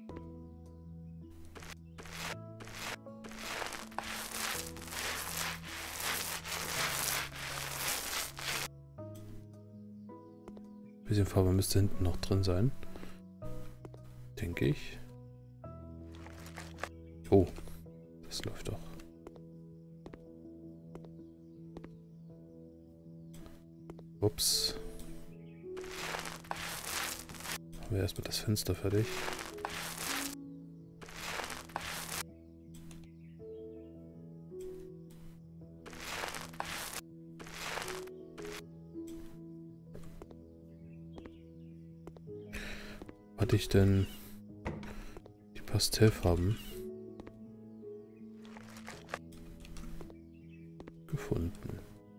Bisschen Farbe müsste hinten noch drin sein. Denke ich. Oh, das läuft doch. Ups. Machen wir erstmal das Fenster fertig. Hatte ich denn die Pastellfarben gefunden?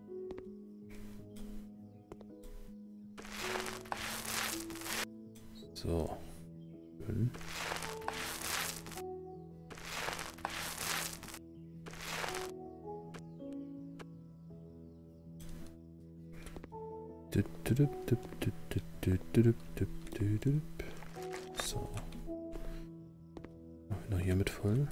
So. Schön. So. Machen wir noch hier mit voll.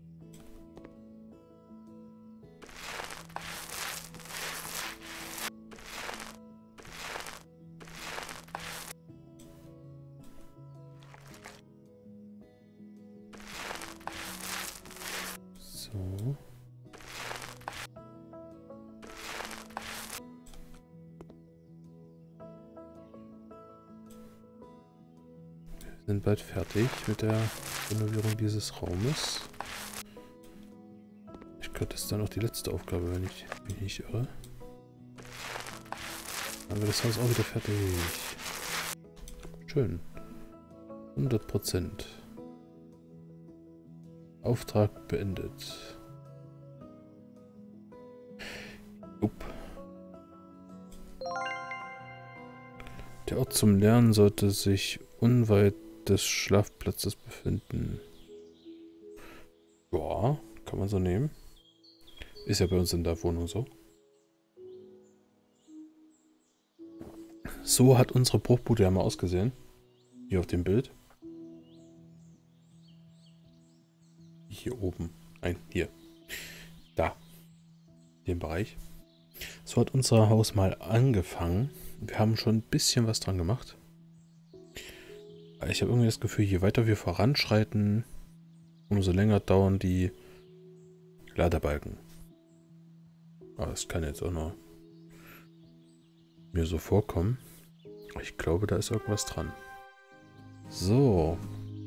So. Wir sind bald fertig mit der Renovierung dieses Raumes. Ich glaube, das ist dann auch die letzte Aufgabe, wenn ich mich nicht irre. Dann haben wir das Haus auch wieder fertig. Schön. 100%. Auftrag beendet. Upp. Der Ort zum Lernen sollte sich unweit des Schlafplatzes befinden. Ja, kann man so nehmen. Ist ja bei uns in der Wohnung so. So hat unsere Bruchbude ja mal ausgesehen. Hier auf dem Bild. Hier oben. Nein, hier. Da. den Bereich. So hat unser Haus mal angefangen. Wir haben schon ein bisschen was dran gemacht. Ich habe irgendwie das Gefühl, je weiter wir voranschreiten, umso länger dauern die Ladebalken. Aber das kann jetzt auch noch mir so vorkommen. Ich glaube, da ist irgendwas dran. So.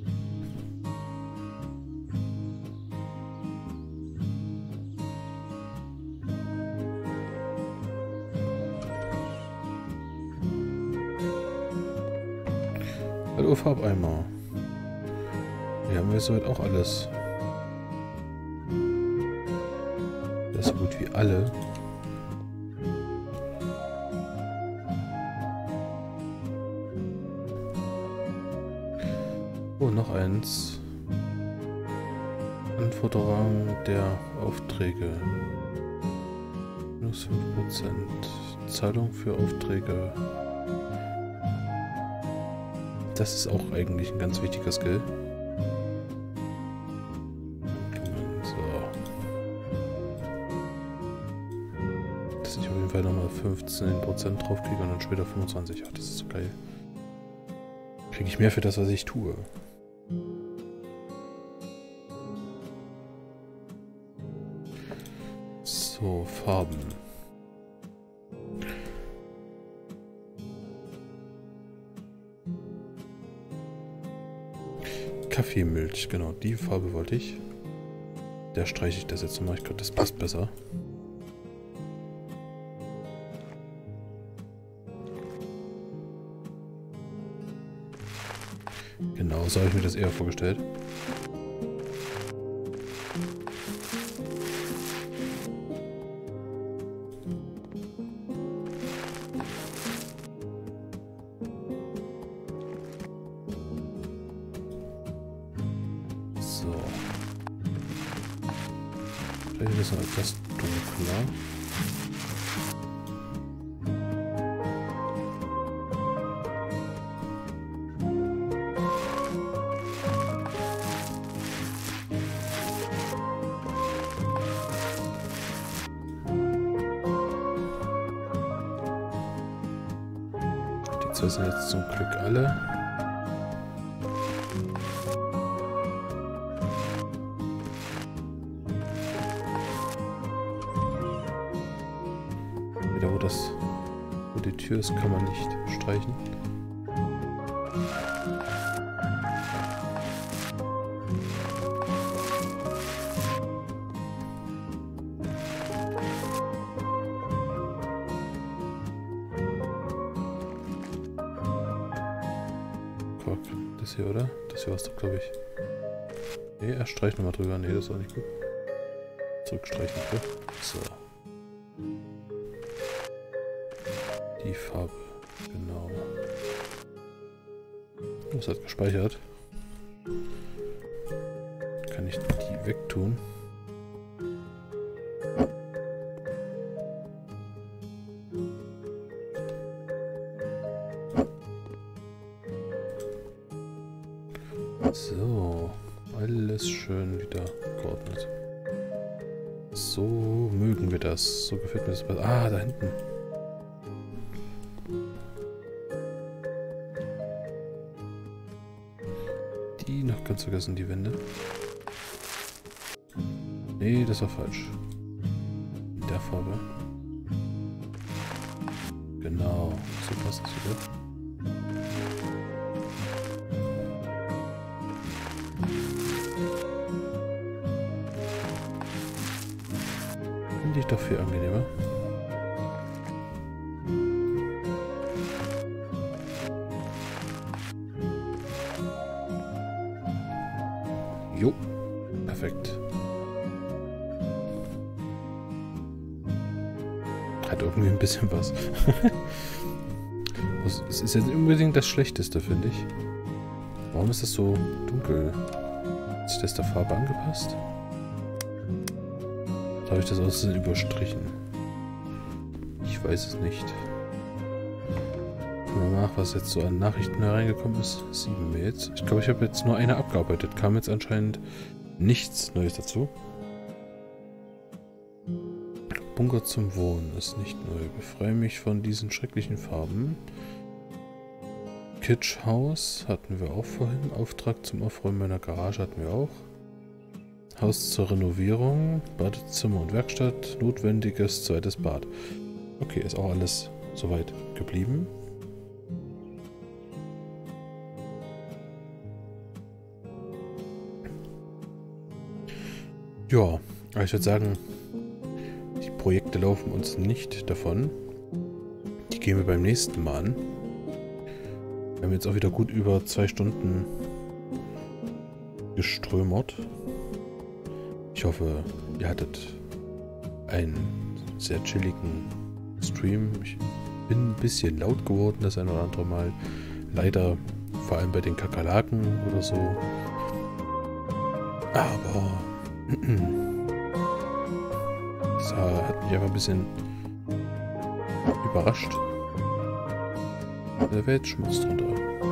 Hallo Farbeimer. Hier haben wir soweit auch alles. Das ist so gut wie alle. Oh, noch eins. Anforderung der Aufträge. Minus 5%. Zahlung für Aufträge. Das ist auch eigentlich ein ganz wichtiger Skill. So. Dass ich auf jeden Fall nochmal 15% draufkriege und dann später 25%. Ach, das ist so geil. Kriege ich mehr für das, was ich tue. So, Farben. Kaffeemilch, genau, die Farbe wollte ich. Da streiche ich das jetzt nochmal, ich glaube, das passt besser. Genau, so habe ich mir das eher vorgestellt. So. Vielleicht ist es noch etwas dunkler. Die zwei sind jetzt zum Glück alle. Wo die Tür ist, kann man nicht streichen. Guck, das hier, oder? Das hier war es doch, glaube ich. Nee, er streicht nochmal drüber. Nee, das war nicht gut. Zurückstreichen, bitte. So. Die Farbe, genau. Das hat gespeichert. Kann ich die wegtun? So, alles schön wieder geordnet. So mögen wir das. So gefällt mir das. Ah, da hinten. Die noch ganz vergessen, die Wände. Nee, das war falsch. In der Farbe. Genau, so passt es wieder. Finde ich doch viel angenehmer. Jo, perfekt. Hat irgendwie ein bisschen was. Es ist jetzt unbedingt das Schlechteste, finde ich. Warum ist das so dunkel? Hat sich das der Farbe angepasst? Da habe ich das aussehen überstrichen. Ich weiß es nicht. Gucken wir mal nach, was jetzt so an Nachrichten hereingekommen ist. 7 Mails. Ich glaube, ich habe jetzt nur eine abgearbeitet. Kam jetzt anscheinend nichts Neues dazu. Bunker zum Wohnen ist nicht neu. Befreie mich von diesen schrecklichen Farben. Kitschhaus hatten wir auch vorhin. Auftrag zum Aufräumen meiner Garage hatten wir auch. Haus zur Renovierung, Badezimmer und Werkstatt, notwendiges zweites Bad. Okay, ist auch alles soweit geblieben. Ja, aber ich würde sagen, die Projekte laufen uns nicht davon. Die gehen wir beim nächsten Mal an. Wir haben jetzt auch wieder gut über 2 Stunden geströmert. Ich hoffe, ihr hattet einen sehr chilligen Stream. Ich bin ein bisschen laut geworden, das ein oder andere Mal. Leider vor allem bei den Kakerlaken oder so. Aber das hat mich einfach ein bisschen überrascht. Da wäre jetzt Schmutz drunter.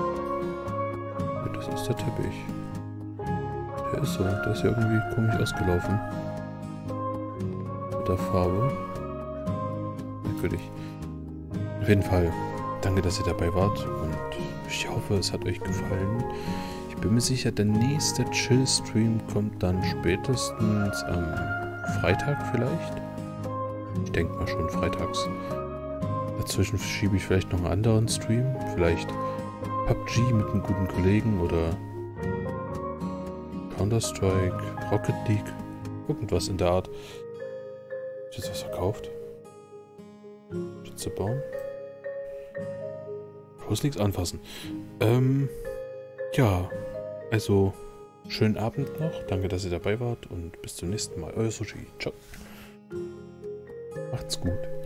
Das ist der Teppich. Der ist so, der ist ja irgendwie komisch ausgelaufen. Mit der Farbe. Merkwürdig. Auf jeden Fall, danke, dass ihr dabei wart und ich hoffe, es hat euch gefallen. Ich bin mir sicher, der nächste Chill-Stream kommt dann spätestens am Freitag vielleicht. Ich denke mal schon freitags. Dazwischen schiebe ich vielleicht noch einen anderen Stream. Vielleicht PUBG mit einem guten Kollegen oder Counter-Strike, Rocket League. Irgendwas in der Art. Ist jetzt was verkauft? Schütze bauen? Bloß nichts anfassen. Ja, also schönen Abend noch. Danke, dass ihr dabei wart und bis zum nächsten Mal. Euer Sushi. Ciao. Macht's gut.